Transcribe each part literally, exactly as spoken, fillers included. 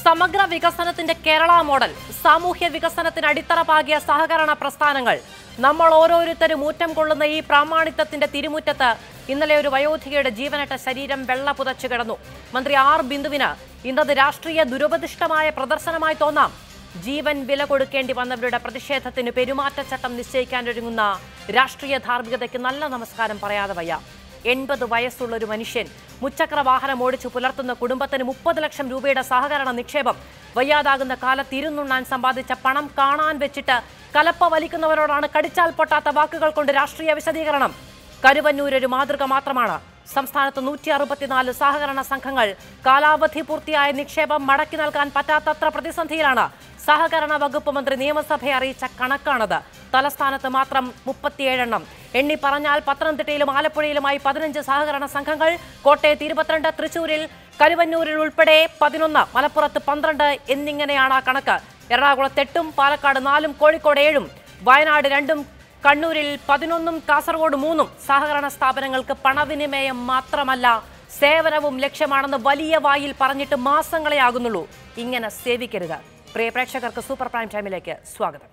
സമഗ്ര വികസനത്തിന്റെ കേരള മോഡൽ, സാമൂഹ്യ വികസനത്തിന് അടിത്തറ പാകിയ സഹകരണ പ്രസ്ഥാനങ്ങൾ. നമ്മൾ ഓരോരുത്തരും ഊറ്റം കൊള്ളുന്ന ഈ പ്രാമാണിത്വത്തിന്റെ തിരുമുറ്റത്ത് ഇന്നലെ ഒരു വയോധികയുടെ ജീവനറ്റ ശരീരം വെള്ള പുതച്ചു കിടന്നു. മന്ത്രി ആർ ബിന്ദുവിന് ഇന്നത് രാഷ്ട്രീയ ദുരുപദിഷ്ടമായ പ്രദർശനമായി തോന്നാം. ജീവൻ വില കൊടുക്കേണ്ടി വന്നവരുടെ പ്രതിഷേധത്തിന് പെരുമാറ്റച്ചട്ടം നിശ്ചയിക്കാനൊരുങ്ങുന്ന രാഷ്ട്രീയ ധാർമ്മികതയ്ക്ക് നല്ല നമസ്കാരം പറയാതെ വയ്യ. എൺപത് വയസ്സുള്ള ഒരു മനുഷ്യൻ മുച്ചക്ര വാഹനം ഓടിച്ചു പുലർത്തുന്ന കുടുംബത്തിന് മുപ്പത് ലക്ഷം രൂപയുടെ സഹകരണ നിക്ഷേപം. വയ്യാതാകുന്ന കാലത്ത് ഇരുന്നുണ്ണാൻ സമ്പാദിച്ച പണം കാണാൻ വെച്ചിട്ട് കലപ്പ വലിക്കുന്നവരോടാണ് കടിച്ചാൽ പൊട്ടാത്ത വാക്കുകൾ കൊണ്ട് രാഷ്ട്രീയ വിശദീകരണം. കരുവന്നൂർ ഒരു മാതൃക മാത്രമാണ്. സംസ്ഥാനത്ത് നൂറ്റി അറുപത്തിനാല് സഹകരണ സംഘങ്ങൾ കാലാവധി പൂർത്തിയായ നിക്ഷേപം മടക്കി നൽകാൻ പറ്റാത്തത്ര പ്രതിസന്ധിയിലാണ്. സഹകരണ വകുപ്പ് മന്ത്രി നിയമസഭയെ അറിയിച്ച കണക്കാണത്. തലസ്ഥാനത്ത് മാത്രം മുപ്പത്തിയേഴെണ്ണം. എണ്ണി പറഞ്ഞാൽ പത്തനംതിട്ടയിലും ആലപ്പുഴയിലുമായി പതിനഞ്ച് സഹകരണ സംഘങ്ങൾ, കോട്ടയത്ത് ഇരുപത്തിരണ്ട്, തൃശൂരിൽ കരുവന്നൂരിൽ ഉൾപ്പെടെ പതിനൊന്ന്, മലപ്പുറത്ത് പന്ത്രണ്ട് എന്നിങ്ങനെയാണ് കണക്ക്. എറണാകുളത്ത് എട്ടും, പാലക്കാട് നാലും, കോഴിക്കോട് ഏഴും, വയനാട് രണ്ടും, കണ്ണൂരിൽ പതിനൊന്നും, കാസർഗോഡ് മൂന്നും. സഹകരണ സ്ഥാപനങ്ങൾക്ക് പണവിനിമയം മാത്രമല്ല സേവനവും ലക്ഷ്യമാണെന്ന് വലിയ വായിൽ പറഞ്ഞിട്ട് മാസങ്ങളെ ആകുന്നുള്ളൂ. ഇങ്ങനെ സേവിക്കരുത്. പ്രിയ പ്രേക്ഷകർക്ക് സൂപ്പർ പ്രൈം ടൈമിലേക്ക് സ്വാഗതം.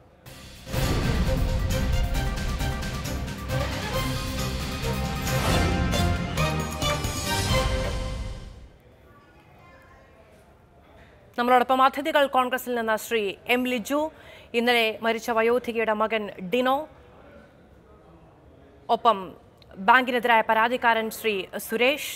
നമ്മളോടൊപ്പം അതിഥികൾ കോൺഗ്രസിൽ നിന്ന് ശ്രീ എം ലിജു, ഇന്നലെ മരിച്ച വയോധികയുടെ മകൻ ഡിനോ, ഒപ്പം ബാങ്കിനെതിരായ പരാതിക്കാരൻ ശ്രീ സുരേഷ്,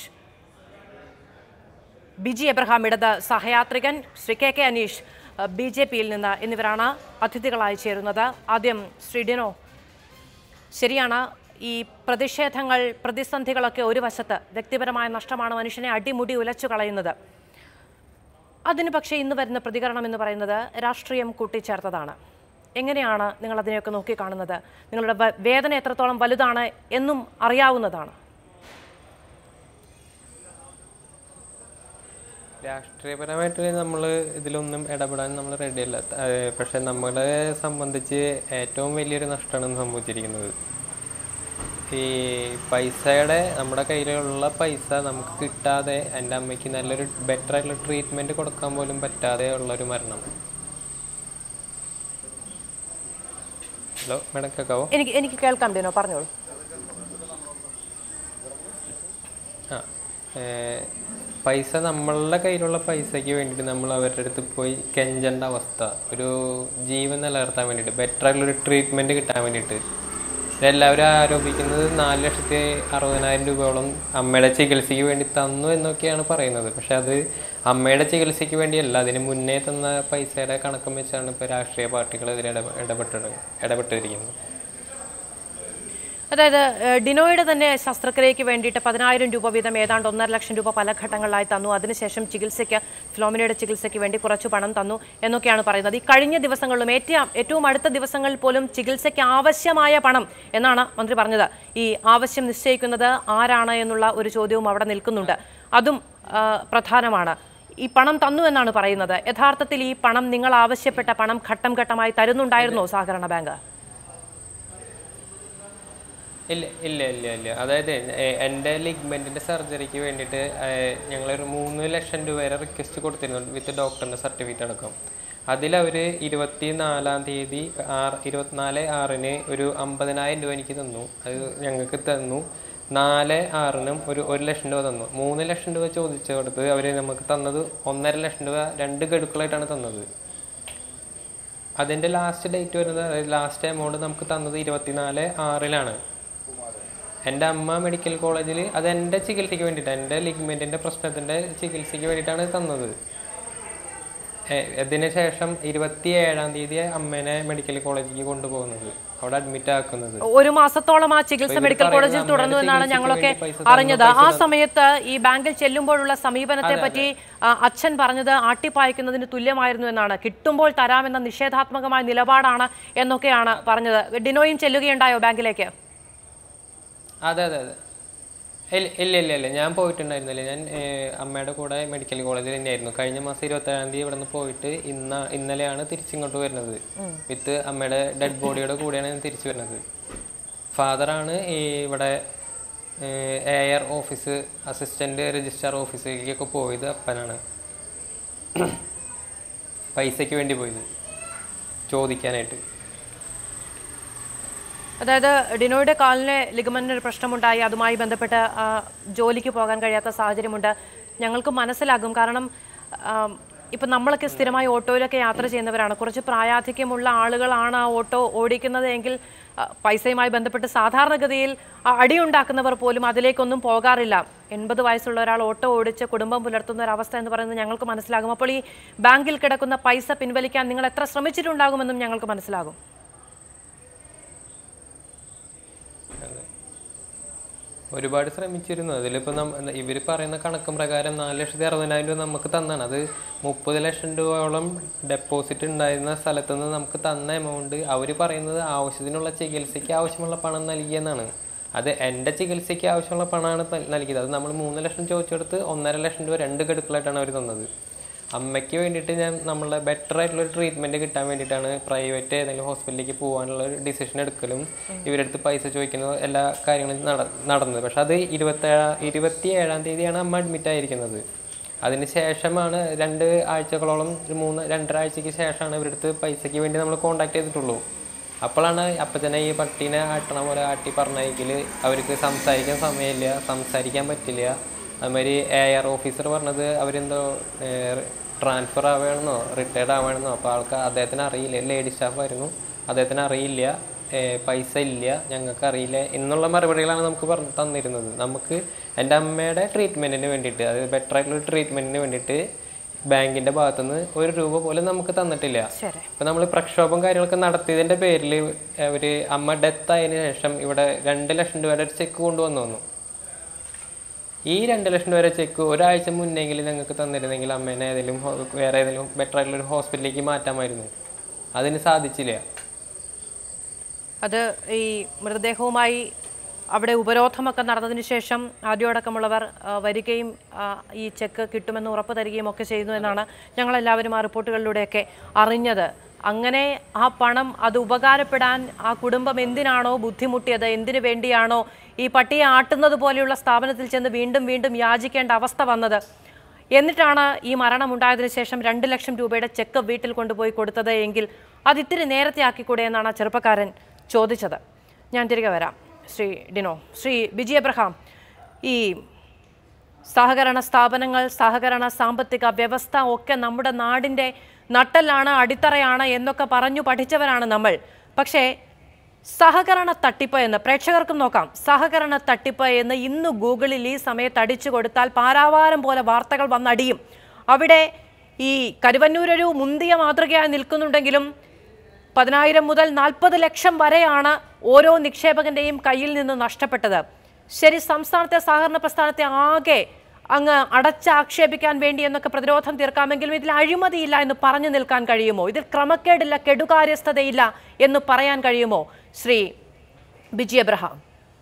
ബിജി എബ്രഹാം ഇടത് സഹയാത്രികൻ, Shri K K Aneesh B J പിയിൽ നിന്ന് എന്നിവരാണ് അതിഥികളായി ചേരുന്നത്. ആദ്യം ശ്രീ ഡിനോ, ശരിയാണ്, ഈ പ്രതിഷേധങ്ങൾ, പ്രതിസന്ധികളൊക്കെ ഒരു വശത്ത്, വ്യക്തിപരമായ നഷ്ടമാണ് മനുഷ്യനെ അടിമുടി ഉലച്ചു കളയുന്നത്. അതിന് പക്ഷേ ഇന്ന് വരുന്ന പ്രതികരണം എന്ന് പറയുന്നത് രാഷ്ട്രീയം കൂട്ടിച്ചേർത്തതാണ്. എങ്ങനെയാണ് നിങ്ങൾ അതിനെയൊക്കെ നോക്കിക്കാണുന്നത്? നിങ്ങളുടെ വേദന എത്രത്തോളം വലുതാണ് എന്നും അറിയാവുന്നതാണ്. രാഷ്ട്രീയപരമായിട്ട് നമ്മൾ ഇതിലൊന്നും ഇടപെടാൻ നമ്മൾ റെഡിയല്ല. പക്ഷെ നമ്മളെ സംബന്ധിച്ച് ഏറ്റവും വലിയൊരു നഷ്ടമാണ് സംഭവിച്ചിരിക്കുന്നത്. ഈ പൈസയുടെ, നമ്മുടെ കയ്യിലുള്ള പൈസ നമുക്ക് കിട്ടാതെ, എൻ്റെ അമ്മയ്ക്ക് നല്ലൊരു ബെറ്റർ ആയിട്ടുള്ള ട്രീറ്റ്മെൻറ്റ് കൊടുക്കാൻ പോലും പറ്റാതെ ഉള്ളൊരു മരണം. ഹലോ മേഡം, കേൾക്കാവോ? എനിക്ക് എനിക്ക് കേൾക്കാം ഡിനോ, പറഞ്ഞോളൂ. ആ, പൈസ, നമ്മളുടെ കയ്യിലുള്ള പൈസയ്ക്ക് വേണ്ടിയിട്ട് നമ്മൾ അവരുടെ അടുത്ത് പോയി കെഞ്ചേണ്ട അവസ്ഥ, ഒരു ജീവൻ നിലനിർത്താൻ വേണ്ടിയിട്ട്, ബെറ്റർ ആയിട്ടുള്ളൊരു ട്രീറ്റ്മെൻറ്റ് കിട്ടാൻ വേണ്ടിയിട്ട്. എല്ലാവരും ആരോപിക്കുന്നത് നാല് ലക്ഷത്തി അറുപതിനായിരം രൂപയോളം അമ്മയുടെ ചികിത്സയ്ക്ക് വേണ്ടി തന്നു എന്നൊക്കെയാണ് പറയുന്നത്. പക്ഷെ അത് അമ്മയുടെ ചികിത്സയ്ക്ക് വേണ്ടിയല്ല, അതിന് മുന്നേ തന്ന പൈസയുടെ കണക്കും വെച്ചാണ് ഇപ്പോൾ രാഷ്ട്രീയ പാർട്ടികൾ ഇതിൽ ഇടപെട്ടത് ഇടപെട്ടിരിക്കുന്നത്. അതായത് ഡിനോയുടെ തന്നെ ശസ്ത്രക്രിയയ്ക്ക് വേണ്ടിയിട്ട് പതിനായിരം രൂപ വീതം ഏതാണ്ട് ഒന്നര ലക്ഷം രൂപ പല ഘട്ടങ്ങളിലായി തന്നു. അതിനുശേഷം ചികിത്സയ്ക്ക്, ഫ്ലോമിനയുടെ ചികിത്സയ്ക്ക് വേണ്ടി കുറച്ച് പണം തന്നു എന്നൊക്കെയാണ് പറയുന്നത്. ഈ കഴിഞ്ഞ ദിവസങ്ങളിലും ഏറ്റവും ഏറ്റവും അടുത്ത ദിവസങ്ങളിൽ പോലും ചികിത്സയ്ക്ക് ആവശ്യമായ പണം എന്നാണ് മന്ത്രി പറഞ്ഞത്. ഈ ആവശ്യം നിശ്ചയിക്കുന്നത് ആരാണ് എന്നുള്ള ഒരു ചോദ്യവും അവിടെ നിൽക്കുന്നുണ്ട്. അതും പ്രധാനമാണ്. ഈ പണം തന്നു എന്നാണ് പറയുന്നത്. യഥാർത്ഥത്തിൽ ഈ പണം, നിങ്ങൾ ആവശ്യപ്പെട്ട പണം ഘട്ടം ഘട്ടമായി തരുന്നുണ്ടായിരുന്നോ സഹകരണ ബാങ്ക്? ഇല്ല ഇല്ല ഇല്ല ഇല്ല അതായത് എൻ്റെ ലിഗ്മെൻറ്റിൻ്റെ സർജറിക്ക് വേണ്ടിയിട്ട് ഞങ്ങളൊരു മൂന്ന് ലക്ഷം രൂപയുടെ റിക്വസ്റ്റ് കൊടുത്തിരുന്നു, വിത്ത് ഡോക്ടറിൻ്റെ സർട്ടിഫിക്കറ്റ് അടക്കം. അതിലവർ ഇരുപത്തി നാലാം തീയതി ആറ് ഇരുപത്തിനാല് ആറിന് ഒരു അമ്പതിനായിരം രൂപ എനിക്ക് തന്നു. അത് ഞങ്ങൾക്ക് തന്നു. നാല് ആറിനും ഒരു ഒരു ലക്ഷം രൂപ തന്നു. മൂന്ന് ലക്ഷം രൂപ ചോദിച്ചു കൊടുത്ത് അവർ നമുക്ക് തന്നത് ഒന്നര ലക്ഷം രൂപ രണ്ട് ഗഡുക്കളായിട്ടാണ് തന്നത്. അതിൻ്റെ ലാസ്റ്റ് ഡേറ്റ് വരുന്നത്, അതായത് ലാസ്റ്റ് എമൗണ്ട് നമുക്ക് തന്നത് ഇരുപത്തിനാല് ആറിലാണ്. എൻ്റെ അമ്മ മെഡിക്കൽ കോളേജിൽ അത് എൻ്റെ ചികിത്സയ്ക്ക് വേണ്ടിയിട്ട്, എൻ്റെ ലിഗ്മെൻറ്റിൻ്റെ പ്രശ്നത്തിൻ്റെ ചികിത്സയ്ക്ക് വേണ്ടിയിട്ടാണ് തന്നത്. അതിന് ശേഷം ഇരുപത്തി ഏഴാം തീയതി അമ്മേനെ മെഡിക്കൽ കോളേജിലേക്ക് കൊണ്ടുപോകുന്നത്, അവിടെ അഡ്മിറ്റ് ആക്കുന്നത്. ഒരു മാസത്തോളം ആ ചികിത്സ മെഡിക്കൽ കോളേജിൽ തുടർന്നു എന്നാണ് ഞങ്ങളൊക്കെ അറിഞ്ഞത്. ആ സമയത്ത് ഈ ബാങ്കിൽ ചെല്ലുമ്പോഴുള്ള സമീപനത്തെ പറ്റി അച്ഛൻ പറഞ്ഞത് ആട്ടിപ്പായ്ക്കുന്നതിന് തുല്യമായിരുന്നു എന്നാണ്. കിട്ടുമ്പോൾ തരാമെന്ന നിഷേധാത്മകമായ നിലപാടാണ് എന്നൊക്കെയാണ് പറഞ്ഞത്. ഡിനോയും ചെല്ലുകയുണ്ടായോ ബാങ്കിലേക്ക്? അതെ അതെ അതെ ഇല്ല ഇല്ല ഇല്ല ഇല്ല ഞാൻ പോയിട്ടുണ്ടായിരുന്നില്ല. ഞാൻ അമ്മയുടെ കൂടെ മെഡിക്കൽ കോളേജിൽ തന്നെയായിരുന്നു. കഴിഞ്ഞ മാസം ഇരുപത്തേഴാം തീയതി ഇവിടെ നിന്ന് പോയിട്ട് ഇന്ന ഇന്നലെയാണ് തിരിച്ചിങ്ങോട്ട് വരുന്നത്. വിത്ത് അമ്മയുടെ ഡെഡ് ബോഡിയുടെ കൂടെയാണ് ഞാൻ തിരിച്ചു വരുന്നത്. ഫാദറാണ് ഈ ഇവിടെ എയർ ഓഫീസ് അസിസ്റ്റന്റ് രജിസ്ട്രാർ ഓഫീസിലേക്കൊക്കെ പോയത് അപ്പനാണ്. പൈസയ്ക്ക് വേണ്ടി പോയത് ചോദിക്കാനായിട്ട്. അതായത് ഡിനോയുടെ കാലിന് ലിഗമെന്റിന് പ്രശ്നമുണ്ടായി, അതുമായി ബന്ധപ്പെട്ട് ജോലിക്ക് പോകാൻ കഴിയാത്ത സാഹചര്യമുണ്ട്. ഞങ്ങൾക്ക് മനസ്സിലാകും. കാരണം ഇപ്പം നമ്മളൊക്കെ സ്ഥിരമായി ഓട്ടോയിലൊക്കെ യാത്ര ചെയ്യുന്നവരാണ്. കുറച്ച് പ്രായാധിക്യമുള്ള ആളുകളാണ് ആ ഓട്ടോ ഓടിക്കുന്നത് എങ്കിൽ പൈസയുമായി ബന്ധപ്പെട്ട് സാധാരണഗതിയിൽ അടിയുണ്ടാക്കുന്നവർ പോലും അതിലേക്കൊന്നും പോകാറില്ല. എൺപത് വയസ്സുള്ള ഒരാൾ ഓട്ടോ ഓടിച്ച് കുടുംബം പുലർത്തുന്ന ഒരവസ്ഥ എന്ന് പറയുന്നത് ഞങ്ങൾക്ക് മനസ്സിലാകും. അപ്പോൾ ഈ ബാങ്കിൽ കിടക്കുന്ന പൈസ പിൻവലിക്കാൻ നിങ്ങൾ എത്ര ശ്രമിച്ചിട്ടുണ്ടാകുമെന്നും ഞങ്ങൾക്ക് മനസ്സിലാകും. ഒരുപാട് ശ്രമിച്ചിരുന്നു. അതിലിപ്പോൾ നം ഇവർ പറയുന്ന കണക്കും പ്രകാരം നാല് ലക്ഷത്തി അറുപതിനായിരം രൂപ നമുക്ക് തന്നാണ്. അത് മുപ്പത് ലക്ഷം രൂപയോളം ഡെപ്പോസിറ്റ് ഉണ്ടായിരുന്ന സ്ഥലത്തു നിന്ന് നമുക്ക് തന്ന എമൗണ്ട് അവർ പറയുന്നത് ആവശ്യത്തിനുള്ള ചികിത്സയ്ക്ക് ആവശ്യമുള്ള പണം നൽകിയെന്നാണ്. അത് എൻ്റെ ചികിത്സയ്ക്ക് ആവശ്യമുള്ള പണമാണ് നൽകിയത്. അത് നമ്മൾ മൂന്ന് ലക്ഷം ചോദിച്ചെടുത്ത് ഒന്നര ലക്ഷം രൂപ രണ്ട് ഗഡുക്കളായിട്ടാണ് അവർ തന്നത്. അമ്മയ്ക്ക് വേണ്ടിയിട്ട് ഞാൻ നമ്മളെ ബെറ്റർ ആയിട്ടുള്ളൊരു ട്രീറ്റ്മെൻറ്റ് കിട്ടാൻ വേണ്ടിയിട്ടാണ് പ്രൈവറ്റ് ഏതെങ്കിലും ഹോസ്പിറ്റലിലേക്ക് പോകാനുള്ള ഒരു ഡിസിഷൻ എടുക്കലും ഇവരടുത്ത് പൈസ ചോദിക്കുന്നതും എല്ലാ കാര്യങ്ങളും നട നടന്നത് പക്ഷെ അത് ഇരുപത്തേഴാം ഇരുപത്തി ഏഴാം തീയതിയാണ് അമ്മ അഡ്മിറ്റ് ആയിരിക്കുന്നത്. അതിന് ശേഷമാണ് രണ്ട് ആഴ്ചകളോളം ഒരു മൂന്ന് രണ്ടര ആഴ്ചയ്ക്ക് ശേഷമാണ് ഇവരടുത്ത് പൈസയ്ക്ക് വേണ്ടി നമ്മൾ കോൺടാക്ട് ചെയ്തിട്ടുള്ളൂ. അപ്പോഴാണ് അപ്പച്ചനെ ഈ പട്ടീനെ ആട്ടണ പോലെ ആട്ടി പറഞ്ഞെങ്കിൽ അവർക്ക് സംസാരിക്കാൻ സമയമില്ല, സംസാരിക്കാൻ പറ്റില്ല. അതുമാതിരി എ ആർ ഓഫീസർ പറഞ്ഞത് അവരെന്തോ ട്രാൻസ്ഫർ ആവുകയാണെന്നോ റിട്ടയർഡ് ആവുകയാണെന്നോ. അപ്പോൾ ആൾക്ക് അദ്ദേഹത്തിന് അറിയില്ല, ലേഡി സ്റ്റാഫായിരുന്നു, അദ്ദേഹത്തിന് അറിയില്ല, പൈസ ഇല്ല, ഞങ്ങൾക്ക് അറിയില്ല എന്നുള്ള മറുപടികളാണ് നമുക്ക് പറഞ്ഞ് തന്നിരുന്നത്. നമുക്ക് എൻ്റെ അമ്മയുടെ ട്രീറ്റ്മെൻറ്റിന് വേണ്ടിയിട്ട്, അതായത് ബെറ്റർ ആയിട്ടുള്ള ട്രീറ്റ്മെൻറ്റിന് വേണ്ടിയിട്ട് ബാങ്കിൻ്റെ ഭാഗത്തുനിന്ന് ഒരു രൂപ പോലും നമുക്ക് തന്നിട്ടില്ല. ഇപ്പം നമ്മൾ പ്രക്ഷോഭം കാര്യങ്ങളൊക്കെ നടത്തിയതിൻ്റെ പേരിൽ അവർ അമ്മ ഡെത്ത് ആയതിനു ശേഷം ഇവിടെ രണ്ട് ലക്ഷം രൂപയുടെ ഒരു ചെക്ക് കൊണ്ടുവന്നു വന്നു. ഈ രണ്ട് ലക്ഷം രൂപ ചെക്ക് ഒരാഴ്ച മുന്നെങ്കിലും ഞങ്ങൾക്ക് തന്നിരുന്നെങ്കിൽ അമ്മേനെ ഏതെങ്കിലും വേറെ ഏതെങ്കിലും ബെറ്റർ ആയിട്ടുള്ള ഒരു ഹോസ്പിറ്റലിലേക്ക് മാറ്റാമായിരുന്നു. അതിന് സാധിച്ചില്ല. അത് ഈ മൃതദേഹവുമായി അവിടെ ഉപരോധമൊക്കെ നടന്നതിന് ശേഷം ആദ്യമടക്കമുള്ളവർ വരികയും ഈ ചെക്ക് കിട്ടുമെന്ന് ഉറപ്പ് തരികയും ഒക്കെ ചെയ്യുന്നു എന്നാണ് ഞങ്ങളെല്ലാവരും ആ റിപ്പോർട്ടുകളിലൂടെയൊക്കെ അറിഞ്ഞത്. അങ്ങനെ ആ പണം അത് ഉപകാരപ്പെടാൻ ആ കുടുംബം എന്തിനാണോ ബുദ്ധിമുട്ടിയത്, എന്തിനു വേണ്ടിയാണോ ഈ പട്ടിയെ ആട്ടുന്നത് പോലെയുള്ള സ്ഥാപനത്തിൽ ചെന്ന് വീണ്ടും വീണ്ടും യാചിക്കേണ്ട അവസ്ഥ വന്നത്, എന്നിട്ടാണ് ഈ മരണമുണ്ടായതിനു ശേഷം രണ്ട് ലക്ഷം രൂപയുടെ ചെക്ക് വീട്ടിൽ കൊണ്ടുപോയി കൊടുത്തത് എങ്കിൽ അത് ഇത്തിരി നേരത്തെ ആക്കിക്കൂടെ എന്നാണ് ആ ചെറുപ്പക്കാരൻ ചോദിച്ചത്. ഞാൻ തിരികെ വരാം. ശ്രീ ഡിനോ, ശ്രീ ബിജി എബ്രഹാം, ഈ സഹകരണ സ്ഥാപനങ്ങൾ, സഹകരണ സാമ്പത്തിക വ്യവസ്ഥ ഒക്കെ നമ്മുടെ നാടിൻ്റെ നട്ടലാണ്, അടിത്തറയാണ് എന്നൊക്കെ പറഞ്ഞു പഠിച്ചവരാണ് നമ്മൾ. പക്ഷേ സഹകരണ തട്ടിപ്പ് എന്ന് പ്രേക്ഷകർക്കും നോക്കാം. സഹകരണ തട്ടിപ്പ് എന്ന് ഇന്ന് ഗൂഗിളിൽ ഈ സമയത്ത് അടിച്ചു കൊടുത്താൽ പാരാവാരം പോലെ വാർത്തകൾ വന്നടിയും. അവിടെ ഈ കരുവന്നൂരൊരു മുന്തിയ മാതൃകയായി നിൽക്കുന്നുണ്ടെങ്കിലും പതിനായിരം മുതൽ നാൽപ്പത് ലക്ഷം വരെയാണ് ഓരോ നിക്ഷേപകന്റെയും കയ്യിൽ നിന്ന് നഷ്ടപ്പെട്ടത്. ശരി, സംസ്ഥാനത്തെ സഹകരണ പ്രസ്ഥാനത്തെ ആകെ അങ്ങ് അടച്ചാക്ഷേപിക്കാൻ വേണ്ടി എന്നൊക്കെ പ്രതിരോധം തീർക്കാമെങ്കിലും ഇതിൽ അഴിമതിയില്ല എന്ന് പറഞ്ഞു നിൽക്കാൻ കഴിയുമോ? ഇതിൽ ക്രമക്കേടില്ല, കെടുകാര്യസ്ഥതയില്ല എന്ന് പറയാൻ കഴിയുമോ ശ്രീ ബിജി എബ്രഹാം?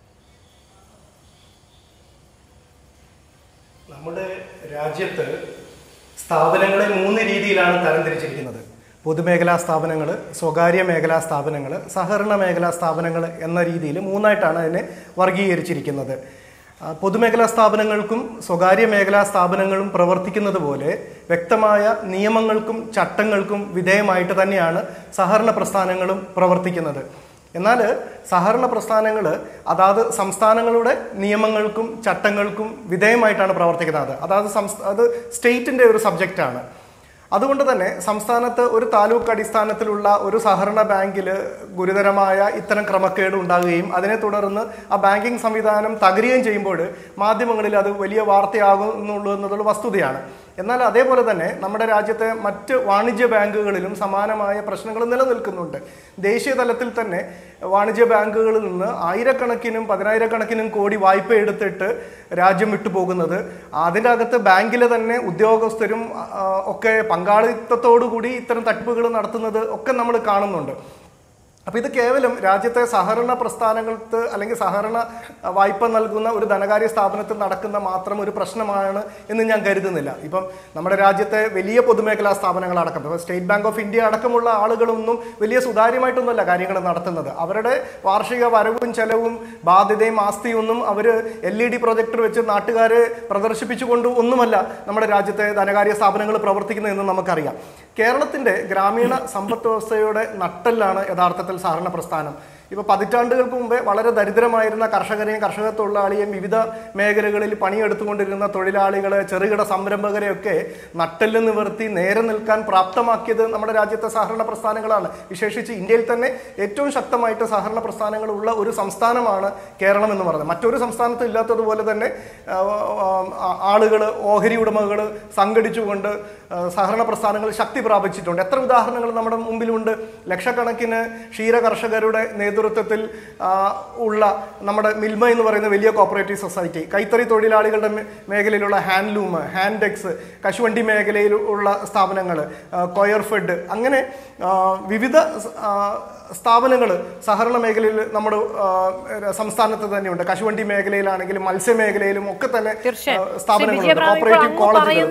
നമ്മുടെ രാജ്യത്ത് സ്ഥാപനങ്ങളെ മൂന്ന് രീതിയിലാണ് തരംതിരിച്ചിരിക്കുന്നത്. പൊതുമേഖലാ സ്ഥാപനങ്ങൾ, സ്വകാര്യ മേഖലാ സ്ഥാപനങ്ങൾ, സഹകരണ മേഖലാ സ്ഥാപനങ്ങൾ എന്ന രീതിയിൽ മൂന്നായിട്ടാണ് അതിനെ വർഗീകരിച്ചിരിക്കുന്നത്. പൊതുമേഖലാ സ്ഥാപനങ്ങൾക്കും സ്വകാര്യ മേഖലാ സ്ഥാപനങ്ങളും പ്രവർത്തിക്കുന്നത് പോലെ വ്യക്തമായ നിയമങ്ങൾക്കും ചട്ടങ്ങൾക്കും വിധേയമായിട്ട് തന്നെയാണ് സഹകരണ പ്രസ്ഥാനങ്ങളും പ്രവർത്തിക്കുന്നത്. എന്നാൽ സഹകരണ പ്രസ്ഥാനങ്ങൾ അതാത് സംസ്ഥാനങ്ങളുടെ നിയമങ്ങൾക്കും ചട്ടങ്ങൾക്കും വിധേയമായിട്ടാണ് പ്രവർത്തിക്കുന്നത്. അതായത് സംസ്ഥാ അത് സ്റ്റേറ്റിൻ്റെ ഒരു സബ്ജക്റ്റാണ്. അതുകൊണ്ട് തന്നെ സംസ്ഥാനത്ത് ഒരു താലൂക്ക് അടിസ്ഥാനത്തിലുള്ള ഒരു സഹകരണ ബാങ്കിൽ ഗുരുതരമായ ഇത്തരം ക്രമക്കേട് ഉണ്ടാകുകയും അതിനെ തുടർന്ന് ആ ബാങ്കിങ് സംവിധാനം തകരുകയും ചെയ്യുമ്പോൾ മാധ്യമങ്ങളിൽ അത് വലിയ വാർത്തയാകുന്നുള്ളൂ എന്നതുള്ള വസ്തുതയാണ്. എന്നാൽ അതേപോലെ തന്നെ നമ്മുടെ രാജ്യത്തെ മറ്റ് വാണിജ്യ ബാങ്കുകളിലും സമാനമായ പ്രശ്നങ്ങൾ നിലനിൽക്കുന്നുണ്ട്. ദേശീയ തലത്തിൽ തന്നെ വാണിജ്യ ബാങ്കുകളിൽ നിന്ന് ആയിരക്കണക്കിനും പതിനായിരക്കണക്കിനും കോടി വായ്പ എടുത്തിട്ട് രാജ്യം വിട്ടുപോകുന്നത്, അതിൻ്റെ അകത്ത് ബാങ്കിലെ തന്നെ ഉദ്യോഗസ്ഥരും ഒക്കെ പങ്കാളിത്തത്തോടു കൂടി ഇത്തരം തട്ടിപ്പുകൾ നടത്തുന്നത് ഒക്കെ നമ്മൾ കാണുന്നുണ്ട്. അപ്പോൾ ഇത് കേവലം രാജ്യത്തെ സഹകരണ പ്രസ്ഥാനങ്ങൾക്ക് അല്ലെങ്കിൽ സഹകരണ വായ്പ നൽകുന്ന ഒരു ധനകാര്യ സ്ഥാപനത്തിൽ നടക്കുന്ന മാത്രം ഒരു പ്രശ്നമാണ് എന്ന് ഞാൻ കരുതുന്നില്ല. ഇപ്പം നമ്മുടെ രാജ്യത്തെ വലിയ പൊതുമേഖലാ സ്ഥാപനങ്ങളടക്കം, ഇപ്പോൾ സ്റ്റേറ്റ് ബാങ്ക് ഓഫ് ഇന്ത്യ അടക്കമുള്ള ആളുകളൊന്നും വലിയ സുതാര്യമായിട്ടൊന്നുമല്ല കാര്യങ്ങൾ നടത്തുന്നത്. അവരുടെ വാർഷിക വരവും ചെലവും ബാധ്യതയും ആസ്തിയും ഒന്നും അവർ എൽ ഇ ഡി പ്രൊജക്ടർ വെച്ച് നാട്ടുകാരെ പ്രദർശിപ്പിച്ചുകൊണ്ട് ഒന്നുമല്ല നമ്മുടെ രാജ്യത്തെ ധനകാര്യ സ്ഥാപനങ്ങൾ പ്രവർത്തിക്കുന്നതെന്ന് നമുക്കറിയാം. കേരളത്തിൻ്റെ ഗ്രാമീണ സമ്പദ് വ്യവസ്ഥയുടെ നട്ടെല്ലാണ് യഥാർത്ഥത്തിൽ സഹകരണ പ്രസ്ഥാനം. ഇപ്പോൾ പതിറ്റാണ്ടുകൾക്ക് മുമ്പേ വളരെ ദരിദ്രമായിരുന്ന കർഷകരെയും കർഷക തൊഴിലാളിയെയും വിവിധ മേഖലകളിൽ പണിയെടുത്തുകൊണ്ടിരുന്ന തൊഴിലാളികളെ, ചെറുകിട സംരംഭകരെയൊക്കെ നട്ടെല്ല് നിവർത്തി നേരെ നിൽക്കാൻ പ്രാപ്തമാക്കിയത് നമ്മുടെ രാജ്യത്തെ സഹകരണ പ്രസ്ഥാനങ്ങളാണ്. വിശേഷിച്ച് ഇന്ത്യയിൽ തന്നെ ഏറ്റവും ശക്തമായിട്ട് സഹകരണ പ്രസ്ഥാനങ്ങളുള്ള ഒരു സംസ്ഥാനമാണ് കേരളം എന്ന് പറയുന്നത്. മറ്റൊരു സംസ്ഥാനത്തും ഇല്ലാത്തതുപോലെ തന്നെ ആളുകൾ, ഓഹരി ഉടമകൾ സംഘടിച്ചുകൊണ്ട് സഹകരണ പ്രസ്ഥാനങ്ങൾ ശക്തി പ്രാപിച്ചിട്ടുണ്ട്. എത്ര ഉദാഹരണങ്ങൾ നമ്മുടെ മുമ്പിലുണ്ട്. ലക്ഷക്കണക്കിന് ക്ഷീര കർഷകരുടെ നേതൃത്വത്തിൽ ഉള്ള നമ്മുടെ മിൽമ എന്ന് പറയുന്ന വലിയ കോപ്പറേറ്റീവ് സൊസൈറ്റി, കൈത്തറി തൊഴിലാളികളുടെ മേഖലയിലുള്ള ഹാൻഡ്ലൂം, ഹാൻഡെക്സ്, കശുവണ്ടി മേഖലയിലുള്ള സ്ഥാപനങ്ങൾ, കൊയർഫെഡ്, അങ്ങനെ വിവിധ സ്ഥാപനങ്ങൾ സഹകരണ മേഖലയിൽ നമ്മുടെ സംസ്ഥാനത്ത് തന്നെയുണ്ട്. കശുവണ്ടി മേഖലയിലാണെങ്കിലും മത്സ്യ മേഖലയിലും ഒക്കെ തന്നെ സ്ഥാപനങ്ങളുണ്ട്. കോപ്പറേറ്റീവ് കോളേജുകൾ,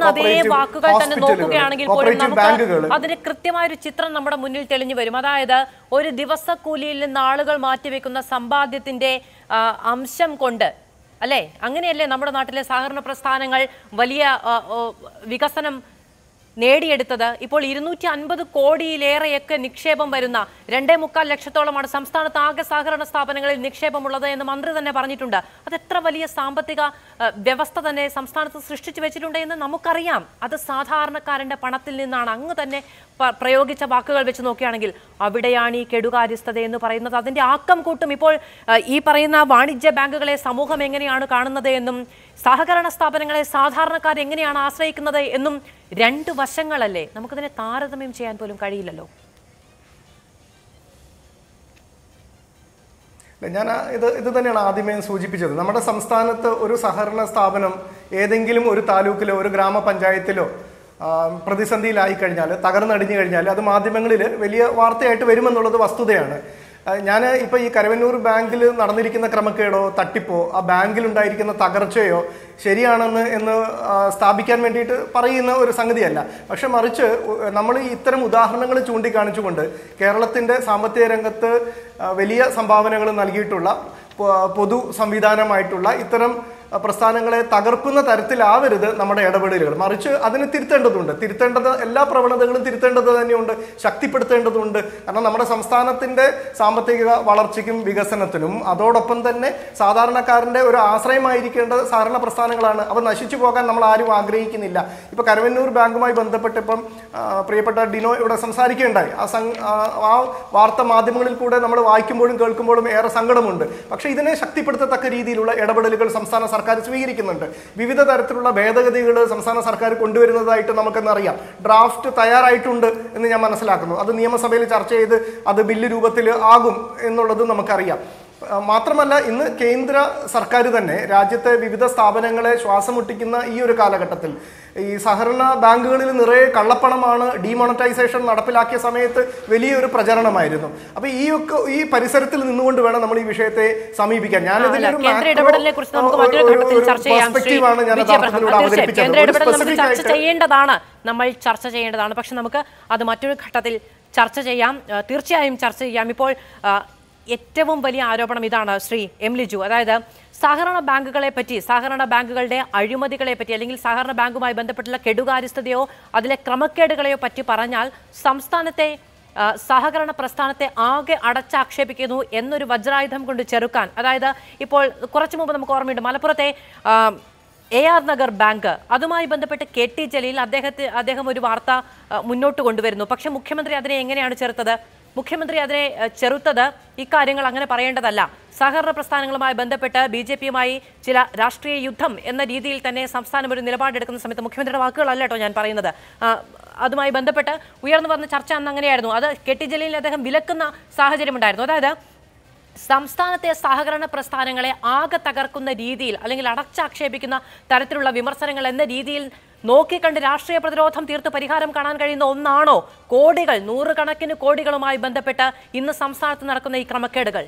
കോപ്പറേറ്റീവ് ബാങ്കുകൾ. അതിന് കൃത്യമായൊരു ചിത്രം നമ്മുടെ മുന്നിൽ തെളിഞ്ഞു വരും. അതായത് ഒരു ദിവസക്കൂലിയിൽ നിന്ന് ആളുകൾ മാറ്റിവെക്കുന്ന സമ്പാദ്യത്തിന്റെ അംശം കൊണ്ട്, അല്ലേ? അങ്ങനെയല്ലേ നമ്മുടെ നാട്ടിലെ സഹകരണ പ്രസ്ഥാനങ്ങൾ വലിയ വികസനം നേടിയെടുത്തത്? ഇപ്പോൾ ഇരുന്നൂറ്റി അൻപത് കോടിയിലേറെയൊക്കെ നിക്ഷേപം വരുന്ന രണ്ടേ മുക്കാൽ ലക്ഷത്തോളമാണ് സംസ്ഥാനത്ത് ആകെ സഹകരണ സ്ഥാപനങ്ങളിൽ നിക്ഷേപമുള്ളത് എന്ന് മന്ത്രി തന്നെ പറഞ്ഞിട്ടുണ്ട്. അതെത്ര വലിയ സാമ്പത്തിക വ്യവസ്ഥ തന്നെ സംസ്ഥാനത്ത് സൃഷ്ടിച്ചു വെച്ചിട്ടുണ്ട് എന്ന് നമുക്കറിയാം. അത് സാധാരണക്കാരന്റെ പണത്തിൽ നിന്നാണ്. അങ്ങ് തന്നെ പ്രയോഗിച്ച വാക്കുകൾ വെച്ച് നോക്കുകയാണെങ്കിൽ അവിടെയാണ് ഈ കെടുകാര്യസ്ഥത എന്ന് പറയുന്നത്. അതിന്റെ ആക്കം കൂട്ടും. ഇപ്പോൾ ഈ പറയുന്ന വാണിജ്യ ബാങ്കുകളെ സമൂഹം എങ്ങനെയാണ് കാണുന്നത് എന്നും സഹകരണ സ്ഥാപനങ്ങളെ സാധാരണക്കാർ എങ്ങനെയാണ് ആശ്രയിക്കുന്നത് എന്നും രണ്ട് വശങ്ങളല്ലേ? നമുക്കതിനെ താരതമ്യം ചെയ്യാൻ പോലും കഴിയില്ലല്ലോ. ഞാൻ ഇത് ഇത് തന്നെയാണ് ആദ്യമേ സൂചിപ്പിച്ചത്. നമ്മുടെ സംസ്ഥാനത്ത് ഒരു സഹകരണ സ്ഥാപനം ഏതെങ്കിലും ഒരു താലൂക്കിലോ ഒരു ഗ്രാമപഞ്ചായത്തിലോ പ്രതിസന്ധിയിലായി കഴിഞ്ഞാൽ, തകർന്നടിഞ്ഞു കഴിഞ്ഞാൽ അത് മാധ്യമങ്ങളിൽ വലിയ വാർത്തയായിട്ട് വരുമെന്നുള്ളത് വസ്തുതയാണ്. ഞാൻ ഇപ്പോൾ ഈ കരുവന്നൂർ ബാങ്കിൽ നടന്നിരിക്കുന്ന ക്രമക്കേടോ തട്ടിപ്പോ ആ ബാങ്കിലുണ്ടായിരിക്കുന്ന തകർച്ചയോ ശരിയാണെന്ന് എന്ന് സ്ഥാപിക്കാൻ വേണ്ടിയിട്ട് പറയുന്ന ഒരു സംഗതിയല്ല. പക്ഷെ മറിച്ച് നമ്മൾ ഇത്തരം ഉദാഹരണങ്ങൾ ചൂണ്ടിക്കാണിച്ചുകൊണ്ട് കേരളത്തിൻ്റെ സാമ്പത്തിക രംഗത്ത് വലിയ സംഭാവനകൾ നൽകിയിട്ടുള്ള പൊതു സംവിധാനമായിട്ടുള്ള ഇത്തരം പ്രസ്ഥാനങ്ങളെ തകർക്കുന്ന തരത്തിലാവരുത് നമ്മുടെ ഇടപെടലുകൾ. മറിച്ച് അതിന് തിരുത്തേണ്ടതുണ്ട്. തിരുത്തേണ്ടത് എല്ലാ പ്രവണതകളും തിരുത്തേണ്ടത് തന്നെയുണ്ട്, ശക്തിപ്പെടുത്തേണ്ടതുണ്ട്. കാരണം നമ്മുടെ സംസ്ഥാനത്തിൻ്റെ സാമ്പത്തിക വളർച്ചയ്ക്കും വികസനത്തിനും അതോടൊപ്പം തന്നെ സാധാരണക്കാരൻ്റെ ഒരു ആശ്രയമായിരിക്കേണ്ട സഹകരണ പ്രസ്ഥാനങ്ങളാണ്. അവ നശിച്ചു പോകാൻ നമ്മൾ ആരും ആഗ്രഹിക്കുന്നില്ല. ഇപ്പോൾ കരുവന്നൂർ ബാങ്കുമായി ബന്ധപ്പെട്ട് ഇപ്പം പ്രിയപ്പെട്ട ഡിനോ ഇവിടെ സംസാരിക്കുകയുണ്ടായി. ആ സം ആ വാർത്ത മാധ്യമങ്ങളിൽ കൂടെ നമ്മൾ വായിക്കുമ്പോഴും കേൾക്കുമ്പോഴും ഏറെ സങ്കടമുണ്ട്. പക്ഷേ ഇതിനെ ശക്തിപ്പെടുത്തത്തക്ക രീതിയിലുള്ള ഇടപെടലുകൾ സംസ്ഥാന സർക്കാർ സ്വീകരിക്കുന്നുണ്ട്. വിവിധ തരത്തിലുള്ള ഭേദഗതികൾ സംസ്ഥാന സർക്കാർ കൊണ്ടുവരുന്നതായിട്ട് നമുക്കെന്നറിയാം. ഡ്രാഫ്റ്റ് തയ്യാറായിട്ടുണ്ട് എന്ന് ഞാൻ മനസ്സിലാക്കുന്നു. അത് നിയമസഭയിൽ ചർച്ച ചെയ്ത് അത് ബില്ല് രൂപത്തിൽ ആകും എന്നുള്ളത് നമുക്കറിയാം. മാത്രമല്ല ഇന്ന് കേന്ദ്ര സർക്കാർ തന്നെ രാജ്യത്തെ വിവിധ സ്ഥാപനങ്ങളെ ശ്വാസം മുട്ടിക്കുന്ന ഈ ഒരു കാലഘട്ടത്തിൽ ഈ സഹകരണ ബാങ്കുകളിൽ നിറയെ കള്ളപ്പണമാണ്, ഡീമോണറ്റൈസേഷൻ നടപ്പിലാക്കിയ സമയത്ത് വലിയൊരു പ്രചരണമായിരുന്നു. അപ്പൊ ഈ ഒക്കെ ഈ പരിസരത്തിൽ നിന്നുകൊണ്ട് വേണം നമ്മൾ ഈ വിഷയത്തെ സമീപിക്കാൻ. ഞാനിതിന്റെ ഒരു പെർസ്പെക്റ്റീവാണ് ഞാൻ യഥാർത്ഥത്തിലൂടെ അവതരിപ്പിച്ചത്. ചെയ്യേണ്ടതാണ് നമ്മൾ ചർച്ച ചെയ്യേണ്ടതാണ്. പക്ഷെ നമുക്ക് അത് മറ്റൊരു ഘട്ടത്തിൽ ചർച്ച ചെയ്യാം. തീർച്ചയായും ചർച്ച ചെയ്യാം. ഇപ്പോൾ ഏറ്റവും വലിയ ആരോപണം ഇതാണ് ശ്രീ എം ലിജു. അതായത് സഹകരണ ബാങ്കുകളെ പറ്റി, സഹകരണ ബാങ്കുകളുടെ അഴിമതികളെ പറ്റി, അല്ലെങ്കിൽ സഹകരണ ബാങ്കുമായി ബന്ധപ്പെട്ടുള്ള കെടുകാര്യസ്ഥതയോ അതിലെ ക്രമക്കേടുകളെയോ പറ്റി പറഞ്ഞാൽ സംസ്ഥാനത്തെ സഹകരണ പ്രസ്ഥാനത്തെ ആകെ അടച്ചാക്ഷേപിക്കുന്നു എന്നൊരു വജ്രായുധം കൊണ്ട് ചെറുക്കാൻ. അതായത് ഇപ്പോൾ കുറച്ചു മുമ്പ് നമുക്ക് ഓർമ്മയുണ്ട് മലപ്പുറത്തെ എ ആർ നഗർ ബാങ്ക്, അതുമായി ബന്ധപ്പെട്ട് കെ ടി ജലീൽ അദ്ദേഹത്തെ അദ്ദേഹം ഒരു വാർത്ത മുന്നോട്ട് കൊണ്ടുവരുന്നു. പക്ഷെ മുഖ്യമന്ത്രി അതിനെ എങ്ങനെയാണ് ചെറുത്തത്? മുഖ്യമന്ത്രി അതിനെ ചെറുത്തത് ഇക്കാര്യങ്ങൾ അങ്ങനെ പറയേണ്ടതല്ല, സഹകരണ പ്രസ്ഥാനങ്ങളുമായി ബന്ധപ്പെട്ട് ബി ജെ പിയുമായി ചില രാഷ്ട്രീയ യുദ്ധം എന്ന രീതിയിൽ തന്നെ സംസ്ഥാനം ഒരു നിലപാടെടുക്കുന്ന സമയത്ത്, മുഖ്യമന്ത്രിയുടെ വാക്കുകളല്ല കേട്ടോ ഞാൻ പറയുന്നത്, അതുമായി ബന്ധപ്പെട്ട് ഉയർന്നു വന്ന ചർച്ച അന്ന് അങ്ങനെയായിരുന്നു. അത് കെ ടി ജലീലിനെ അദ്ദേഹം വിലക്കുന്ന സാഹചര്യമുണ്ടായിരുന്നു. അതായത് സംസ്ഥാനത്തെ സഹകരണ പ്രസ്ഥാനങ്ങളെ ആകെ തകർക്കുന്ന രീതിയിൽ അല്ലെങ്കിൽ അടച്ചാക്ഷേപിക്കുന്ന തരത്തിലുള്ള വിമർശനങ്ങൾ എന്ന രീതിയിൽ നോക്കിക്കണ്ട് രാഷ്ട്രീയ പ്രതിരോധം തീർത്ത് പരിഹാരം കാണാൻ കഴിയുന്ന ഒന്നാണോ കോടികൾ നൂറുകണക്കിന് കോടികളുമായി ബന്ധപ്പെട്ട് ഇന്ന് സംസ്ഥാനത്ത് നടക്കുന്ന ഈ ക്രമക്കേടുകൾ?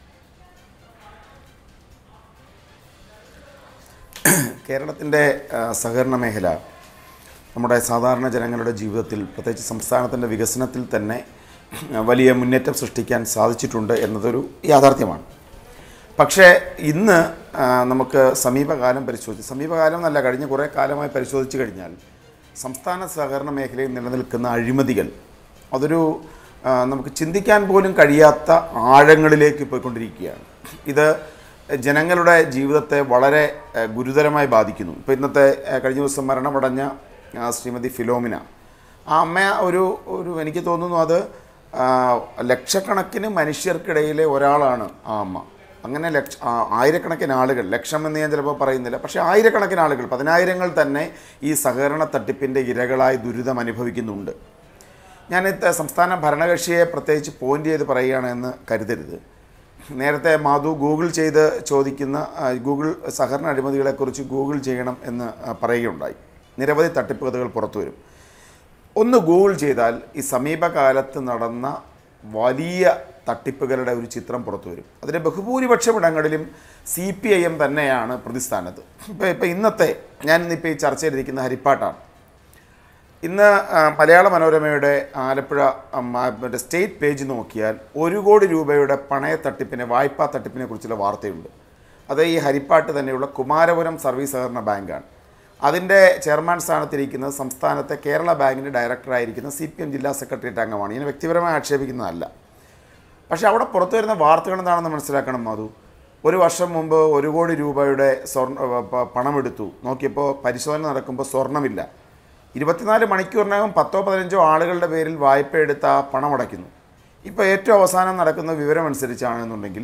കേരളത്തിൻ്റെ സഹകരണ മേഖല നമ്മുടെ സാധാരണ ജനങ്ങളുടെ ജീവിതത്തിൽ, പ്രത്യേകിച്ച് സംസ്ഥാനത്തിൻ്റെ വികസനത്തിൽ തന്നെ വലിയ മുന്നേറ്റം സൃഷ്ടിക്കാൻ സാധിച്ചിട്ടുണ്ട് എന്നതൊരു യാഥാർത്ഥ്യമാണ്. പക്ഷേ ഇന്ന് നമുക്ക് സമീപകാലം പരിശോധിച്ച് സമീപകാലം എന്നല്ല കഴിഞ്ഞ കുറേ കാലമായി പരിശോധിച്ച് കഴിഞ്ഞാൽ സംസ്ഥാന സഹകരണ മേഖലയിൽ നിലനിൽക്കുന്ന അഴിമതികൾ അതൊരു നമുക്ക് ചിന്തിക്കാൻ പോലും കഴിയാത്ത ആഴങ്ങളിലേക്ക് പോയിക്കൊണ്ടിരിക്കുകയാണ്. ഇത് ജനങ്ങളുടെ ജീവിതത്തെ വളരെ ഗുരുതരമായി ബാധിക്കുന്നു. ഇപ്പോൾ ഇന്നത്തെ കഴിഞ്ഞ ദിവസം മരണമടഞ്ഞ ശ്രീമതി ഫിലോമിന, ആ അമ്മ ഒരു ഒരു എനിക്ക് തോന്നുന്നു അത് ലക്ഷക്കണക്കിന് മനുഷ്യർക്കിടയിലെ ഒരാളാണ് ആ അമ്മ. അങ്ങനെ ലക്ഷ ആയിരക്കണക്കിന് ആളുകൾ, ലക്ഷം എന്ന് ഞാൻ ചിലപ്പോൾ പറയുന്നില്ല, പക്ഷേ ആയിരക്കണക്കിന് ആളുകൾ, പതിനായിരങ്ങൾ തന്നെ ഈ സഹകരണ തട്ടിപ്പിൻ്റെ ഇരകളായി ദുരിതം അനുഭവിക്കുന്നുണ്ട്. ഞാൻ സംസ്ഥാന ഭരണകക്ഷിയെ പ്രത്യേകിച്ച് പോയിൻ്റ് ചെയ്ത് പറയുകയാണെന്ന് കരുതരുത്. നേരത്തെ മാധു ഗൂഗിൾ ചെയ്ത് ചോദിക്കുന്ന ഗൂഗിൾ സഹകരണ അഴിമതികളെക്കുറിച്ച് ഗൂഗിൾ ചെയ്യണം എന്ന് പറയുകയുണ്ടായി. നിരവധി തട്ടിപ്പ് കഥകൾ പുറത്തു വരും. ഒന്ന് ഗൂഗിൾ ചെയ്താൽ ഈ സമീപകാലത്ത് നടന്ന വലിയ തട്ടിപ്പുകളുടെ ഒരു ചിത്രം പുറത്തു വരും. അതിൻ്റെ ബഹുഭൂരിപക്ഷം ഇടങ്ങളിലും സി പി ഐ എം തന്നെയാണ് പ്രതിസ്ഥാനത്ത്. ഇപ്പോൾ ഇപ്പോൾ ഇന്നത്തെ ഞാൻ ഇന്നിപ്പോൾ ഈ ചർച്ചയിലിരിക്കുന്ന ഹരിപ്പാട്ടാണ്. ഇന്ന് മലയാള മനോരമയുടെ ആലപ്പുഴ മറ്റേ സ്റ്റേറ്റ് പേജ് നോക്കിയാൽ ഒരു കോടി രൂപയുടെ പണയ തട്ടിപ്പിനെ, വായ്പാ തട്ടിപ്പിനെ കുറിച്ചുള്ള വാർത്തയുണ്ട്. അത് ഈ ഹരിപ്പാട്ട് തന്നെയുള്ള കുമാരപുരം സർവീസ് സഹകരണ ബാങ്കാണ്. അതിൻ്റെ ചെയർമാൻ സ്ഥാനത്തിരിക്കുന്നത് സംസ്ഥാനത്തെ കേരള ബാങ്കിൻ്റെ ഡയറക്ടറായിരിക്കുന്ന സി പി എം ജില്ലാ സെക്രട്ടേറിയറ്റ് അംഗമാണ്. ഇതിനെ വ്യക്തിപരമായി ആക്ഷേപിക്കുന്നതല്ല. പക്ഷേ അവിടെ പുറത്തു വരുന്ന വാർത്തകൾ എന്താണെന്ന് മനസ്സിലാക്കണം മാധു. ഒരു വർഷം മുമ്പ് ഒരു കോടി രൂപയുടെ സ്വർണ്ണ പണമെടുത്തു, നോക്കിയപ്പോൾ പരിശോധന നടക്കുമ്പോൾ സ്വർണ്ണമില്ല. ഇരുപത്തിനാല് മണിക്കൂറിനകം പത്തോ പതിനഞ്ചോ ആളുകളുടെ പേരിൽ വായ്പ എടുത്ത ആ പണം അടയ്ക്കുന്നു. ഇപ്പോൾ ഏറ്റവും അവസാനം നടക്കുന്ന വിവരം അനുസരിച്ചാണെന്നുണ്ടെങ്കിൽ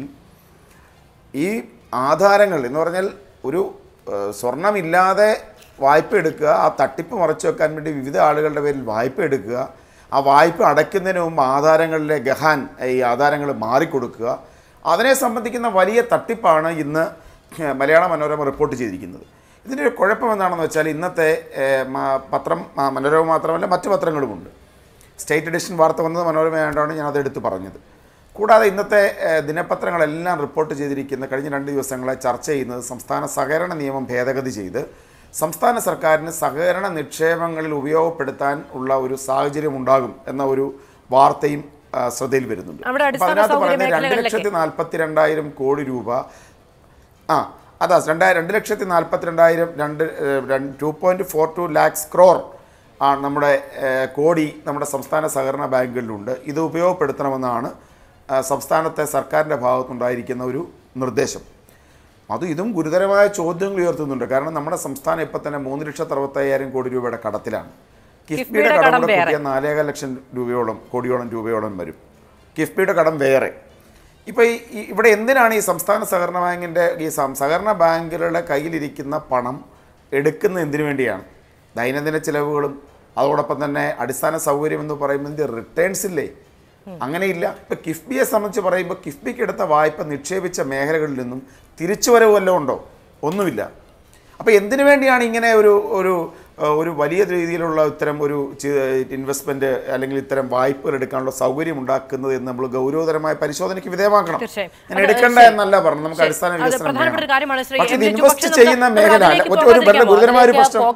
ഈ ആധാരങ്ങൾ എന്ന് പറഞ്ഞാൽ ഒരു സ്വർണ്ണമില്ലാതെ വായ്പ എടുക്കുക, ആ തട്ടിപ്പ് മറച്ചു വെക്കാൻ വേണ്ടി വിവിധ ആളുകളുടെ പേരിൽ വായ്പ എടുക്കുക, ആ വായ്പ അടയ്ക്കുന്നതിന് മുമ്പ് ആധാരങ്ങളിലെ ഗഹാൻ ഈ ആധാരങ്ങൾ മാറിക്കൊടുക്കുക, അതിനെ സംബന്ധിക്കുന്ന വലിയ തട്ടിപ്പാണ് ഇന്ന് മലയാള മനോരമ റിപ്പോർട്ട് ചെയ്തിരിക്കുന്നത്. ഇതിൻ്റെ ഒരു കുഴപ്പം എന്താണെന്ന് വെച്ചാൽ ഇന്നത്തെ പത്രം മനോരമ മാത്രമല്ല മറ്റു പത്രങ്ങളുമുണ്ട്. സ്റ്റേറ്റ് എഡിഷൻ വാർത്ത വന്നത് മനോരമയായതുകൊണ്ടാണ് ഞാനത് എടുത്ത് പറഞ്ഞത്. കൂടാതെ ഇന്നത്തെ ദിനപത്രങ്ങളെല്ലാം റിപ്പോർട്ട് ചെയ്തിരിക്കുന്ന കഴിഞ്ഞ രണ്ട് ദിവസങ്ങളെ ചർച്ച ചെയ്യുന്നത് സംസ്ഥാന സഹകരണ നിയമം ഭേദഗതി ചെയ്ത് സംസ്ഥാന സർക്കാരിന് സഹകരണ നിക്ഷേപങ്ങളിൽ ഉപയോഗപ്പെടുത്താൻ ഉള്ള ഒരു സാഹചര്യം ഉണ്ടാകും എന്ന ഒരു വാർത്തയും ശ്രദ്ധയിൽ വരുന്നുണ്ട്. അതിനകത്ത് പറയുന്നത് രണ്ട് ലക്ഷത്തി നാൽപ്പത്തി രണ്ടായിരം കോടി രൂപ ആ അതാ രണ്ടായിരം രണ്ട് ലക്ഷത്തി നാൽപ്പത്തി രണ്ടായിരം രണ്ട് two point four two lakhs crore ആണ് നമ്മുടെ കോടി നമ്മുടെ സംസ്ഥാന സഹകരണ ബാങ്കുകളിലുണ്ട്. ഇത് ഉപയോഗപ്പെടുത്തണമെന്നാണ് സംസ്ഥാനത്തെ സർക്കാരിൻ്റെ ഭാഗത്തുണ്ടായിരിക്കുന്ന ഒരു നിർദ്ദേശം. അത് ഇതും ഗുരുതരമായ ചോദ്യങ്ങൾ ഉയർത്തുന്നുണ്ട്. കാരണം നമ്മുടെ സംസ്ഥാനം ഇപ്പം തന്നെ മൂന്ന് ലക്ഷത്തി അറുപത്തയ്യായിരം കോടി രൂപയുടെ കടത്തിലാണ്. കിഫ്ബിയുടെ കടം കൂടെ കൂട്ടിയ നാലേകാൽ ലക്ഷം രൂപയോളം കോടിയോളം രൂപയോളം വരും. കിഫ്ബിയുടെ കടം വേറെ. ഇപ്പോൾ ഈ ഇവിടെ എന്തിനാണ് ഈ സംസ്ഥാന സഹകരണ ബാങ്കിൻ്റെ ഈ സഹകരണ ബാങ്കുകളുടെ കയ്യിലിരിക്കുന്ന പണം എടുക്കുന്ന എന്തിനു വേണ്ടിയാണ്? ദൈനംദിന ചിലവുകളും അതോടൊപ്പം തന്നെ അടിസ്ഥാന സൗകര്യം എന്ന് പറയുമ്പോൾ റിട്ടേൺസ് ഇല്ലേ? അങ്ങനെയില്ല. ഇപ്പം കിഫ്ബിയെ സംബന്ധിച്ച് പറയുമ്പോൾ കിഫ്ബിക്ക് എടുത്ത വായ്പ നിക്ഷേപിച്ച മേഖലകളിൽ നിന്നും തിരിച്ചു വരവ് വല്ലതും ഉണ്ടോ? ഒന്നുമില്ല. അപ്പോൾ എന്തിനു വേണ്ടിയാണ് ഇങ്ങനെ ഒരു ഒരു ഒരു വലിയ രീതിയിലുള്ള ഇത്തരം ഒരു ഇൻവെസ്റ്റ്മെൻറ്റ് അല്ലെങ്കിൽ ഇത്തരം വായ്പകൾ എടുക്കാനുള്ള സൗകര്യം ഉണ്ടാക്കുന്നത് എന്ന് നമ്മൾ ഗൗരവതരമായ പരിശോധനയ്ക്ക് വിധേയമാക്കണം. ഞാൻ എടുക്കണ്ട എന്നല്ല പറഞ്ഞു, നമുക്ക് അടിസ്ഥാന വികസനം വേണം. പക്ഷേ ഇത് ഇൻവെസ്റ്റ് ചെയ്യുന്ന മേഖല ഒരു ഗുരുതരമായ ഒരു പ്രശ്നം.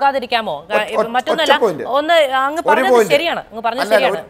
ഒരു പോയിന്റ്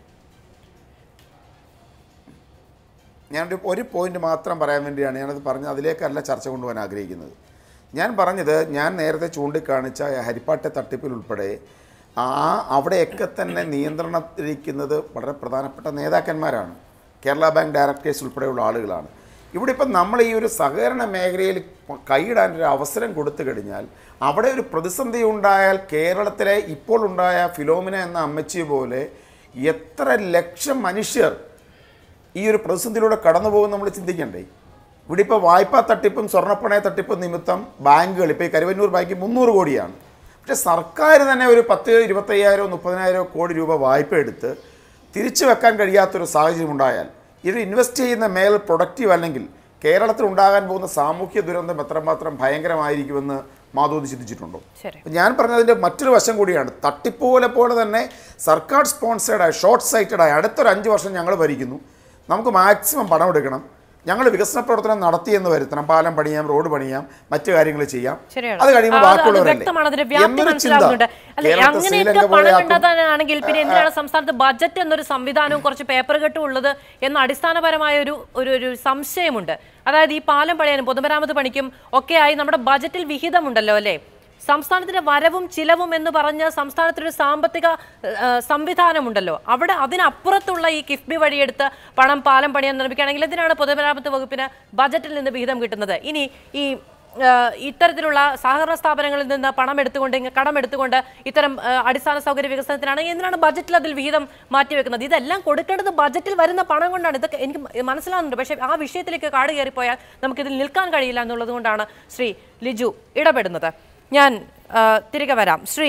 ഞാനൊരു ഒരു പോയിന്റ് മാത്രം പറയാൻ വേണ്ടിയാണ് ഞാനത് പറഞ്ഞത്. അതിലേക്കല്ല ചർച്ച കൊണ്ടുപോകാൻ ആഗ്രഹിക്കുന്നത്. ഞാൻ പറഞ്ഞത് ഞാൻ നേരത്തെ ചൂണ്ടിക്കാണിച്ച ഹരിപ്പാട്ടെ തട്ടിപ്പിൽ ഉൾപ്പെടെ ആ അവിടെയൊക്കെ തന്നെ നിയന്ത്രണത്തിലിരിക്കുന്നത് വളരെ പ്രധാനപ്പെട്ട നേതാക്കന്മാരാണ്. കേരള ബാങ്ക് ഡയറക്ടേഴ്സ് ഉൾപ്പെടെയുള്ള ആളുകളാണ്. ഇവിടെ ഇപ്പം നമ്മൾ ഈ ഒരു സഹകരണ മേഖലയിൽ കൈയിടാനൊരു അവസരം കൊടുത്തു കഴിഞ്ഞാൽ അവിടെ ഒരു പ്രതിസന്ധി ഉണ്ടായാൽ കേരളത്തിലെ ഇപ്പോൾ ഉണ്ടായ ഫിലോമിന എന്ന അമ്മച്ചി പോലെ എത്ര ലക്ഷം മനുഷ്യർ ഈ ഒരു പ്രതിസന്ധിയിലൂടെ കടന്നു പോകും നമ്മൾ ചിന്തിക്കണ്ടേ? ഇവിടെ ഇപ്പോൾ വായ്പാ തട്ടിപ്പും സ്വർണ്ണപ്പണയ തട്ടിപ്പും നിമിത്തം ബാങ്കുകൾ ഇപ്പോൾ ഈ കരുവന്നൂർ ബാങ്ക് മുന്നൂറ് കോടിയാണ്. പക്ഷേ സർക്കാർ തന്നെ ഒരു പത്ത് ഇരുപത്തയ്യായിരോ മുപ്പതിനായിരോ കോടി രൂപ വായ്പ എടുത്ത് തിരിച്ചു വെക്കാൻ കഴിയാത്തൊരു സാഹചര്യം ഉണ്ടായാൽ ഇത് ഇൻവെസ്റ്റ് ചെയ്യുന്ന മേഖല പ്രൊഡക്റ്റീവ് അല്ലെങ്കിൽ കേരളത്തിൽ ഉണ്ടാകാൻ പോകുന്ന സാമൂഹ്യ ദുരന്തം എത്രമാത്രം ഭയങ്കരമായിരിക്കുമെന്ന് മാധവ് ചിന്തിച്ചിട്ടുണ്ടോ? ഞാൻ പറഞ്ഞതിൻ്റെ മറ്റൊരു വശം കൂടിയാണ്. തട്ടിപ്പ് പോലെ പോലെ തന്നെ സർക്കാർ സ്പോൺസേഡായ ഷോർട്ട് സൈറ്റഡായ അടുത്തൊരു അഞ്ച് വർഷം ഞങ്ങൾ ഭരിക്കുന്നു, നമുക്ക് മാക്സിമം പണം എടുക്കണം, ഞങ്ങൾ വികസന പ്രവർത്തനം നടത്തിയെന്ന് വരുത്തണം, പാലം പണിയാം, റോഡ് പണിയാം, മറ്റു കാര്യങ്ങൾ ചെയ്യാം, അത് കഴിയുമ്പോൾ ബാക്കിയുള്ളവരല്ലേ എന്നൊരു ചിന്ത. അങ്ങനെയൊക്കെ പണം കണ്ടെത്താനാണെങ്കിൽ പിന്നെ എന്തിനാണ് സംസ്ഥാനത്ത് ബജറ്റ് എന്നൊരു സംവിധാനവും കുറച്ച് പേപ്പർ കെട്ടും ഉള്ളത് എന്ന അടിസ്ഥാനപരമായ ഒരു ഒരു സംശയമുണ്ട്. അതായത് ഈ പാലം പണിയാനും പൊതുമരാമത്ത് പണിക്കും ഒക്കെ ആയി നമ്മുടെ ബജറ്റിൽ വിഹിതമുണ്ടല്ലോ അല്ലേ? സംസ്ഥാനത്തിന്റെ വരവും ചിലവും എന്ന് പറഞ്ഞ് സംസ്ഥാനത്തിനൊരു സാമ്പത്തിക സംവിധാനമുണ്ടല്ലോ, അവിടെ അതിനപ്പുറത്തുള്ള ഈ കിഫ്ബി വഴിയെടുത്ത് പണം പാലം പണിയാൻ നിർമ്മിക്കുകയാണെങ്കിൽ എന്തിനാണ് പൊതുമരാമത്ത് വകുപ്പിന് ബജറ്റിൽ നിന്ന് വിഹിതം കിട്ടുന്നത്? ഇനി ഈ ഇത്തരത്തിലുള്ള സഹകരണ സ്ഥാപനങ്ങളിൽ നിന്ന് പണം എടുത്തുകൊണ്ട് കടം എടുത്തുകൊണ്ട് ഇത്തരം അടിസ്ഥാന സൗകര്യ വികസനത്തിനാണെങ്കിൽ എന്തിനാണ് ബജറ്റിൽ അതിൽ വിഹിതം മാറ്റിവെക്കുന്നത്? ഇതെല്ലാം കൊടുക്കേണ്ടത് ബജറ്റിൽ വരുന്ന പണം കൊണ്ടാണ്. ഇതൊക്കെ എനിക്ക് മനസ്സിലാകുന്നുണ്ട്. പക്ഷേ ആ വിഷയത്തിലേക്ക് കാട് കയറിപ്പോയാൽ നമുക്കിതിൽ നിൽക്കാൻ കഴിയില്ല എന്നുള്ളത് കൊണ്ടാണ് ശ്രീ ലിജു ഇടപെടുന്നത്. ഞാൻ തിരികെ വരാം. ശ്രീ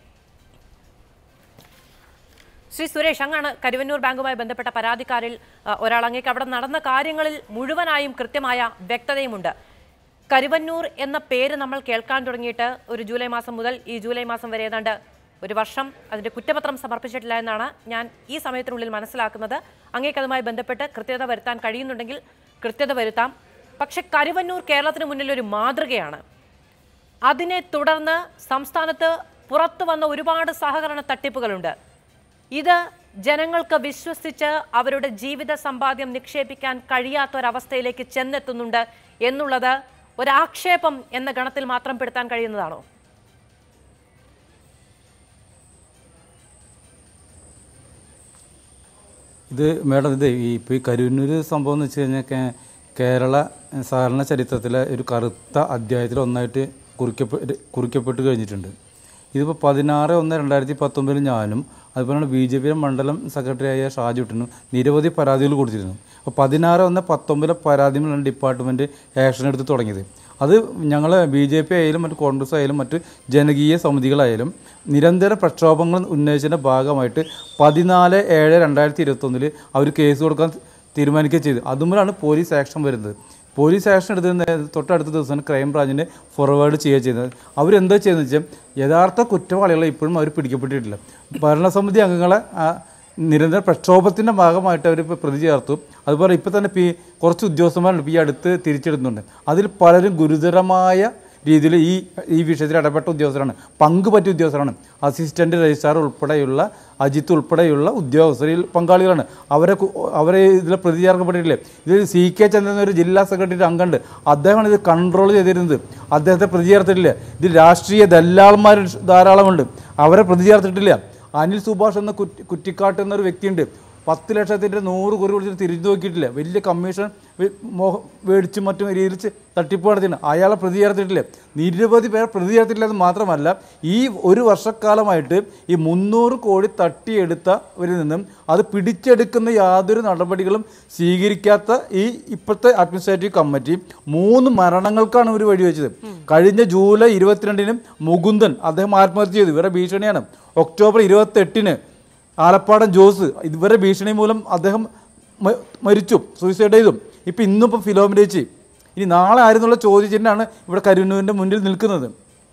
ശ്രീ സുരേഷ്, അങ്ങാണ് കരുവന്നൂർ ബാങ്കുമായി ബന്ധപ്പെട്ട പരാതിക്കാരിൽ ഒരാൾ. അങ്ങേക്ക് അവിടെ നടന്ന കാര്യങ്ങളിൽ മുഴുവനായും കൃത്യമായ വ്യക്തതയുമുണ്ട്. കരുവന്നൂർ എന്ന പേര് നമ്മൾ കേൾക്കാൻ തുടങ്ങിയിട്ട് ഒരു ജൂലൈ മാസം മുതൽ ഈ ജൂലൈ മാസം വരെ ഏതാണ്ട് ഒരു വർഷം അതിൻ്റെ കുറ്റപത്രം സമർപ്പിച്ചിട്ടില്ല എന്നാണ് ഞാൻ ഈ സമയത്തിനുള്ളിൽ മനസ്സിലാക്കുന്നത്. അങ്ങേക്ക് അതുമായി ബന്ധപ്പെട്ട് കൃത്യത വരുത്താൻ കഴിയുന്നുണ്ടെങ്കിൽ കൃത്യത വരുത്താം. പക്ഷെ കരുവന്നൂർ കേരളത്തിന് മുന്നിൽ ഒരു മാതൃകയാണ്. അതിനെ തുടർന്ന് സംസ്ഥാനത്ത് പുറത്തു വന്ന ഒരുപാട് സഹകരണ തട്ടിപ്പുകളുണ്ട്. ഇത് ജനങ്ങൾക്ക് വിശ്വസിച്ച് അവരുടെ ജീവിത സമ്പാദ്യം നിക്ഷേപിക്കാൻ കഴിയാത്തൊരവസ്ഥയിലേക്ക് ചെന്നെത്തുന്നുണ്ട് എന്നുള്ളത് ഒരാക്ഷേപം എന്ന ഗണത്തിൽ മാത്രം പെടുത്താൻ കഴിയുന്നതാണോ? ഇത് മേഡം, ഇത് ഈ ഇപ്പോൾ ഈ കരുവന്നൂർ സംഭവം എന്ന് വെച്ച് കഴിഞ്ഞാൽ കേരള സഹകരണ ചരിത്രത്തിലെ ഒരു കറുത്ത അധ്യായത്തിൽ ഒന്നായിട്ട് കുറിക്കപ്പെട്ട് കുറിക്കപ്പെട്ട് കഴിഞ്ഞിട്ടുണ്ട്. ഇതിപ്പോൾ പതിനാറ് ഒന്ന് രണ്ടായിരത്തി പത്തൊമ്പതിൽ ഞാനും അതുപോലെയാണ് ബി ജെ പിയുടെ മണ്ഡലം സെക്രട്ടറിയായ ഷാജുട്ടിനും നിരവധി പരാതികൾ കൊടുത്തിരുന്നു. അപ്പോൾ പതിനാറ് ഒന്ന് പത്തൊമ്പതിലെ പരാതികളാണ് ഡിപ്പാർട്ട്മെൻറ്റ് ആക്ഷൻ എടുത്ത് തുടങ്ങിയത്. അത് ഞങ്ങൾ ബി ജെ പി ആയാലും മറ്റ് കോൺഗ്രസ് ആയാലും മറ്റ് ജനകീയ സമിതികളായാലും നിരന്തര പ്രക്ഷോഭങ്ങൾ ഉന്നയിച്ചതിൻ്റെ ഭാഗമായിട്ട് പതിനാല് ഏഴ് രണ്ടായിരത്തി ഇരുപത്തൊന്നിൽ അവർ കേസ് കൊടുക്കാൻ തീരുമാനിക്കുകയും ചെയ്തു. അതുമ്പോഴാണ് പോലീസ് ആക്ഷൻ വരുന്നത്. പോലീസ് ആക്ഷൻ എടുത്തതിന് തൊട്ടടുത്ത ദിവസം ക്രൈംബ്രാഞ്ചിന് ഫോർവേഡ് ചെയ്യുക ചെയ്യുന്നത്. അവരെന്താ ചെയ്യുന്നത് വെച്ചാൽ യഥാർത്ഥ കുറ്റവാളികളെ ഇപ്പോഴും അവർ പിടിക്കപ്പെട്ടിട്ടില്ല. ഭരണസമിതി അംഗങ്ങളെ നിരന്തര പ്രക്ഷോഭത്തിൻ്റെ ഭാഗമായിട്ട് അവർ ഇപ്പോൾ പ്രതി ചേർത്തു. അതുപോലെ ഇപ്പോൾ തന്നെ പി കുറച്ച് ഉദ്യോഗസ്ഥന്മാരുണ്ട് ഈ അടുത്ത് തിരിച്ചെടുക്കുന്നുണ്ട്. അതിൽ പലരും ഗുരുതരമായ രീതിയിൽ ഈ ഈ വിഷയത്തിൽ ഇടപെട്ട ഉദ്യോഗസ്ഥരാണ്, പങ്ക് പറ്റിയ ഉദ്യോഗസ്ഥരാണ്. അസിസ്റ്റൻ്റ് രജിസ്ട്രാർ ഉൾപ്പെടെയുള്ള അജിത്ത് ഉൾപ്പെടെയുള്ള ഉദ്യോഗസ്ഥരിൽ പങ്കാളികളാണ്. അവരെ അവരെ ഇതിൽ പ്രതി ചേർക്കപ്പെട്ടിട്ടില്ലേ? ഇതിൽ സി കെ ചന്ദ്രൻ ഒരു ജില്ലാ സെക്രട്ടറി അംഗമുണ്ട്, അദ്ദേഹമാണ് ഇത് കൺട്രോൾ ചെയ്തിരുന്നത്. അദ്ദേഹത്തെ പ്രതി ചേർത്തിട്ടില്ല. ഇതിൽ രാഷ്ട്രീയ ദല്ലാൾമാർ ധാരാളമുണ്ട്, അവരെ പ്രതി ചേർത്തിട്ടില്ല. അനിൽ സുഭാഷ് എന്ന കുറ്റി കുറ്റിക്കാട്ട് എന്നൊരു വ്യക്തിയുണ്ട്, പത്ത് ലക്ഷത്തിൻ്റെ നൂറ് കോടി കൊടുത്തിട്ട് തിരിഞ്ഞു നോക്കിയിട്ടില്ല. വലിയ കമ്മീഷൻ മോഹ മേടിച്ച് മറ്റും രീതിയിൽ തട്ടിപ്പ് നടത്തിയിട്ടുണ്ട്, അയാളെ പ്രതി ചേർത്തിട്ടില്ല. നിരവധി പേർ പ്രതി ചേർത്തിട്ടില്ല എന്ന് മാത്രമല്ല, ഈ ഒരു വർഷക്കാലമായിട്ട് ഈ മുന്നൂറ് കോടി തട്ടിയെടുത്തവരിൽ നിന്നും അത് പിടിച്ചെടുക്കുന്ന യാതൊരു നടപടികളും സ്വീകരിക്കാത്ത ഈ ഇപ്പോഴത്തെ അഡ്മിനിസ്ട്രേറ്റീവ് കമ്മിറ്റി മൂന്ന് മരണങ്ങൾക്കാണ് ഇവർ വഴിവെച്ചത്. കഴിഞ്ഞ ജൂലൈ ഇരുപത്തിരണ്ടിനും മുകുന്ദൻ അദ്ദേഹം ആത്മഹത്യ ചെയ്തു, ഇവരുടെ ഭീഷണിയാണ്. ഒക്ടോബർ ഇരുപത്തെട്ടിന് ആലപ്പാടൻ ജോസ് ഇവരെ ഭീഷണി മൂലം അദ്ദേഹം മരിച്ചു, സൂയിസൈഡ് ചെയ്തു. ഇപ്പം ഇന്നിപ്പോൾ ഫിലോമിനേച്ച് ഇനി നാളെ ആയിരുന്നുള്ള ചോദ്യചിഹ്നമാണ് ഇവിടെ കരുവന്നൂരിൻ്റെ മുന്നിൽ നിൽക്കുന്നത്.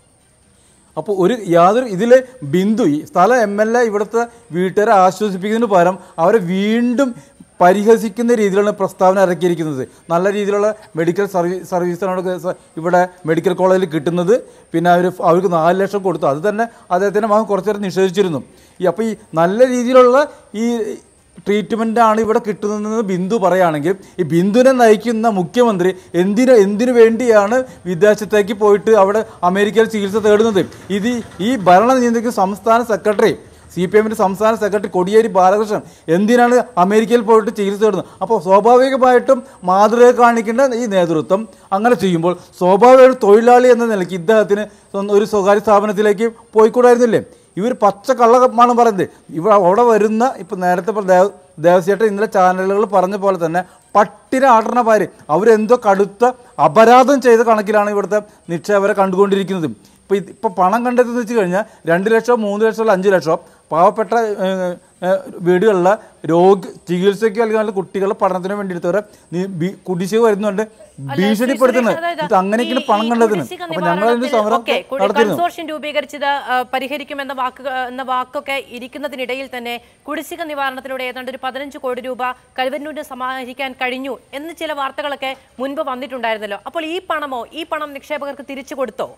അപ്പോൾ ഒരു യാതൊരു ഇതിലെ ബിന്ദു ഈ സ്ഥല എം എൽ എ ഇവിടുത്തെ വീട്ടുകാരെ ആശ്വസിപ്പിക്കുന്നതിന് പകരം അവരെ വീണ്ടും പരിഹസിക്കുന്ന രീതിയിലാണ് പ്രസ്താവന ഇറക്കിയിരിക്കുന്നത്. നല്ല രീതിയിലുള്ള മെഡിക്കൽ സർവീസ് സർവീസാണ് ഇവിടെ മെഡിക്കൽ കോളേജിൽ കിട്ടുന്നത്. പിന്നെ അവർ അവർക്ക് നാല് ലക്ഷം കൊടുത്തു, അത് തന്നെ അദ്ദേഹത്തിൻ്റെ മകൻ കുറച്ചു നേരം നിഷേധിച്ചിരുന്നു. ഈ അപ്പോൾ ഈ നല്ല രീതിയിലുള്ള ഈ ട്രീറ്റ്മെൻറ്റാണ് ഇവിടെ കിട്ടുന്നതെന്ന് ബിന്ദു പറയുകയാണെങ്കിൽ ഈ ബിന്ദുവിനെ നയിക്കുന്ന മുഖ്യമന്ത്രി എന്തിന് എന്തിനു വേണ്ടിയാണ് വിദേശത്തേക്ക് പോയിട്ട് അവിടെ അമേരിക്കയിൽ ചികിത്സ തേടുന്നത്? ഇത് ഈ ഭരണം നിയന്ത്രിക്കുന്ന സംസ്ഥാന സെക്രട്ടറി സി പി എമ്മിൻ്റെ സംസ്ഥാന സെക്രട്ടറി കോടിയേരി ബാലകൃഷ്ണൻ എന്തിനാണ് അമേരിക്കയിൽ പോയിട്ട് ചികിത്സ തേടുന്നത്? അപ്പോൾ സ്വാഭാവികമായിട്ടും മാതൃക കാണിക്കേണ്ട ഈ നേതൃത്വം അങ്ങനെ ചെയ്യുമ്പോൾ സ്വാഭാവിക തൊഴിലാളി എന്ന നിലയ്ക്ക് ഇദ്ദേഹത്തിന് ഒരു സ്വകാര്യ സ്ഥാപനത്തിലേക്ക് പോയിക്കൂടായിരുന്നില്ലേ? ഇവർ പച്ച കള്ളമാണ് പറയുന്നത്. ഇവ അവിടെ വരുന്ന ഇപ്പം നേരത്തെ ദേവ ദേവസ്യേട്ടൻ ഇന്നലെ ചാനലുകൾ പറഞ്ഞ പോലെ തന്നെ പട്ടിര ആടണ പാര് അവരെന്തോ കടുത്ത അപരാധം ചെയ്ത കണക്കിലാണ് ഇവിടുത്തെ നിക്ഷേപകരെ കണ്ടുകൊണ്ടിരിക്കുന്നത്. ഇപ്പോൾ ഇപ്പോൾ പണം കണ്ടെത്തുന്നത് വെച്ച് കഴിഞ്ഞാൽ രണ്ട് ലക്ഷം മൂന്ന് ലക്ഷം അല്ല അഞ്ച് ലക്ഷം പാവപ്പെട്ട വീടുകളിലെ രോഗി ചികിത്സയ്ക്ക് അല്ലെങ്കിൽ കുട്ടികളുടെ പഠനത്തിന് വേണ്ടി എടുത്തവരെ കുടിശ്ശിക വരുന്നുണ്ട്, ഭീഷണിപ്പെടുത്തുന്നത്. അങ്ങനെയൊക്കെയാണ് പണം കണ്ടെത്തുന്നത്. അപ്പോൾ ഞങ്ങളതിന്റെ സമരം കൺസോർഷ്യം രൂപീകരിച്ചത് പരിഹരിക്കുമെന്ന വാക്ക് എന്ന വാക്കൊക്കെ ഇരിക്കുന്നതിനിടയിൽ തന്നെ കുടിശ്ശിക നിവാരണത്തിലൂടെ ഏതാണ്ട് ഒരു പതിനഞ്ച് കോടി രൂപ കരുവന്നൂരിന് സമാഹരിക്കാൻ കഴിഞ്ഞു എന്ന് ചില വാർത്തകളൊക്കെ മുൻപ് വന്നിട്ടുണ്ടായിരുന്നല്ലോ. അപ്പോൾ ഈ പണമോ ഈ പണം നിക്ഷേപകർക്ക് തിരിച്ചു കൊടുത്തോ?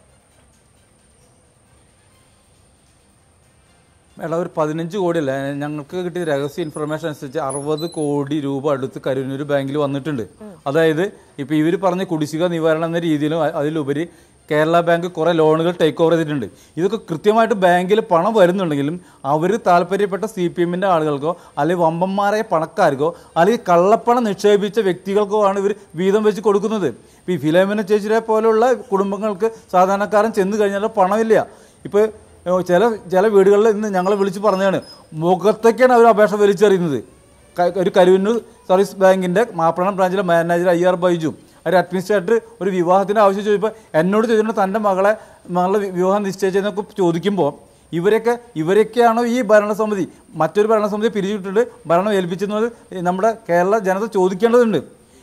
മേഡം ഒരു പതിനഞ്ച് കോടിയല്ല, ഞങ്ങൾക്ക് കിട്ടിയ രഹസ്യ ഇൻഫർമേഷൻ അനുസരിച്ച് അറുപത് കോടി രൂപ അടുത്ത് കരുവന്നൂർ ബാങ്കിൽ വന്നിട്ടുണ്ട്. അതായത് ഇപ്പോൾ ഇവർ പറഞ്ഞ കുടിശ്ശിക നിവാരണം എന്ന രീതിയിലും അതിലുപരി കേരള ബാങ്ക് കുറേ ലോണുകൾ ടേക്ക് ഓവർ ചെയ്തിട്ടുണ്ട്. ഇതൊക്കെ കൃത്യമായിട്ട് ബാങ്കിൽ പണം വരുന്നുണ്ടെങ്കിലും അവർ താല്പര്യപ്പെട്ട സി പി എമ്മിൻ്റെ ആളുകൾക്കോ അല്ലെങ്കിൽ വമ്പന്മാരായ പണക്കാർക്കോ അല്ലെങ്കിൽ കള്ളപ്പണം നിക്ഷേപിച്ച വ്യക്തികൾക്കോ ആണ് ഇവർ വീതം വെച്ച് കൊടുക്കുന്നത്. ഇപ്പോൾ ഈ ഫിലോമിന ചേച്ചിയെ പോലുള്ള കുടുംബങ്ങൾക്ക് സാധാരണക്കാരൻ ചെന്ന് കഴിഞ്ഞാൽ പണമില്ല. ഇപ്പോൾ ചില ചില വീടുകളിൽ ഇന്ന് ഞങ്ങളെ വിളിച്ച് പറഞ്ഞതാണ്, മുഖത്തേക്കാണ് അവർ അപേക്ഷ വലിച്ചെറിയുന്നത്. ഒരു കരുവന്നൂർ സർവീസ് ബാങ്കിൻ്റെ മാപ്പണം ബ്രാഞ്ചിലെ മാനേജർ ഐ ആർ ബൈജു ഒരു അഡ്മിനിസ്ട്രേറ്റർ ഒരു വിവാഹത്തിൻ്റെ ആവശ്യം ചോദിച്ചപ്പോൾ എന്നോട് ചോദിച്ചിട്ടുണ്ട് തൻ്റെ മകളെ മകളുടെ വിവാഹം നിശ്ചയിച്ചതെന്നൊക്കെ ചോദിക്കുമ്പോൾ ഇവരൊക്കെ ഇവരൊക്കെയാണോ ഈ ഭരണസമിതി മറ്റൊരു ഭരണസമിതി പിരിച്ചുവിട്ടിട്ട് ഭരണം ഏൽപ്പിച്ചെന്നത് നമ്മുടെ കേരള ജനത ചോദിക്കേണ്ടതുണ്ട്.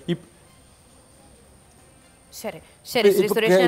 ശരി ശരി ശ്രീ സുരേഷ്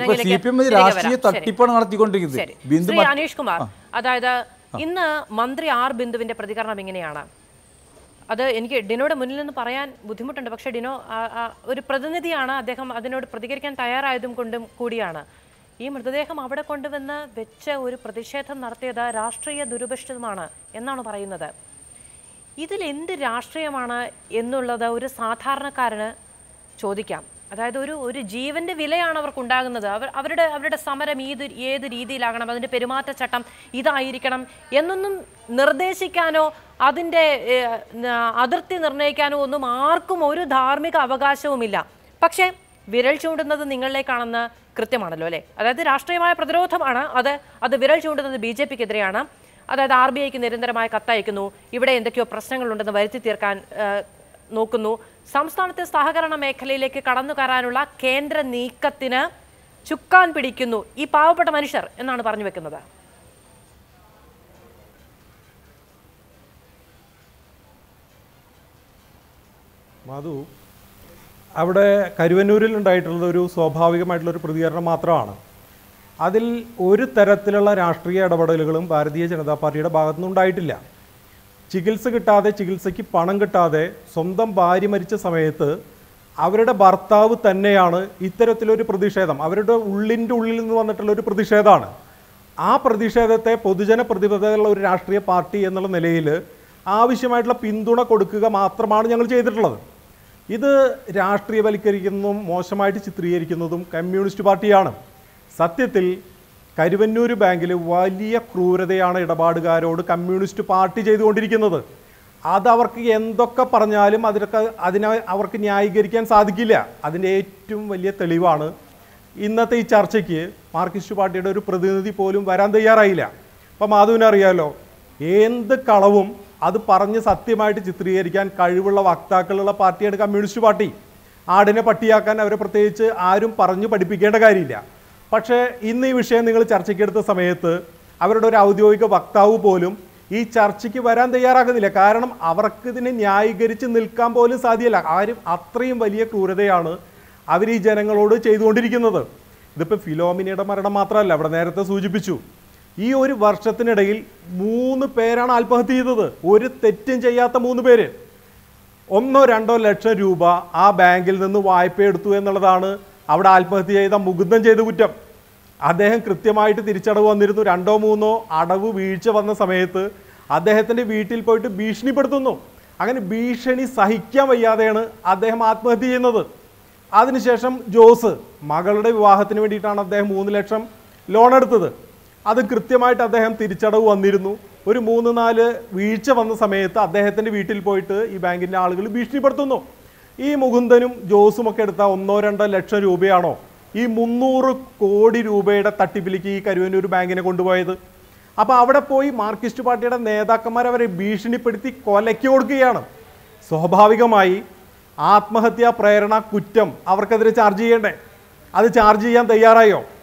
അനീഷ് കുമാർ, അതായത് ഇന്ന് മന്ത്രി ആർ ബിന്ദുവിന്റെ പ്രതികരണം എങ്ങനെയാണ്? അത് എനിക്ക് ഡിനോയുടെ മുന്നിൽ നിന്ന് പറയാൻ ബുദ്ധിമുട്ടുണ്ട്, പക്ഷേ ഡിനോ ഒരു പ്രതിനിധിയാണ്, അദ്ദേഹം അതിനോട് പ്രതികരിക്കാൻ തയ്യാറായതും കൊണ്ടും കൂടിയാണ്. ഈ മൃതദേഹം അവിടെ കൊണ്ടുവന്ന് വെച്ച് ഒരു പ്രതിഷേധം നടത്തിയത് രാഷ്ട്രീയ ദുരുപേക്ഷിതമാണ് എന്നാണ് പറയുന്നത്. ഇതിൽ എന്ത് രാഷ്ട്രീയമാണ് എന്നുള്ളത് ഒരു സാധാരണക്കാരന് ചോദിക്കാം. അതായത് ഒരു ഒരു ജീവന്റെ വിലയാണ് അവർക്ക് ഉണ്ടാകുന്നത്. അവർ അവരുടെ അവരുടെ സമരം ഏത് ഏത് രീതിയിലാകണം, അതിൻ്റെ പെരുമാറ്റച്ചട്ടം ഇതായിരിക്കണം എന്നൊന്നും നിർദ്ദേശിക്കാനോ അതിൻ്റെ അതിർത്തി നിർണ്ണയിക്കാനോ ഒന്നും ആർക്കും ഒരു ധാർമ്മിക അവകാശവുമില്ല. പക്ഷേ വിരൽ ചൂണ്ടുന്നത് നിങ്ങളിലേക്കാണെന്ന് കൃത്യമാണല്ലോ അല്ലേ? അതായത് രാഷ്ട്രീയമായ പ്രതിരോധമാണ് അത്. അത് വിരൽ ചൂണ്ടുന്നത് ബി ജെ പിക്കെതിരെയാണ്. അതായത് ആർ ബി ഐക്ക് നിരന്തരമായ കത്തയക്കുന്നു, ഇവിടെ എന്തൊക്കെയോ പ്രശ്നങ്ങളുണ്ടെന്ന് വരുത്തി തീർക്കാൻ നോക്കുന്നു. സംസ്ഥാനത്തെ സഹകരണ മേഖലയിലേക്ക് കടന്നു കയറാനുള്ള കേന്ദ്ര നീക്കത്തിന് ചുക്കാൻ പിടിക്കുന്നു ഈ പാവപ്പെട്ട മനുഷ്യർ എന്നാണ് പറഞ്ഞു വെക്കുന്നത്. മാധു, അവിടെ കരുവന്നൂരിൽ ഉണ്ടായിട്ടുള്ളത് ഒരു സ്വാഭാവികമായിട്ടുള്ളൊരു പ്രതികരണം മാത്രമാണ്. അതിൽ ഒരു തരത്തിലുള്ള രാഷ്ട്രീയ ഇടപെടലുകളും ഭാരതീയ ജനതാ പാർട്ടിയുടെ ഭാഗത്തുനിന്ന് ഉണ്ടായിട്ടില്ല. ചികിത്സ കിട്ടാതെ ചികിത്സയ്ക്ക് പണം കിട്ടാതെ സ്വന്തം ഭാര്യ മരിച്ച സമയത്ത് അവരുടെ ഭർത്താവ് തന്നെയാണ് ഇത്തരത്തിലൊരു പ്രതിഷേധം, അവരുടെ ഉള്ളിൻ്റെ ഉള്ളിൽ നിന്ന് വന്നിട്ടുള്ള ഒരു പ്രതിഷേധമാണ്. ആ പ്രതിഷേധത്തെ പൊതുജന പ്രതിബദ്ധതയുള്ള ഒരു രാഷ്ട്രീയ പാർട്ടി എന്നുള്ള നിലയിൽ ആവശ്യമായിട്ടുള്ള പിന്തുണ കൊടുക്കുക മാത്രമാണ് ഞങ്ങൾ ചെയ്തിട്ടുള്ളത്. ഇത് രാഷ്ട്രീയവൽക്കരിക്കുന്നതും മോശമായിട്ട് ചിത്രീകരിക്കുന്നതും കമ്മ്യൂണിസ്റ്റ് പാർട്ടിയാണ്. സത്യത്തിൽ കരുവന്നൂർ ബാങ്കിൽ വലിയ ക്രൂരതയാണ് ഇടപാടുകാരോട് കമ്മ്യൂണിസ്റ്റ് പാർട്ടി ചെയ്തുകൊണ്ടിരിക്കുന്നത്. അതവർക്ക് എന്തൊക്കെ പറഞ്ഞാലും അതിനൊക്കെ അതിനെ അവർക്ക് ന്യായീകരിക്കാൻ സാധിക്കില്ല. അതിൻ്റെ ഏറ്റവും വലിയ തെളിവാണ് ഇന്നത്തെ ഈ ചർച്ചയ്ക്ക് മാർക്സിസ്റ്റ് പാർട്ടിയുടെ ഒരു പ്രതിനിധി പോലും വരാൻ തയ്യാറായില്ല. അപ്പം മാധുവിനറിയാമല്ലോ, എന്ത് കളവും അത് പറഞ്ഞ് സത്യമായിട്ട് ചിത്രീകരിക്കാൻ കഴിവുള്ള വക്താക്കളുള്ള പാർട്ടിയാണ് കമ്മ്യൂണിസ്റ്റ് പാർട്ടി. ആടിനെ പട്ടിയാക്കാൻ അവരെ പ്രത്യേകിച്ച് ആരും പറഞ്ഞു പഠിപ്പിക്കേണ്ട കാര്യമില്ല. പക്ഷേ ഇന്ന് ഈ വിഷയം നിങ്ങൾ ചർച്ചയ്ക്കെടുത്ത സമയത്ത് അവരുടെ ഒരു ഔദ്യോഗിക വക്താവ് പോലും ഈ ചർച്ചയ്ക്ക് വരാൻ തയ്യാറാകുന്നില്ല. കാരണം അവർക്കിതിനെ ന്യായീകരിച്ച് നിൽക്കാൻ പോലും സാധ്യമല്ല. ആരും അത്രയും വലിയ ക്രൂരതയാണ് അവർ ഈ ജനങ്ങളോട് ചെയ്തുകൊണ്ടിരിക്കുന്നത്. ഇതിപ്പോൾ ഫിലോമിനയുടെ മരണം മാത്രമല്ല, അവിടെ നേരത്തെ സൂചിപ്പിച്ചു, ഈ ഒരു വർഷത്തിനിടയിൽ മൂന്ന് പേരാണ് ആത്മഹത്യ ചെയ്തത്. ഒരു തെറ്റും ചെയ്യാത്ത മൂന്ന് പേര്. ഒന്നോ രണ്ടോ ലക്ഷം രൂപ ആ ബാങ്കിൽ നിന്ന് വായ്പ എടുത്തു എന്നുള്ളതാണ് അവിടെ ആത്മഹത്യ ചെയ്ത മുകുന്ദൻ ചെയ്ത കുറ്റം. അദ്ദേഹം കൃത്യമായിട്ട് തിരിച്ചടവ് വന്നിരുന്നു. രണ്ടോ മൂന്നോ അടവ് വീഴ്ച വന്ന സമയത്ത് അദ്ദേഹത്തിൻ്റെ വീട്ടിൽ പോയിട്ട് ഭീഷണിപ്പെടുത്തുന്നു. അങ്ങനെ ഭീഷണി സഹിക്കാൻ വയ്യാതെയാണ് അദ്ദേഹം ആത്മഹത്യ ചെയ്യുന്നത്. അതിനുശേഷം ജോസ്, മകളുടെ വിവാഹത്തിന് വേണ്ടിയിട്ടാണ് അദ്ദേഹം മൂന്ന് ലക്ഷം ലോൺ എടുത്തത്. അത് കൃത്യമായിട്ട് അദ്ദേഹം തിരിച്ചടവ് വന്നിരുന്നു. ഒരു മൂന്ന് നാല് വീഴ്ച വന്ന സമയത്ത് അദ്ദേഹത്തിൻ്റെ വീട്ടിൽ പോയിട്ട് ഈ ബാങ്കിൻ്റെ ആളുകൾ ഭീഷണിപ്പെടുത്തുന്നു. ഈ മുകുന്ദനും ജോസും ഒക്കെ എടുത്ത ഒന്നോ രണ്ടോ ലക്ഷം രൂപയാണോ ഈ മുന്നൂറ് കോടി രൂപയുടെ തട്ടിപ്പിലേക്ക് ഈ കരുവന്നൂർ ബാങ്കിനെ കൊണ്ടുപോയത്? അപ്പോൾ അവിടെ പോയി മാർക്സിസ്റ്റ് പാർട്ടിയുടെ നേതാക്കന്മാർ അവരെ ഭീഷണിപ്പെടുത്തി കൊലയ്ക്ക് കൊടുക്കുകയാണ്. സ്വാഭാവികമായി ആത്മഹത്യാ പ്രേരണ കുറ്റം അവർക്കെതിരെ ചാർജ് ചെയ്യണ്ടേ? അത് ചാർജ് ചെയ്യാൻ തയ്യാറായോ?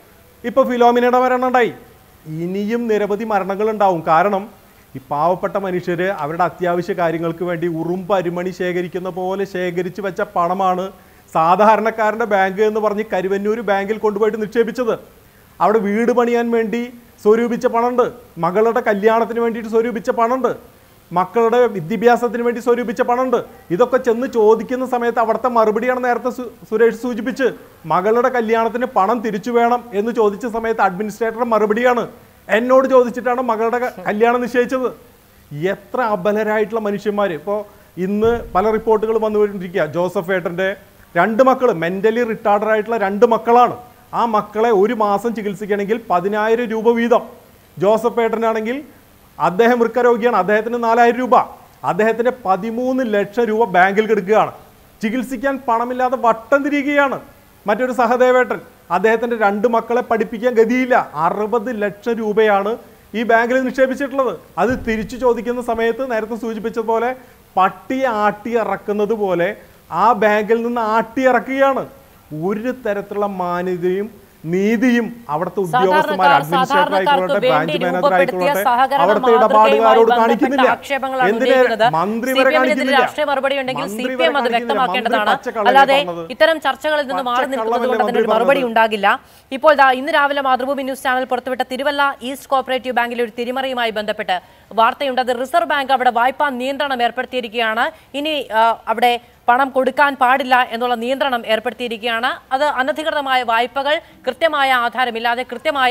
ഇപ്പോൾ ഫിലോമിനയുടെ മരണം ഉണ്ടായി. ഇനിയും നിരവധി മരണങ്ങളുണ്ടാവും. കാരണം ഈ പാവപ്പെട്ട മനുഷ്യർ അവരുടെ അത്യാവശ്യ കാര്യങ്ങൾക്ക് വേണ്ടി ഉറുമ്പ് അരിമണി ശേഖരിക്കുന്ന പോലെ ശേഖരിച്ച് വെച്ച പണമാണ് സാധാരണക്കാരൻ്റെ ബാങ്ക് എന്ന് പറഞ്ഞ് കരുവന്നൂർ ബാങ്കിൽ കൊണ്ടുപോയിട്ട് നിക്ഷേപിച്ചത്. അവിടെ വീട് പണിയാൻ വേണ്ടി സ്വരൂപിച്ച പണമുണ്ട്, മകളുടെ കല്യാണത്തിന് വേണ്ടിയിട്ട് സ്വരൂപിച്ച പണമുണ്ട്, മക്കളുടെ വിദ്യാഭ്യാസത്തിന് വേണ്ടി സ്വരൂപിച്ച പണമുണ്ട്. ഇതൊക്കെ ചെന്ന് ചോദിക്കുന്ന സമയത്ത് അവിടുത്തെ മറുപടിയാണ് നേരത്തെ സുരേഷ് സൂചിപ്പിച്ച്, മകളുടെ കല്യാണത്തിന് പണം തിരിച്ചു വേണം എന്ന് ചോദിച്ച സമയത്ത് അഡ്മിനിസ്ട്രേറ്ററുടെ മറുപടിയാണ് എന്നോട് ചോദിച്ചിട്ടാണ് മകളുടെ കല്യാണം നിശ്ചയിച്ചത്. എത്ര അബലരായിട്ടുള്ള മനുഷ്യന്മാർ. ഇപ്പോൾ ഇന്ന് പല റിപ്പോർട്ടുകൾ വന്നുകൊണ്ടിരിക്കുക. ജോസഫ് ഏട്ടൻ്റെ രണ്ട് മക്കൾ മെൻ്റലി റിട്ടാർഡഡ് ആയിട്ടുള്ള രണ്ട് മക്കളാണ്. ആ മക്കളെ ഒരു മാസം ചികിത്സിക്കണമെങ്കിൽ പതിനായിരം രൂപ വീതം. ജോസഫ് ഏട്ടനാണെങ്കിൽ അദ്ദേഹം വൃക്കരോഗിയാണ്, അദ്ദേഹത്തിന് നാലായിരം രൂപ. അദ്ദേഹത്തിൻ്റെ പതിമൂന്ന് ലക്ഷം രൂപ ബാങ്കിൽ കിടക്കുകയാണ്. ചികിത്സിക്കാൻ പണമില്ലാതെ വട്ടം തിരിയുകയാണ്. മറ്റൊരു സഹദേവേട്ടൻ, അദ്ദേഹത്തിൻ്റെ രണ്ട് മക്കളെ പഠിപ്പിക്കാൻ ഗതിയില്ല. അറുപത് ലക്ഷം രൂപയാണ് ഈ ബാങ്കിൽ നിക്ഷേപിച്ചിട്ടുള്ളത്. അത് തിരിച്ചു ചോദിക്കുന്ന സമയത്ത് നേരത്തെ സൂചിപ്പിച്ചതുപോലെ പട്ടിയെ ആട്ടി ഇറക്കുന്നത് പോലെ ആ ബാങ്കിൽ നിന്ന് ആട്ടി ഇറക്കുകയാണ്. ഒരു തരത്തിലുള്ള മാന്യതയും നീതിയും അവിടുത്തെ ഉദ്യോഗസ്ഥന്മാർ, അഡ്മിനിസ്ട്രേറ്റർ ആയിക്കോട്ടെ, ബ്രാഞ്ച് മാനേജർ ആയിക്കോട്ടെ, അവിടുത്തെ ഇടപാടുകാരോട് കാണിക്കുന്നില്ല. എന്തിന് മന്ത്രി വരെ കാണിക്കുന്നില്ല. രാഷ്ട്രീയ മറുപടി ഉണ്ടെങ്കിൽ സി പി എം അത് വ്യക്തമാക്കേണ്ടതാണ്. അല്ലാതെ ഇത്തരം ചർച്ചകളിൽ നിന്ന് മാറി നിൽക്കുന്നത് കൊണ്ട് അതിനൊരു മറുപടി ഉണ്ടാകില്ല. ഇപ്പോൾ ഇന്ന് രാവിലെ മാതൃഭൂമി ന്യൂസ് ചാനൽ പുറത്തുവിട്ട തിരുവല്ല ഈസ്റ്റ് കോഓപ്പറേറ്റീവ് ബാങ്കിലെ ഒരു തിരിമറിയുമായി ബന്ധപ്പെട്ട് വാർത്തയുണ്ട്. അത് റിസർവ് ബാങ്ക് അവിടെ വായ്പാ നിയന്ത്രണം ഏർപ്പെടുത്തിയിരിക്കുകയാണ്. ഇനി അവിടെ പണം കൊടുക്കാൻ പാടില്ല എന്നുള്ള നിയന്ത്രണം ഏർപ്പെടുത്തിയിരിക്കുകയാണ്. അത് അനധികൃതമായ വായ്പകൾ കൃത്യമായ ആധാരമില്ലാതെ കൃത്യമായ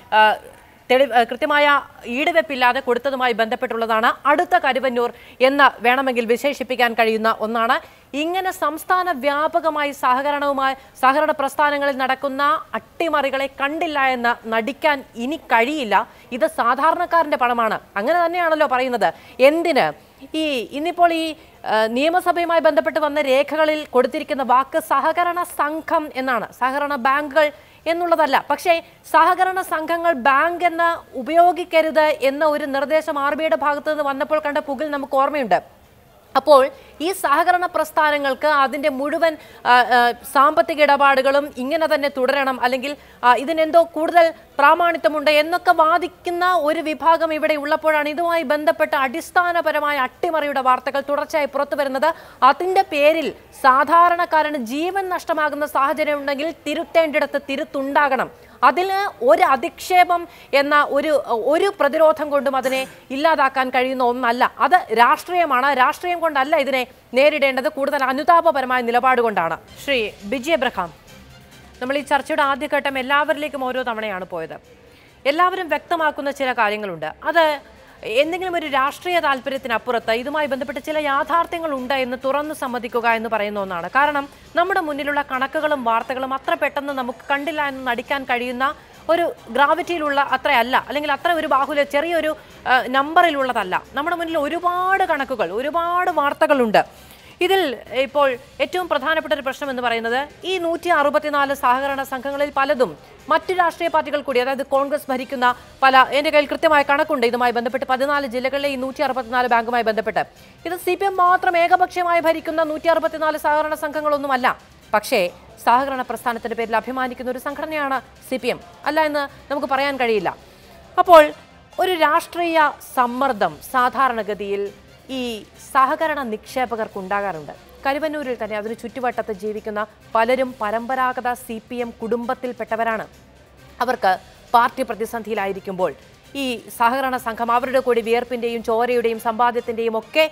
തെളി കൃത്യമായ ഈടുവെപ്പില്ലാതെ കൊടുത്തതുമായി ബന്ധപ്പെട്ടുള്ളതാണ്. അടുത്ത കരുവന്നൂർ എന്ന് വേണമെങ്കിൽ വിശേഷിപ്പിക്കാൻ കഴിയുന്ന ഒന്നാണ്. ഇങ്ങനെ സംസ്ഥാന വ്യാപകമായി സഹകരണവുമായി സഹകരണ പ്രസ്ഥാനങ്ങളിൽ നടക്കുന്ന അട്ടിമറികളെ കണ്ടില്ല എന്ന് നടിക്കാൻ ഇനി കഴിയില്ല. ഇത് സാധാരണക്കാരൻ്റെ പണമാണ്. അങ്ങനെ തന്നെയാണല്ലോ പറയുന്നത്. എന്തിന് ഈ ഇന്നിപ്പോൾ ഈ നിയമസഭയുമായി ബന്ധപ്പെട്ട് വന്ന രേഖകളിൽ കൊടുത്തിരിക്കുന്ന വാക്ക് സഹകരണ സംഘം എന്നാണ്, സഹകരണ ബാങ്കുകൾ എന്നുള്ളതല്ല. പക്ഷേ സഹകരണ സംഘങ്ങൾ ബാങ്ക് എന്ന് ഉപയോഗിക്കരുത് എന്ന ഒരു നിർദ്ദേശം ആർ ബി ഐയുടെ ഭാഗത്ത് നിന്ന് വന്നപ്പോൾ കണ്ട പുകിൽ നമുക്ക് ഓർമ്മയുണ്ട്. അപ്പോൾ ഈ സഹകരണ പ്രസ്ഥാനങ്ങൾക്ക് അതിൻ്റെ മുഴുവൻ സാമ്പത്തിക ഇടപാടുകളും ഇങ്ങനെ തന്നെ തുടരണം, അല്ലെങ്കിൽ ഇതിനെന്തോ കൂടുതൽ പ്രാമാണിത്വമുണ്ട് എന്നൊക്കെ വാദിക്കുന്ന ഒരു വിഭാഗം ഇവിടെ ഉള്ളപ്പോഴാണ് ഇതുമായി ബന്ധപ്പെട്ട അടിസ്ഥാനപരമായ അട്ടിമറിയുടെ വാർത്തകൾ തുടർച്ചയായി പുറത്തു വരുന്നത്. അതിൻ്റെ പേരിൽ സാധാരണക്കാരന് ജീവൻ നഷ്ടമാകുന്ന സാഹചര്യം ഉണ്ടെങ്കിൽ തിരുത്തേണ്ടിടത്ത് തിരുത്തുണ്ടാകണം. അതിന് ഒരു അധിക്ഷേപം എന്ന ഒരു ഒരു പ്രതിരോധം കൊണ്ടും അതിനെ ഇല്ലാതാക്കാൻ കഴിയുന്ന ഒന്നല്ല. അത് രാഷ്ട്രീയമാണ്. രാഷ്ട്രീയം കൊണ്ടല്ല ഇതിനെ നേരിടേണ്ടത്, കൂടുതൽ അനുതാപപരമായ നിലപാട് കൊണ്ടാണ്. ശ്രീ ബിജി എബ്രഹാം, നമ്മൾ ഈ ചർച്ചയുടെ ആദ്യഘട്ടം എല്ലാവരിലേക്കും ഓരോ തവണയാണ് പോയത്. എല്ലാവരും വ്യക്തമാക്കുന്ന ചില കാര്യങ്ങളുണ്ട്. അത് എന്തെങ്കിലും ഒരു രാഷ്ട്രീയ താല്പര്യത്തിനപ്പുറത്ത് ഇതുമായി ബന്ധപ്പെട്ട് ചില യാഥാർത്ഥ്യങ്ങൾ ഉണ്ട് എന്ന് തുറന്നു സമ്മതിക്കുക എന്ന് പറയുന്ന ഒന്നാണ്. കാരണം നമ്മുടെ മുന്നിലുള്ള കണക്കുകളും വാർത്തകളും അത്ര പെട്ടെന്ന് നമുക്ക് കണ്ടില്ല എന്ന് നടിക്കാൻ കഴിയുന്ന ഒരു ഗ്രാവിറ്റിയിലുള്ള അത്രയല്ല, അല്ലെങ്കിൽ അത്ര ഒരു ബാഹുല്യ ചെറിയൊരു നമ്പറിലുള്ളതല്ല. നമ്മുടെ മുന്നിൽ ഒരുപാട് കണക്കുകൾ, ഒരുപാട് വാർത്തകളുണ്ട്. ഇതിൽ ഇപ്പോൾ ഏറ്റവും പ്രധാനപ്പെട്ട ഒരു പ്രശ്നം എന്ന് പറയുന്നത് ഈ നൂറ്റി അറുപത്തിനാല് സഹകരണ സംഘങ്ങളിൽ പലതും മറ്റു രാഷ്ട്രീയ പാർട്ടികൾ കൂടി, അതായത് കോൺഗ്രസ് ഭരിക്കുന്ന പല, എൻ്റെ കയ്യിൽ കൃത്യമായ കണക്കുണ്ട് ഇതുമായി ബന്ധപ്പെട്ട്, പതിനാല് ജില്ലകളിലെ ഈ നൂറ്റി അറുപത്തിനാല് ബാങ്കുമായി ബന്ധപ്പെട്ട്. ഇത് സി പി എം മാത്രം ഏകപക്ഷീയമായി ഭരിക്കുന്ന നൂറ്റി അറുപത്തിനാല് സഹകരണ സംഘങ്ങളൊന്നുമല്ല. പക്ഷേ സഹകരണ പ്രസ്ഥാനത്തിൻ്റെ പേരിൽ അഭിമാനിക്കുന്ന ഒരു സംഘടനയാണ് സി പി എം, അല്ല എന്ന് നമുക്ക് പറയാൻ കഴിയില്ല. അപ്പോൾ ഒരു രാഷ്ട്രീയ സമ്മർദ്ദം സാധാരണഗതിയിൽ ഈ സഹകരണ നിക്ഷേപകർക്കുണ്ടാകാറുണ്ട്. കരുവന്നൂരിൽ തന്നെ അതിന് ചുറ്റുവട്ടത്ത് ജീവിക്കുന്ന പലരും പരമ്പരാഗത സി പി എം കുടുംബത്തിൽപ്പെട്ടവരാണ്. അവർക്ക് പാർട്ടി പ്രതിസന്ധിയിലായിരിക്കുമ്പോൾ ഈ സഹകരണ സംഘം അവരുടെ കൂടി വിയർപ്പിൻ്റെയും ചോരയുടെയും സമ്പാദ്യത്തിൻ്റെയും ഒക്കെ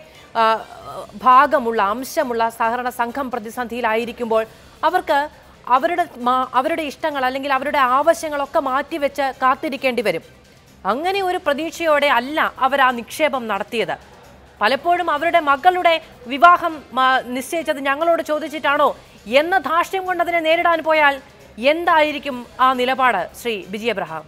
ഭാഗമുള്ള അംശമുള്ള സഹകരണ സംഘം പ്രതിസന്ധിയിലായിരിക്കുമ്പോൾ അവർക്ക് അവരുടെ അവരുടെ ഇഷ്ടങ്ങൾ അല്ലെങ്കിൽ അവരുടെ ആവശ്യങ്ങളൊക്കെ മാറ്റിവെച്ച് കാത്തിരിക്കേണ്ടി വരും. അങ്ങനെ ഒരു പ്രതീക്ഷയോടെ അല്ല അവർ ആ നിക്ഷേപം നടത്തിയത്. പലപ്പോഴും അവരുടെ മകളുടെ വിവാഹം നിശ്ചയിച്ചത് ഞങ്ങളോട് ചോദിച്ചിട്ടാണോ എന്ന ധാർഷ്ട്യം കൊണ്ട് അതിനെ നേരിടാൻ പോയാൽ എന്തായിരിക്കും ആ നിലപാട്, ശ്രീ ബിജി എബ്രഹാം?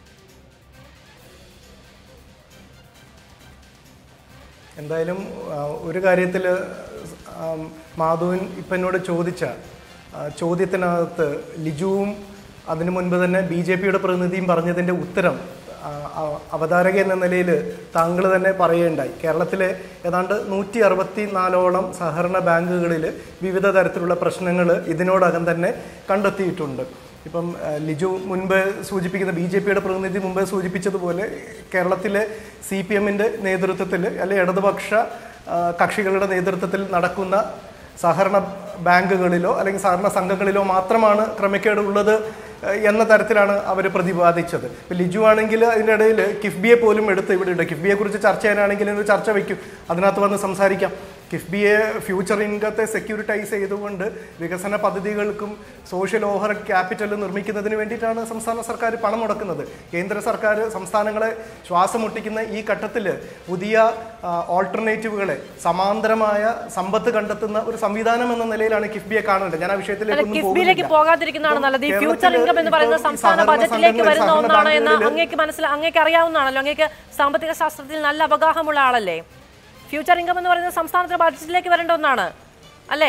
എന്തായാലും ഒരു കാര്യത്തിൽ മാധവൻ ഇപ്പം എന്നോട് ചോദിച്ച ചോദ്യത്തിനകത്ത് ലിജുവും അതിനു മുൻപ് തന്നെ ബി ജെ പിയുടെ പ്രതിനിധിയും പറഞ്ഞതിൻ്റെ ഉത്തരം അവതാരക എന്ന നിലയിൽ താങ്കൾ തന്നെ പറയുകയുണ്ടായി. കേരളത്തിലെ ഏതാണ്ട് നൂറ്റി അറുപത്തി നാലോളം സഹകരണ ബാങ്കുകളിൽ വിവിധ തരത്തിലുള്ള പ്രശ്നങ്ങൾ ഇതിനോടകം തന്നെ കണ്ടെത്തിയിട്ടുണ്ട്. ഇപ്പം ലിജു മുൻപ് സൂചിപ്പിക്കുന്ന ബി ജെ പിയുടെ പ്രതിനിധി മുമ്പ് സൂചിപ്പിച്ചതുപോലെ കേരളത്തിലെ സി പി എമ്മിൻ്റെ നേതൃത്വത്തിൽ അല്ലെങ്കിൽ ഇടതുപക്ഷ കക്ഷികളുടെ നേതൃത്വത്തിൽ നടക്കുന്ന സഹകരണ ബാങ്കുകളിലോ അല്ലെങ്കിൽ സഹകരണ സംഘങ്ങളിലോ മാത്രമാണ് ക്രമക്കേട് ഉള്ളത് എന്ന തരത്തിലാണ് അവർ പ്രതിപാദിച്ചത്. ഇപ്പം ലിജു ആണെങ്കിൽ അതിൻ്റെ ഇടയിൽ കിഫ്ബിയെ പോലും എടുത്ത് ഇവിടെ ഉണ്ട്. കിഫ്ബിയെ കുറിച്ച് ചർച്ച ചെയ്യാനാണെങ്കിൽ ഒരു ചർച്ച വയ്ക്കും, അതിനകത്ത് വന്ന് സംസാരിക്കാം. കിഫ്ബിയെ ഫ്യൂച്ചർ ഇൻകത്തെ സെക്യൂരിറ്റൈസ് ചെയ്തുകൊണ്ട് വികസന പദ്ധതികൾക്കും സോഷ്യൽ ഓവർ ക്യാപിറ്റൽ നിർമ്മിക്കുന്നതിന് വേണ്ടിയിട്ടാണ് സംസ്ഥാന സർക്കാർ പണം മുടക്കുന്നത്. കേന്ദ്ര സർക്കാർ സംസ്ഥാനങ്ങളെ ശ്വാസം മുട്ടിക്കുന്ന ഈ ഘട്ടത്തിൽ പുതിയ ഓൾട്ടർനേറ്റീവുകളെ സമാന്തരമായ സമ്പത്ത് കണ്ടെത്തുന്ന ഒരു സംവിധാനം എന്ന നിലയിലാണ് കിഫ്ബിയെ കാണേണ്ടത്. ഞാൻ ആ വിഷയത്തിലേക്ക് പോകാതിരിക്കുന്നതാണ് നല്ലത്. ഈ ഫ്യൂച്ചർ ഇൻകം എന്ന് പറയുന്നത് സംസ്ഥാന ബജറ്റിലേക്ക് വരുന്ന ഒന്നാണ് എന്ന് അങ്ങേക്ക് മനസ്സിലാ അങ്ങേക്ക് അറിയാവുന്നതാണല്ലോ. അങ്ങേക്ക് സാമ്പത്തിക ശാസ്ത്രത്തിൽ നല്ല അവഗാഹമുള്ള ആളല്ലേ. ഫ്യൂച്ചർ ഇൻകം എന്ന് പറയുന്നത് സംസ്ഥാനത്തിന്റെ ബഡ്ജറ്റിലേക്ക് വരേണ്ട ഒന്നാണ് അല്ലേ?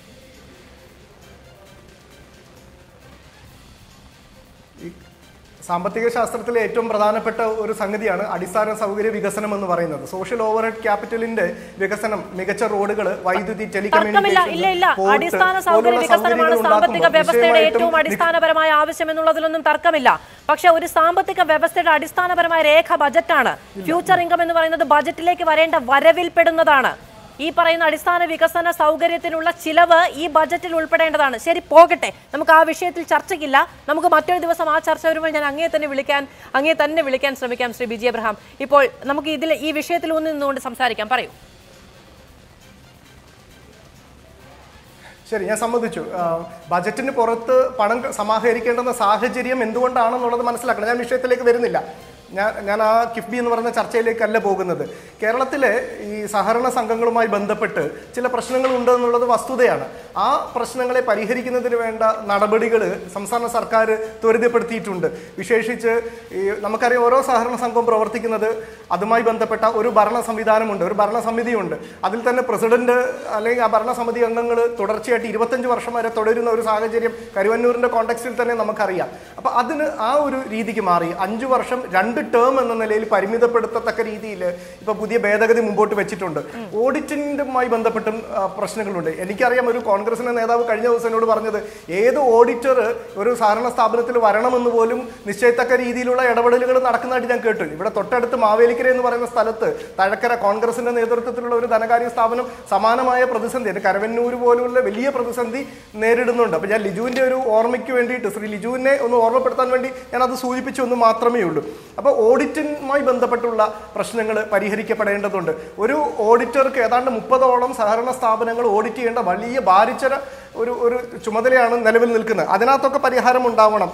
സാമ്പത്തിക ശാസ്ത്രത്തിലെ ഏറ്റവും പ്രധാനപ്പെട്ട ഒരു സംഗതിയാണ് അടിസ്ഥാന സൗകര്യ വികസനം എന്ന് പറയുന്നത്. സോഷ്യൽ ഓവർഹെഡ് ക്യാപിറ്റലിന്റെ വികസനം, മികച്ച റോഡുകൾ, വൈദ്യുതി, ടെലികമ്മ്യൂണിക്കേഷൻ, അടിസ്ഥാന സൗകര്യ വികസനമാണ് സാമ്പത്തിക വ്യവസ്ഥയുടെ ഏറ്റവും അടിസ്ഥാനപരമായ ആവശ്യം എന്നുള്ളതിലൊന്നും തർക്കമില്ല. പക്ഷെ ഒരു സാമ്പത്തിക വ്യവസ്ഥയുടെ അടിസ്ഥാനപരമായ രേഖ ബജറ്റാണ്. ഫ്യൂച്ചർ ഇൻകം എന്ന് പറയുന്നത് ബജറ്റിലേക്ക് വരേണ്ട വരവിൽപ്പെടുന്നതാണ്. ഈ പറയുന്ന അടിസ്ഥാന വികസന സൗകര്യത്തിനുള്ള ചിലവ് ഈ ബജറ്റിൽ ഉൾപ്പെടേണ്ടതാണ്. ശരി, പോകട്ടെ, നമുക്ക് ആ വിഷയത്തിൽ ചർച്ചയ്ക്കില്ല. നമുക്ക് മറ്റൊരു ദിവസം ആ ചർച്ച വരുമ്പോൾ ഞാൻ അങ്ങേ തന്നെ വിളിക്കാൻ അങ്ങേ തന്നെ വിളിക്കാൻ ശ്രമിക്കാം ശ്രീ ബിജി എബ്രഹാം. ഇപ്പോൾ നമുക്ക് ഇതിൽ ഈ വിഷയത്തിൽ ഊന്നി നിന്നുകൊണ്ട് സംസാരിക്കാം. പറയൂ. ശരി, ഞാൻ സമ്മതിച്ചു. ബജറ്റിന് പുറത്ത് പണം സമാഹരിക്കേണ്ടുന്ന സാഹചര്യം എന്തുകൊണ്ടാണെന്നുള്ളത് മനസ്സിലാക്കണം. ഞാൻ വിഷയത്തിലേക്ക് വരുന്നില്ല. ഞാൻ ഞാൻ ആ കിഫ്ബി എന്ന് പറയുന്ന ചർച്ചയിലേക്കല്ല പോകുന്നത്. കേരളത്തിലെ ഈ സഹകരണ സംഘങ്ങളുമായി ബന്ധപ്പെട്ട് ചില പ്രശ്നങ്ങൾ ഉണ്ടെന്നുള്ളത് വസ്തുതയാണ്. ആ പ്രശ്നങ്ങളെ പരിഹരിക്കുന്നതിന് വേണ്ട നടപടികൾ സംസ്ഥാന സർക്കാർ ത്വരിതപ്പെടുത്തിയിട്ടുണ്ട്. വിശേഷിച്ച് ഈ നമുക്കറിയാം, ഓരോ സഹകരണ സംഘവും പ്രവർത്തിക്കുന്നത് അതുമായി ബന്ധപ്പെട്ട ഒരു ഭരണ സംവിധാനമുണ്ട്, ഒരു ഭരണസമിതിയുണ്ട്. അതിൽ തന്നെ പ്രസിഡന്റ് അല്ലെങ്കിൽ ആ ഭരണസമിതി അംഗങ്ങൾ തുടർച്ചയായിട്ട് ഇരുപത്തഞ്ച് വർഷം വരെ തുടരുന്ന ഒരു സാഹചര്യം കരുവന്നൂരിൻ്റെ കോണ്ടെക്സ്റ്റിൽ തന്നെ നമുക്കറിയാം. അപ്പോൾ അതിന് ആ ഒരു രീതിക്ക് മാറി അഞ്ചു വർഷം രണ്ട് ടേം എന്ന നിലയിൽ പരിമിതപ്പെടുത്തത്തക്ക രീതിയിൽ ഇപ്പൊ പുതിയ ഭേദഗതി മുമ്പോട്ട് വെച്ചിട്ടുണ്ട്. ഓഡിറ്റിനുമായി ബന്ധപ്പെട്ടും പ്രശ്നങ്ങളുണ്ട്. എനിക്കറിയാം, ഒരു കോൺഗ്രസിന്റെ നേതാവ് കഴിഞ്ഞ ദിവസം എന്നോട് പറഞ്ഞത് ഏത് ഓഡിറ്റർ ഒരു സഹകരണ സ്ഥാപനത്തിൽ വരണമെന്ന് പോലും നിശ്ചയിത്തക്ക രീതിയിലുള്ള ഇടപെടലുകൾ നടക്കുന്നതായിട്ട് ഞാൻ കേട്ടു. ഇവിടെ തൊട്ടടുത്ത് മാവേലിക്കര എന്ന് പറയുന്ന സ്ഥലത്ത് തഴക്കര കോൺഗ്രസിന്റെ നേതൃത്വത്തിലുള്ള ഒരു ധനകാര്യ സ്ഥാപനം സമാനമായ പ്രതിസന്ധി, കരവന്നൂർ പോലുള്ള വലിയ പ്രതിസന്ധി നേരിടുന്നുണ്ട്. അപ്പൊ ഞാൻ ലിജുവിന്റെ ഒരു ഓർമ്മയ്ക്ക് വേണ്ടിയിട്ട്, ശ്രീ ലിജുവിനെ ഒന്ന് ഓർമ്മപ്പെടുത്താൻ വേണ്ടി ഞാൻ അത് സൂചിപ്പിച്ചു എന്ന് മാത്രമേ ഉള്ളൂ. അപ്പോൾ ഓഡിറ്റിനുമായി ബന്ധപ്പെട്ടുള്ള പ്രശ്നങ്ങൾ പരിഹരിക്കപ്പെടേണ്ടതുണ്ട്. ഒരു ഓഡിറ്റർക്ക് ഏതാണ്ട് മുപ്പതോളം സഹകരണ സ്ഥാപനങ്ങൾ ഓഡിറ്റ് ചെയ്യേണ്ട വലിയ ഭാരിച്ചര ഒരു ഒരു ചുമതലയാണ് നിലവിൽ നിൽക്കുന്നത്. അതിനകത്തൊക്കെ പരിഹാരം ഉണ്ടാവണം.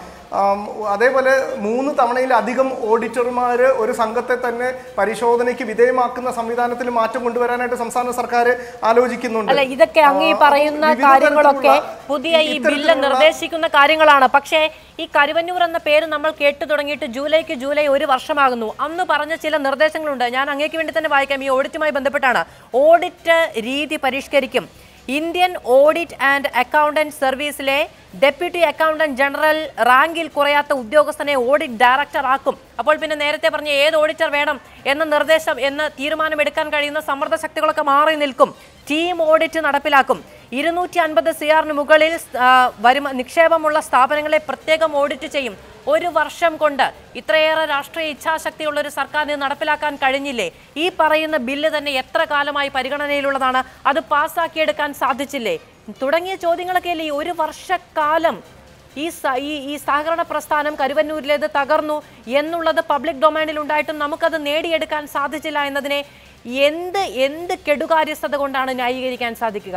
അതേപോലെ മൂന്ന് തവണയിലധികം ഓഡിറ്റർമാർ ഒരു സംഘത്തെ തന്നെ പരിശോധനയ്ക്ക് വിധേയമാക്കുന്ന സംവിധാനത്തിൽ മാറ്റം കൊണ്ടുവരാനായിട്ട് സംസ്ഥാന സർക്കാർ ആലോചിക്കുന്നുണ്ട്. അല്ല, ഇതൊക്കെ അങ്ങ് ഈ പറയുന്ന കാര്യങ്ങളൊക്കെ പുതിയ ഈ ബില്ല് നിർദ്ദേശിക്കുന്ന കാര്യങ്ങളാണ്. പക്ഷേ ഈ കരുവന്നൂർ എന്ന പേര് നമ്മൾ കേട്ടു തുടങ്ങിയിട്ട് ജൂലൈക്ക് ജൂലൈ ഒരു വർഷമാകുന്നു. അന്ന് പറഞ്ഞ ചില നിർദ്ദേശങ്ങളുണ്ട്. ഞാൻ അങ്ങേക്ക് വേണ്ടി തന്നെ വായിക്കാം. ഈ ഓഡിറ്റുമായി ബന്ധപ്പെട്ടാണ്. ഓഡിറ്റ് രീതി പരിഷ്കരിക്കും. ഇന്ത്യൻ ഓഡിറ്റ് ആൻഡ് അക്കൗണ്ടന്റ് സർവീസിലെ ഡെപ്യൂട്ടി അക്കൗണ്ടന്റ് ജനറൽ റാങ്കിൽ കുറയാത്ത ഉദ്യോഗസ്ഥനെ ഓഡിറ്റ് ഡയറക്ടർ ആക്കും. അപ്പോൾ പിന്നെ നേരത്തെ പറഞ്ഞ ഏത് ഓഡിറ്റർ വേണം എന്ന നിർദ്ദേശം എന്ന് തീരുമാനമെടുക്കാൻ കഴിയുന്ന സമ്മർദ്ദ ശക്തികളൊക്കെ മാറി നിൽക്കും. ടീം ഓഡിറ്റ് നടപ്പിലാക്കും. ഇരുന്നൂറ്റി അൻപത് സി ആറിന് മുകളിൽ വരുമ നിക്ഷേപമുള്ള സ്ഥാപനങ്ങളെ പ്രത്യേകം ഓഡിറ്റ് ചെയ്യും. ഒരു വർഷം കൊണ്ട് ഇത്രയേറെ രാഷ്ട്രീയ ഇച്ഛാശക്തിയുള്ള ഒരു സർക്കാരിന് നടപ്പിലാക്കാൻ കഴിഞ്ഞില്ലേ? ഈ പറയുന്ന ബില്ല് തന്നെ എത്ര കാലമായി പരിഗണനയിലുള്ളതാണ്? അത് പാസ്സാക്കിയെടുക്കാൻ സാധിച്ചില്ലേ? തുടങ്ങിയ ചോദ്യങ്ങളൊക്കെ അല്ലേ. ഈ ഒരു വർഷക്കാലം ഈ ഈ സഹകരണ പ്രസ്ഥാനം കരുവന്നൂരിലേത് തകർന്നു എന്നുള്ളത് പബ്ലിക് ഡൊമൈനിൽ ഉണ്ടായിട്ടും നമുക്കത് നേടിയെടുക്കാൻ സാധിച്ചില്ല എന്നതിനെ എന്ത് എന്ത് കെടുകാര്യസ്ഥത കൊണ്ടാണ് ന്യായീകരിക്കാൻ സാധിക്കുക?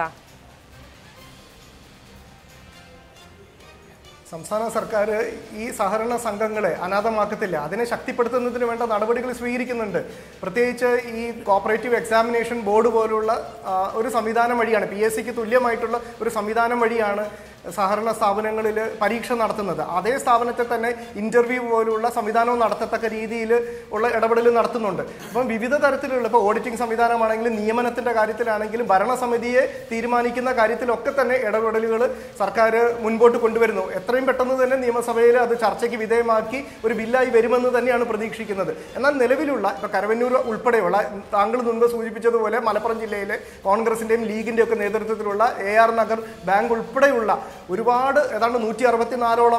സംസ്ഥാന സർക്കാർ ഈ സഹകരണ സംഘങ്ങളെ അനാഥമാക്കത്തില്ല. അതിനെ ശക്തിപ്പെടുത്തുന്നതിന് വേണ്ട നടപടികൾ സ്വീകരിക്കുന്നുണ്ട്. പ്രത്യേകിച്ച് ഈ കോപ്പറേറ്റീവ് എക്സാമിനേഷൻ ബോർഡ് പോലുള്ള ഒരു സംവിധാനം വഴിയാണ്, പി എസ് സിക്ക് തുല്യമായിട്ടുള്ള ഒരു സംവിധാനം വഴിയാണ് സഹകരണ സ്ഥാപനങ്ങളിൽ പരീക്ഷ നടത്തുന്നത്. അതേ സ്ഥാപനത്തെ തന്നെ ഇൻ്റർവ്യൂ പോലുള്ള സംവിധാനവും നടത്തത്തക്ക രീതിയിൽ ഉള്ള ഇടപെടൽ നടത്തുന്നുണ്ട്. അപ്പം വിവിധ തരത്തിലുള്ള, ഇപ്പോൾ ഓഡിറ്റിംഗ് സംവിധാനമാണെങ്കിലും നിയമനത്തിൻ്റെ കാര്യത്തിലാണെങ്കിലും ഭരണസമിതിയെ തീരുമാനിക്കുന്ന കാര്യത്തിലൊക്കെ തന്നെ ഇടപെടലുകൾ സർക്കാർ മുൻപോട്ട് കൊണ്ടുവരുന്നു. എത്രയും പെട്ടെന്ന് തന്നെ നിയമസഭയിൽ അത് ചർച്ചയ്ക്ക് വിധേയമാക്കി ഒരു ബില്ലായി വരുമെന്ന് തന്നെയാണ് പ്രതീക്ഷിക്കുന്നത്. എന്നാൽ നിലവിലുള്ള ഇപ്പോൾ കരവന്നൂർ ഉൾപ്പെടെയുള്ള താങ്കൾ മുൻപ് സൂചിപ്പിച്ചതുപോലെ മലപ്പുറം ജില്ലയിലെ കോൺഗ്രസിൻ്റെയും ലീഗിൻ്റെയും ഒക്കെ നേതൃത്വത്തിലുള്ള എ ആർ നഗർ ബാങ്ക് ഉൾപ്പെടെയുള്ള ഒരുപാട് ഏതാണ്ട് നൂറ്റി അറുപത്തിനാലോളം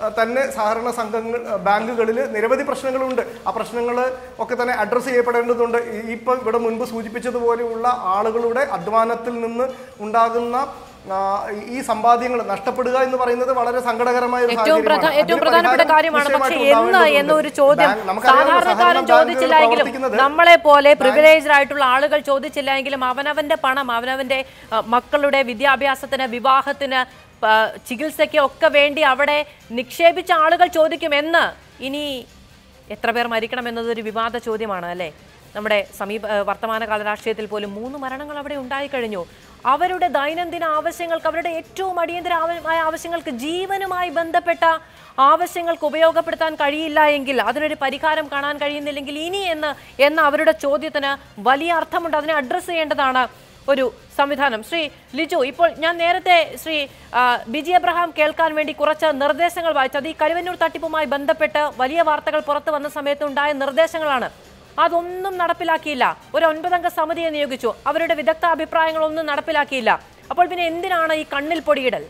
തന്നെ സഹകരണ സംഘങ്ങൾ ബാങ്കുകളിൽ നിരവധി പ്രശ്നങ്ങളുണ്ട്. ആ പ്രശ്നങ്ങൾ ഒക്കെ തന്നെ അഡ്രസ്സ് ചെയ്യപ്പെടേണ്ടതുണ്ട്. ഇപ്പോൾ ഇവിടെ മുൻപ് സൂചിപ്പിച്ചതുപോലെയുള്ള ആളുകളുടെ അധ്വാനത്തിൽ നിന്ന് ഉണ്ടാകുന്ന ഈ സമ്പാദ്യങ്ങൾ നഷ്ടപ്പെടുക എന്ന് പറയുന്നത് വളരെ സങ്കടകരമായ ഏറ്റവും പ്രധാനപ്പെട്ട കാര്യമാണ്. പക്ഷേ എന്ന് എന്നൊരു ചോദ്യം സാധാരണക്കാരൻ ചോദിച്ചില്ലെങ്കിലും നമ്മളെ പോലെ പ്രിവിലേജ്ഡ് ആയിട്ടുള്ള ആളുകൾ ചോദിച്ചില്ലെങ്കിലും അവനവന്റെ പണം അവനവന്റെ മക്കളുടെ വിദ്യാഭ്യാസത്തിന്, വിവാഹത്തിന്, ചികിത്സയ്ക്ക് ഒക്കെ വേണ്ടി അവിടെ നിക്ഷേപിച്ച ആളുകൾ ചോദിക്കുമെന്ന് ഇനി എത്ര പേർ മരിക്കണം എന്നതൊരു വിവാദ ചോദ്യമാണ് അല്ലേ? നമ്മുടെ സമീപ വർത്തമാനകാല രാഷ്ട്രീയത്തിൽ പോലും മൂന്ന് മരണങ്ങൾ അവിടെ ഉണ്ടായിക്കഴിഞ്ഞു. അവരുടെ ദൈനംദിന ആവശ്യങ്ങൾക്ക്, അവരുടെ ഏറ്റവും അടിയന്തരമായ ആവശ്യങ്ങൾക്ക്, ജീവനുമായി ബന്ധപ്പെട്ട ആവശ്യങ്ങൾക്ക് ഉപയോഗപ്പെടുത്താൻ കഴിയില്ല എങ്കിൽ, അതിനൊരു പരിഹാരം കാണാൻ കഴിയുന്നില്ലെങ്കിൽ ഇനി എന്ന് എന്ന അവരുടെ ചോദ്യത്തിന് വലിയ അർത്ഥമുണ്ട്. അതിനെ അഡ്രസ്സ് ചെയ്യേണ്ടതാണ് ഒരു സംവിധാനം. ശ്രീ ലിജു, ഇപ്പോൾ ഞാൻ നേരത്തെ ശ്രീ ബിജി എബ്രഹാം കേൾക്കാൻ വേണ്ടി കുറച്ച് നിർദ്ദേശങ്ങൾ വായിച്ചത് ഈ കരുവന്നൂർ തട്ടിപ്പുമായി ബന്ധപ്പെട്ട് വലിയ വാർത്തകൾ പുറത്തു വന്ന സമയത്ത് ഉണ്ടായ നിർദ്ദേശങ്ങളാണ്. അതൊന്നും നടപ്പിലാക്കിയില്ല. ഒരു ഒൻപതംഗ സമിതിയെ നിയോഗിച്ചു, അവരുടെ വിദഗ്ധ അഭിപ്രായങ്ങളൊന്നും നടപ്പിലാക്കിയില്ല. അപ്പോൾ പിന്നെ എന്തിനാണ് ഈ കണ്ണിൽ പൊടിയിടൽ?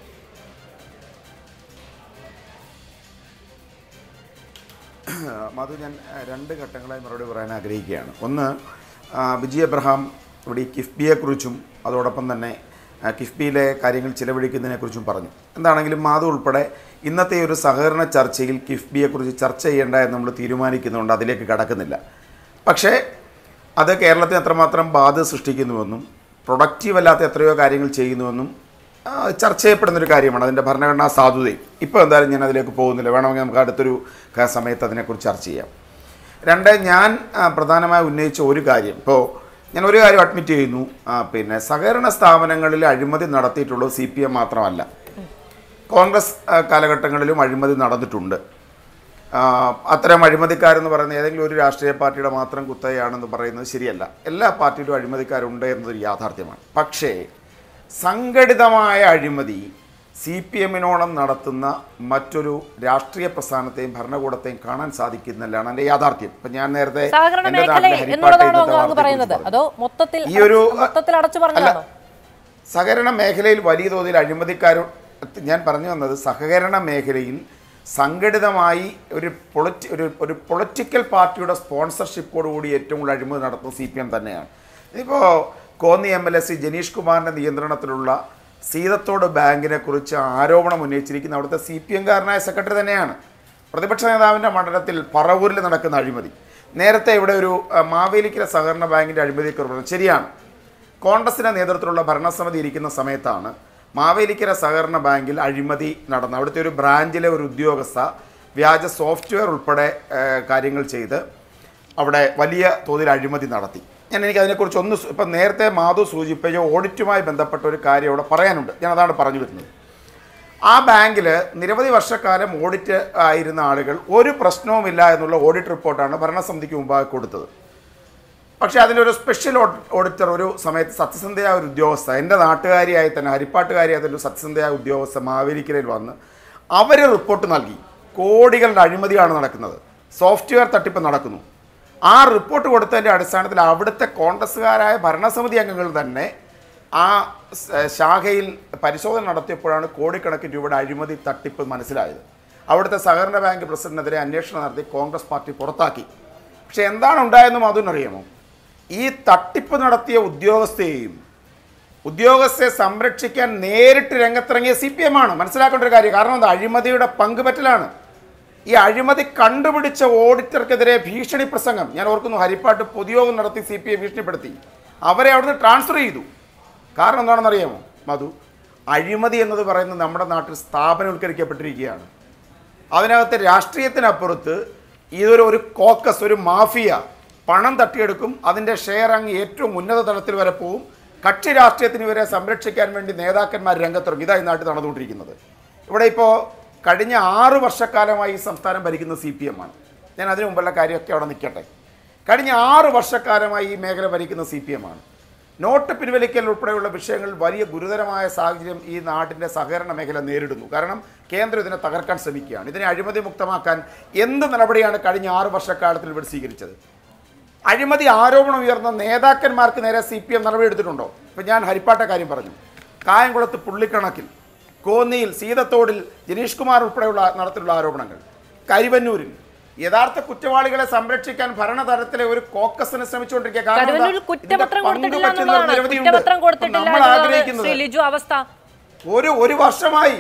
മധു, ഞാൻ രണ്ട് ഘട്ടങ്ങളായി മറുപടി പറയാൻ ആഗ്രഹിക്കുകയാണ്. ഒന്ന്, ബിജി എബ്രഹാം ഇവിടെ ഈ കിഫ്ബിയെക്കുറിച്ചും അതോടൊപ്പം തന്നെ കിഫ്ബിയിലെ കാര്യങ്ങൾ ചിലവഴിക്കുന്നതിനെക്കുറിച്ചും പറഞ്ഞു. എന്താണെങ്കിലും മാധു ഉൾപ്പെടെ ഇന്നത്തെ ഒരു സഹകരണ ചർച്ചയിൽ കിഫ്ബിയെക്കുറിച്ച് ചർച്ച ചെയ്യേണ്ട എന്ന് നമ്മൾ തീരുമാനിക്കുന്നുണ്ട്, അതിലേക്ക് കടക്കുന്നില്ല. പക്ഷേ അത് കേരളത്തിന് എത്രമാത്രം ബാധ സൃഷ്ടിക്കുന്നുവെന്നും പ്രൊഡക്റ്റീവ് അല്ലാത്ത എത്രയോ കാര്യങ്ങൾ ചെയ്യുന്നുവെന്നും ചർച്ച ചെയ്യപ്പെടുന്നൊരു കാര്യമാണ്, അതിൻ്റെ ഭരണഘടനാ സാധുതയും. ഇപ്പോൾ എന്തായാലും ഞാൻ അതിലേക്ക് പോകുന്നില്ല, വേണമെങ്കിൽ നമുക്ക് അടുത്തൊരു സമയത്ത് അതിനെക്കുറിച്ച് ചർച്ച ചെയ്യാം. രണ്ട്, ഞാൻ പ്രധാനമായി ഉന്നയിച്ച ഒരു കാര്യം, ഇപ്പോൾ ഞാൻ ഒരു കാര്യം അഡ്മിറ്റ് ചെയ്യുന്നു, പിന്നെ സഹകരണ സ്ഥാപനങ്ങളിൽ അഴിമതി നടത്തിയിട്ടുള്ളത് സി പി എം മാത്രമല്ല, കോൺഗ്രസ് കാലഘട്ടങ്ങളിലും അഴിമതി നടന്നിട്ടുണ്ട്. അത്തരം അഴിമതിക്കാരെന്ന് പറയുന്നത് ഏതെങ്കിലും ഒരു രാഷ്ട്രീയ പാർട്ടിയുടെ മാത്രം കുത്തകയാണെന്ന് പറയുന്നത് ശരിയല്ല. എല്ലാ പാർട്ടിയിലും അഴിമതിക്കാരുണ്ട് എന്നതൊരു യാഥാർത്ഥ്യമാണ്. പക്ഷേ സംഘടിതമായ അഴിമതി സി പി എമ്മിനോളം നടത്തുന്ന മറ്റൊരു രാഷ്ട്രീയ പ്രസ്ഥാനത്തെയും ഭരണകൂടത്തെയും കാണാൻ സാധിക്കുന്നില്ലാണ് എൻ്റെ യാഥാർത്ഥ്യം. ഇപ്പം ഞാൻ നേരത്തെ ഈ ഒരു സഹകരണ മേഖലയിൽ വലിയ തോതിൽ അഴിമതിക്കാരും, ഞാൻ പറഞ്ഞു വന്നത് സഹകരണ മേഖലയിൽ സംഘടിതമായി ഒരു പൊളിറ്റി ഒരു ഒരു പൊളിറ്റിക്കൽ പാർട്ടിയുടെ സ്പോൺസർഷിപ്പോടുകൂടി ഏറ്റവും കൂടുതൽ അഴിമതി നടത്തുന്ന സി പി എം തന്നെയാണ്. ഇതിപ്പോൾ Konni M L A C Janeesh കുമാറിൻ്റെ നിയന്ത്രണത്തിലുള്ള സീതത്തോട് ബാങ്കിനെ കുറിച്ച് ആരോപണം ഉന്നയിച്ചിരിക്കുന്ന അവിടുത്തെ സി പി എംകാരനായ സെക്രട്ടറി തന്നെയാണ്. പ്രതിപക്ഷ നേതാവിൻ്റെ മണ്ഡലത്തിൽ പറവൂരിൽ നടക്കുന്ന അഴിമതി, നേരത്തെ ഇവിടെ ഒരു മാവേലിക്കര സഹകരണ ബാങ്കിൻ്റെ അഴിമതിയൊക്കെ പറഞ്ഞു. ശരിയാണ്, കോൺഗ്രസിൻ്റെ നേതൃത്വത്തിലുള്ള ഭരണസമിതി ഇരിക്കുന്ന സമയത്താണ് മാവേലിക്കര സഹകരണ ബാങ്കിൽ അഴിമതി നടന്നു. അവിടുത്തെ ഒരു ബ്രാഞ്ചിലെ ഒരു ഉദ്യോഗസ്ഥ വ്യാജ സോഫ്റ്റ്വെയർ ഉൾപ്പെടെ കാര്യങ്ങൾ ചെയ്ത് അവിടെ വലിയ തോതിൽ അഴിമതി നടത്തി. ഞാൻ എനിക്ക് അതിനെക്കുറിച്ച് ഒന്ന് ഇപ്പം നേരത്തെ മാധു സൂചിപ്പിച്ച ഓഡിറ്റുമായി ബന്ധപ്പെട്ട ഒരു കാര്യം അവിടെ പറയാനുണ്ട്, ഞാൻ അതാണ് പറഞ്ഞു വരുന്നത്. ആ ബാങ്കിൽ നിരവധി വർഷക്കാലം ഓഡിറ്റ് ആയിരുന്ന ആളുകൾ ഒരു പ്രശ്നവുമില്ല എന്നുള്ള ഓഡിറ്റ് റിപ്പോർട്ടാണ് ഭരണസമിതിക്ക് മുമ്പാകെ കൊടുത്തത്. പക്ഷേ അതിലൊരു സ്പെഷ്യൽ ഓഡിറ്റർ ഒരു സമയത്ത് സത്യസന്ധയായ ഒരു ഉദ്യോഗസ്ഥ, എൻ്റെ നാട്ടുകാരിയായി തന്നെ ഹരിപ്പാട്ടുകാരിയായ തന്നെ ഒരു സത്യസന്ധയായ ഉദ്യോഗസ്ഥ മാവേലിക്കരയിൽ വന്ന് അവർ റിപ്പോർട്ട് നൽകി, കോടികളുടെ അഴിമതിയാണ് നടക്കുന്നത്, സോഫ്റ്റ്വെയർ തട്ടിപ്പ് നടക്കുന്നു. ആ റിപ്പോർട്ട് കൊടുത്തതിൻ്റെ അടിസ്ഥാനത്തിൽ അവിടുത്തെ കോൺഗ്രസ്സുകാരായ ഭരണസമിതി അംഗങ്ങൾ തന്നെ ആ ശാഖയിൽ പരിശോധന നടത്തിയപ്പോഴാണ് കോടിക്കണക്കിന് രൂപയുടെ അഴിമതി തട്ടിപ്പ് മനസ്സിലായത്. അവിടുത്തെ സഹകരണ ബാങ്ക് പ്രസിഡന്റിനെതിരെ അന്വേഷണം നടത്തി കോൺഗ്രസ് പാർട്ടി പുറത്താക്കി. പക്ഷേ എന്താണ് ഉണ്ടായതെന്നും അതൊന്നറിയാമോ? ഈ തട്ടിപ്പ് നടത്തിയ ഉദ്യോഗസ്ഥയെയും ഉദ്യോഗസ്ഥയെ സംരക്ഷിക്കാൻ നേരിട്ട് രംഗത്തിറങ്ങിയ സി പി എം ആണ്. മനസ്സിലാക്കേണ്ട ഒരു കാര്യം, കാരണം എന്താ, അഴിമതിയുടെ പങ്കുപറ്റലാണ്. ഈ അഴിമതി കണ്ടുപിടിച്ച ഓഡിറ്റർക്കെതിരെ ഭീഷണി പ്രസംഗം, ഞാൻ ഓർക്കുന്നു ഹരിപ്പാട്ട് പൊതുയോഗം നടത്തി സി പി ഐ ഭീഷണിപ്പെടുത്തി, അവരെ അവിടുന്ന് ട്രാൻസ്ഫർ ചെയ്തു. കാരണം എന്താണെന്നറിയാമോ മധു? അഴിമതി എന്നത് പറയുന്നത് നമ്മുടെ നാട്ടിൽ സ്ഥാപനവൽക്കരിക്കപ്പെട്ടിരിക്കുകയാണ്. അതിനകത്ത് രാഷ്ട്രീയത്തിനപ്പുറത്ത് ഇതൊരു ഒരു കോക്കസ്, ഒരു മാഫിയ പണം തട്ടിയെടുക്കും, അതിൻ്റെ ഷെയർ അങ്ങ് ഏറ്റവും ഉന്നത തലത്തിൽ വരെ പോവും. കക്ഷി രാഷ്ട്രീയത്തിന് ഇവരെ സംരക്ഷിക്കാൻ വേണ്ടി നേതാക്കന്മാർ രംഗത്തിറങ്ങും. ഇതായി നാട്ടിൽ നടന്നുകൊണ്ടിരിക്കുന്നത്. ഇവിടെ ഇപ്പോൾ കഴിഞ്ഞ ആറ് വർഷക്കാലമായി ഈ സംസ്ഥാനം ഭരിക്കുന്ന സി പി എം ആണ്. ഞാൻ അതിനു മുമ്പുള്ള കാര്യമൊക്കെ അവിടെ നിൽക്കട്ടെ. കഴിഞ്ഞ ആറ് വർഷക്കാലമായി ഈ മേഖല ഭരിക്കുന്ന സി പി എം ആണ്. നോട്ട് പിൻവലിക്കൽ ഉൾപ്പെടെയുള്ള വിഷയങ്ങളിൽ വലിയ ഗുരുതരമായ സാഹചര്യം ഈ നാട്ടിൻ്റെ സഹകരണ മേഖല നേരിടുന്നു. കാരണം കേന്ദ്രം ഇതിനെ തകർക്കാൻ ശ്രമിക്കുകയാണ്. ഇതിനെ അഴിമതി മുക്തമാക്കാൻ എന്ത് നടപടിയാണ് കഴിഞ്ഞ ആറ് വർഷക്കാലത്തിൽ ഇവിടെ സ്വീകരിച്ചത്? അഴിമതി ആരോപണം ഉയർന്ന നേതാക്കന്മാർക്ക് നേരെ സി പി എം നടപടി എടുത്തിട്ടുണ്ടോ? ഇപ്പം ഞാൻ ഹരിപ്പാട്ടെ കാര്യം പറഞ്ഞു. കായംകുളത്ത് പുള്ളിക്കണക്കിൽ കോന്നിയിൽ, സീതത്തോടിൽ ജനീഷ് കുമാർ ഉൾപ്പെടെയുള്ള നടത്തിലുള്ള ആരോപണങ്ങൾ. കരുവന്നൂരിൽ യഥാർത്ഥ കുറ്റവാളികളെ സംരക്ഷിക്കാൻ ഭരണതലത്തിലെ ഒരു കോക്കസിന് ശ്രമിച്ചുകൊണ്ടിരിക്കുക. ഒരു ഒരു വർഷമായി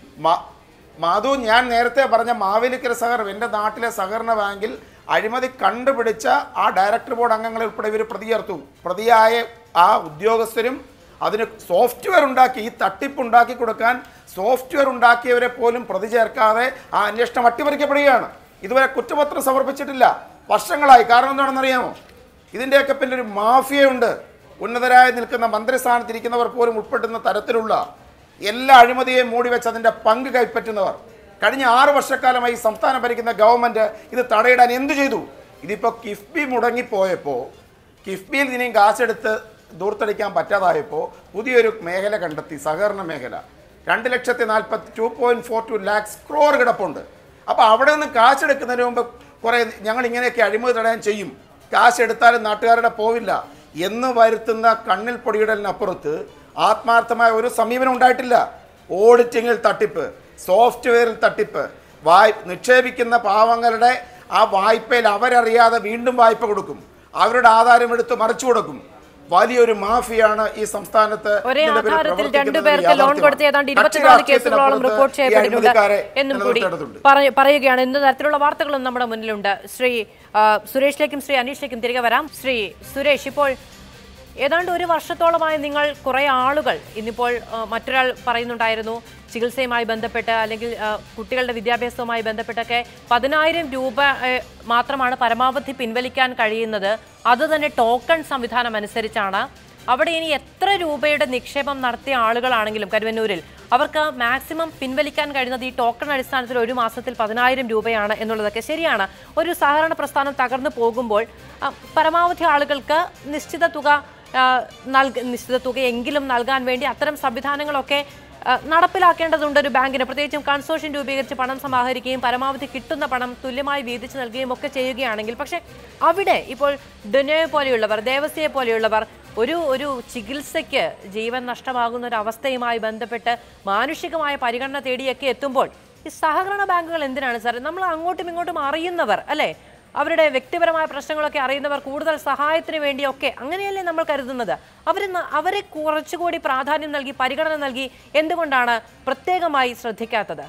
മാധു, ഞാൻ നേരത്തെ പറഞ്ഞ മാവേലിക്കര സഹകരണം, എൻ്റെ നാട്ടിലെ സഹകരണ ബാങ്കിൽ അഴിമതി കണ്ടുപിടിച്ച ആ ഡയറക്ടർ ബോർഡ് അംഗങ്ങളെ ഉൾപ്പെടെ ഇവർ പ്രതി ചേർത്തു. പ്രതിയായ ആ ഉദ്യോഗസ്ഥരും അതിന് സോഫ്റ്റ്വെയർ ഉണ്ടാക്കി, ഈ തട്ടിപ്പ് ഉണ്ടാക്കി കൊടുക്കാൻ സോഫ്റ്റ്വെയർ ഉണ്ടാക്കിയവരെ പോലും പ്രതി ചേർക്കാതെ ആ അന്വേഷണം അട്ടിമറിക്കപ്പെടുകയാണ്. ഇതുവരെ കുറ്റപത്രം സമർപ്പിച്ചിട്ടില്ല, വർഷങ്ങളായി. കാരണം എന്താണെന്നറിയാമോ? ഇതിൻ്റെയൊക്കെ പിന്നെ ഒരു മാഫിയയുണ്ട്. ഉന്നതരായി നിൽക്കുന്ന മന്ത്രിസ്ഥാനത്തിരിക്കുന്നവർ പോലും ഉൾപ്പെടുന്ന തരത്തിലുള്ള എല്ലാ അഴിമതിയെയും മൂടിവെച്ച് അതിൻ്റെ പങ്ക് കൈപ്പറ്റുന്നവർ. കഴിഞ്ഞ ആറ് വർഷക്കാലമായി സംസ്ഥാനം ഭരിക്കുന്ന ഗവൺമെൻറ് ഇത് തടയിടാൻ എന്തു ചെയ്തു? ഇതിപ്പോൾ കിഫ്ബി മുടങ്ങിപ്പോയപ്പോൾ, കിഫ്ബിയിൽ ഇനിയും കാശെടുത്ത് ദൂർത്തടിക്കാൻ പറ്റാതായപ്പോൾ പുതിയൊരു മേഖല കണ്ടെത്തി, സഹകരണ മേഖല. രണ്ട് ലക്ഷത്തി നാൽപ്പത്തി two point four two lakhs crore കിടപ്പുണ്ട്. അപ്പോൾ അവിടെ നിന്ന് കാശെടുക്കുന്നതിന് മുമ്പ് കുറേ ഞങ്ങൾ ഇങ്ങനെയൊക്കെ അഴിമതി തടയാൻ ചെയ്യും, കാശെടുത്താലും നാട്ടുകാരുടെ പോവില്ല എന്ന് വരുത്തുന്ന കണ്ണിൽ പൊടിയിടലിനപ്പുറത്ത് ആത്മാർത്ഥമായ ഒരു സമീപനം ഉണ്ടായിട്ടില്ല. ഓഡിറ്റിങ്ങിൽ തട്ടിപ്പ്, സോഫ്റ്റ്വെയറിൽ തട്ടിപ്പ്, വായ്പ നിക്ഷേപിക്കുന്ന പാവങ്ങളുടെ ആ വായ്പയിൽ അവരറിയാതെ വീണ്ടും വായ്പ കൊടുക്കും, അവരുടെ ആധാരം എടുത്ത് മറിച്ചു കൊടുക്കും. വലിയൊരു മാഫിയാണ് ഈ സംസ്ഥാനത്ത്. ഒരേ ആധാരത്തിൽ രണ്ടുപേർക്ക് ലോൺ കൊടുത്ത് ഏതാണ്ട് ഇരുപത്തിനാല് കേസുകളോളം റിപ്പോർട്ട് ചെയ്യപ്പെട്ടിട്ടുണ്ട് എന്നും കൂടി പറയുകയാണ്. ഇന്ന് തരത്തിലുള്ള വാർത്തകളും നമ്മുടെ മുന്നിലുണ്ട്. ശ്രീ സുരേഷിലേക്കും ശ്രീ അനീഷിലേക്കും തിരികെ വരാം. ശ്രീ സുരേഷ്, ഇപ്പോൾ ഏതാണ്ട് ഒരു വർഷത്തോളമായി നിങ്ങൾ കുറേ ആളുകൾ, ഇന്നിപ്പോൾ മറ്റൊരാൾ പറയുന്നുണ്ടായിരുന്നു ചികിത്സയുമായി ബന്ധപ്പെട്ട് അല്ലെങ്കിൽ കുട്ടികളുടെ വിദ്യാഭ്യാസവുമായി ബന്ധപ്പെട്ടൊക്കെ പതിനായിരം രൂപ മാത്രമാണ് പരമാവധി പിൻവലിക്കാൻ കഴിയുന്നത്. അത് തന്നെ ടോക്കൺ സംവിധാനം അനുസരിച്ചാണ്. അവിടെ ഇനി എത്ര രൂപയുടെ നിക്ഷേപം നടത്തിയ ആളുകളാണെങ്കിലും കരുവന്നൂരിൽ അവർക്ക് മാക്സിമം പിൻവലിക്കാൻ കഴിയുന്നത് ഈ ടോക്കൺ അടിസ്ഥാനത്തിൽ ഒരു മാസത്തിൽ പതിനായിരം രൂപയാണ് എന്നുള്ളതൊക്കെ ശരിയാണ്. ഒരു സഹകരണ പ്രസ്ഥാനം തകർന്നു പോകുമ്പോൾ പരമാവധി ആളുകൾക്ക് നിശ്ചിത തുക നൽക നിശ്ചിത തുകയെങ്കിലും നൽകാൻ വേണ്ടി അത്തരം സംവിധാനങ്ങളൊക്കെ നടപ്പിലാക്കേണ്ടതുണ്ട് ഒരു ബാങ്കിന്. പ്രത്യേകിച്ചും കൺസോർഷ്യം രൂപീകരിച്ച് പണം സമാഹരിക്കുകയും പരമാവധി കിട്ടുന്ന പണം തുല്യമായി വീതിച്ച് നൽകുകയും ഒക്കെ ചെയ്യുകയാണെങ്കിൽ, പക്ഷേ അവിടെ ഇപ്പോൾ ഡൊനോയെ പോലെയുള്ളവർ, ദേവസ്യയെ പോലെയുള്ളവർ ഒരു ഒരു ചികിത്സയ്ക്ക് ജീവൻ നഷ്ടമാകുന്ന ഒരു അവസ്ഥയുമായി ബന്ധപ്പെട്ട് മാനുഷികമായ പരിഗണന തേടിയൊക്കെ എത്തുമ്പോൾ ഈ സഹകരണ ബാങ്കുകൾ എന്തിനാണ് സാർ? നമ്മൾ അങ്ങോട്ടും ഇങ്ങോട്ടും അറിയുന്നവർ അല്ലേ, അവരുടെ വ്യക്തിപരമായ പ്രശ്നങ്ങളൊക്കെ അറിയുന്നവർ, കൂടുതൽ സഹായത്തിന് വേണ്ടിയൊക്കെ അങ്ങനെയല്ലേ നമ്മൾ കരുതുന്നത്. അവർ അവരെ കുറച്ചുകൂടി പ്രാധാന്യം നൽകി പരിഗണന നൽകി എന്തുകൊണ്ടാണ് പ്രത്യേകമായി ശ്രദ്ധിക്കാത്തത്?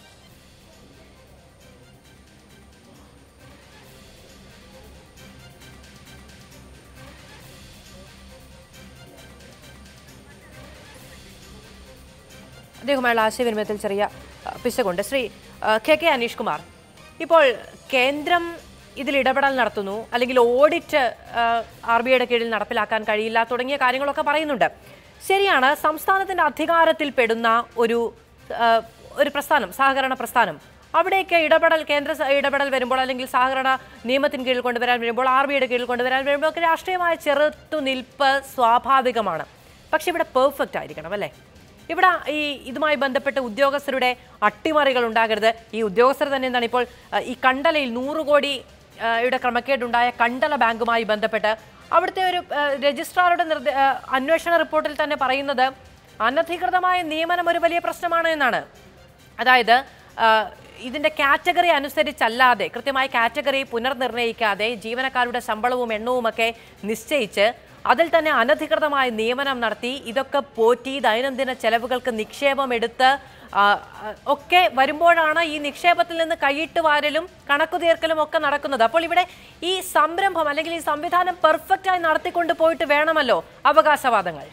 അദ്ദേഹമായുള്ള ആശയവിനിമയത്തിൽ ചെറിയ പിശകുണ്ട്. ശ്രീ കെ കെ അനീഷ് കുമാർ, ഇപ്പോൾ കേന്ദ്രം ഇതിൽ ഇടപെടൽ നടത്തുന്നു, അല്ലെങ്കിൽ ഓഡിറ്റ് ആർ ബി ഐയുടെ കീഴിൽ നടപ്പിലാക്കാൻ കഴിയില്ല തുടങ്ങിയ കാര്യങ്ങളൊക്കെ പറയുന്നുണ്ട്. ശരിയാണ്, സംസ്ഥാനത്തിൻ്റെ അധികാരത്തിൽ പെടുന്ന ഒരു ഒരു പ്രസ്ഥാനം, സഹകരണ പ്രസ്ഥാനം, അവിടേക്ക് ഇടപെടൽ, കേന്ദ്ര ഇടപെടൽ വരുമ്പോൾ അല്ലെങ്കിൽ സഹകരണ നിയമത്തിന് കീഴിൽ കൊണ്ടുവരാൻ വരുമ്പോൾ, ആർ ബി ഐയുടെ കീഴിൽ കൊണ്ടുവരാൻ വരുമ്പോൾ ഒക്കെ രാഷ്ട്രീയമായ ചെറുത്തുനിൽപ്പ് സ്വാഭാവികമാണ്. പക്ഷെ ഇവിടെ പെർഫെക്റ്റ് ആയിരിക്കണം അല്ലേ? ഇവിടെ ഈ ഇതുമായി ബന്ധപ്പെട്ട് ഉദ്യോഗസ്ഥരുടെ അട്ടിമറികൾ ഉണ്ടാകരുത്. ഈ ഉദ്യോഗസ്ഥർ തന്നെ എന്താണ് ഇപ്പോൾ ഈ കണ്ടലയിൽ നൂറ് കോടി യുടെ ക്രമക്കേടുണ്ടായ കണ്ടല ബാങ്കുമായി ബന്ധപ്പെട്ട് അവിടുത്തെ ഒരു രജിസ്ട്രാറുടെ നിർദ്ദേ അന്വേഷണ റിപ്പോർട്ടിൽ തന്നെ പറയുന്നത് അനധികൃതമായ നിയമനം ഒരു വലിയ പ്രശ്നമാണ് എന്നാണ്. അതായത് ഇതിൻ്റെ കാറ്റഗറി അനുസരിച്ചല്ലാതെ, കൃത്യമായ കാറ്റഗറി പുനർനിർണ്ണയിക്കാതെ ജീവനക്കാരുടെ ശമ്പളവും എണ്ണവുമൊക്കെ നിശ്ചയിച്ച് അതിൽ തന്നെ അനധികൃതമായ നിയമനം നടത്തി ഇതൊക്കെ പോറ്റി ദൈനംദിന ചെലവുകൾക്ക് നിക്ഷേപം എടുത്ത് ഒക്കെ വരുമ്പോഴാണ് ഈ നിക്ഷേപത്തിൽ നിന്ന് കൈയിട്ട് വാരലും കണക്കു തീർക്കലും ഒക്കെ നടക്കുന്നത്. അപ്പോൾ ഇവിടെ ഈ സംരംഭം അല്ലെങ്കിൽ ഈ സംവിധാനം പെർഫെക്റ്റായി നടത്തിക്കൊണ്ട് പോയിട്ട് വേണമല്ലോ അവകാശവാദങ്ങൾ.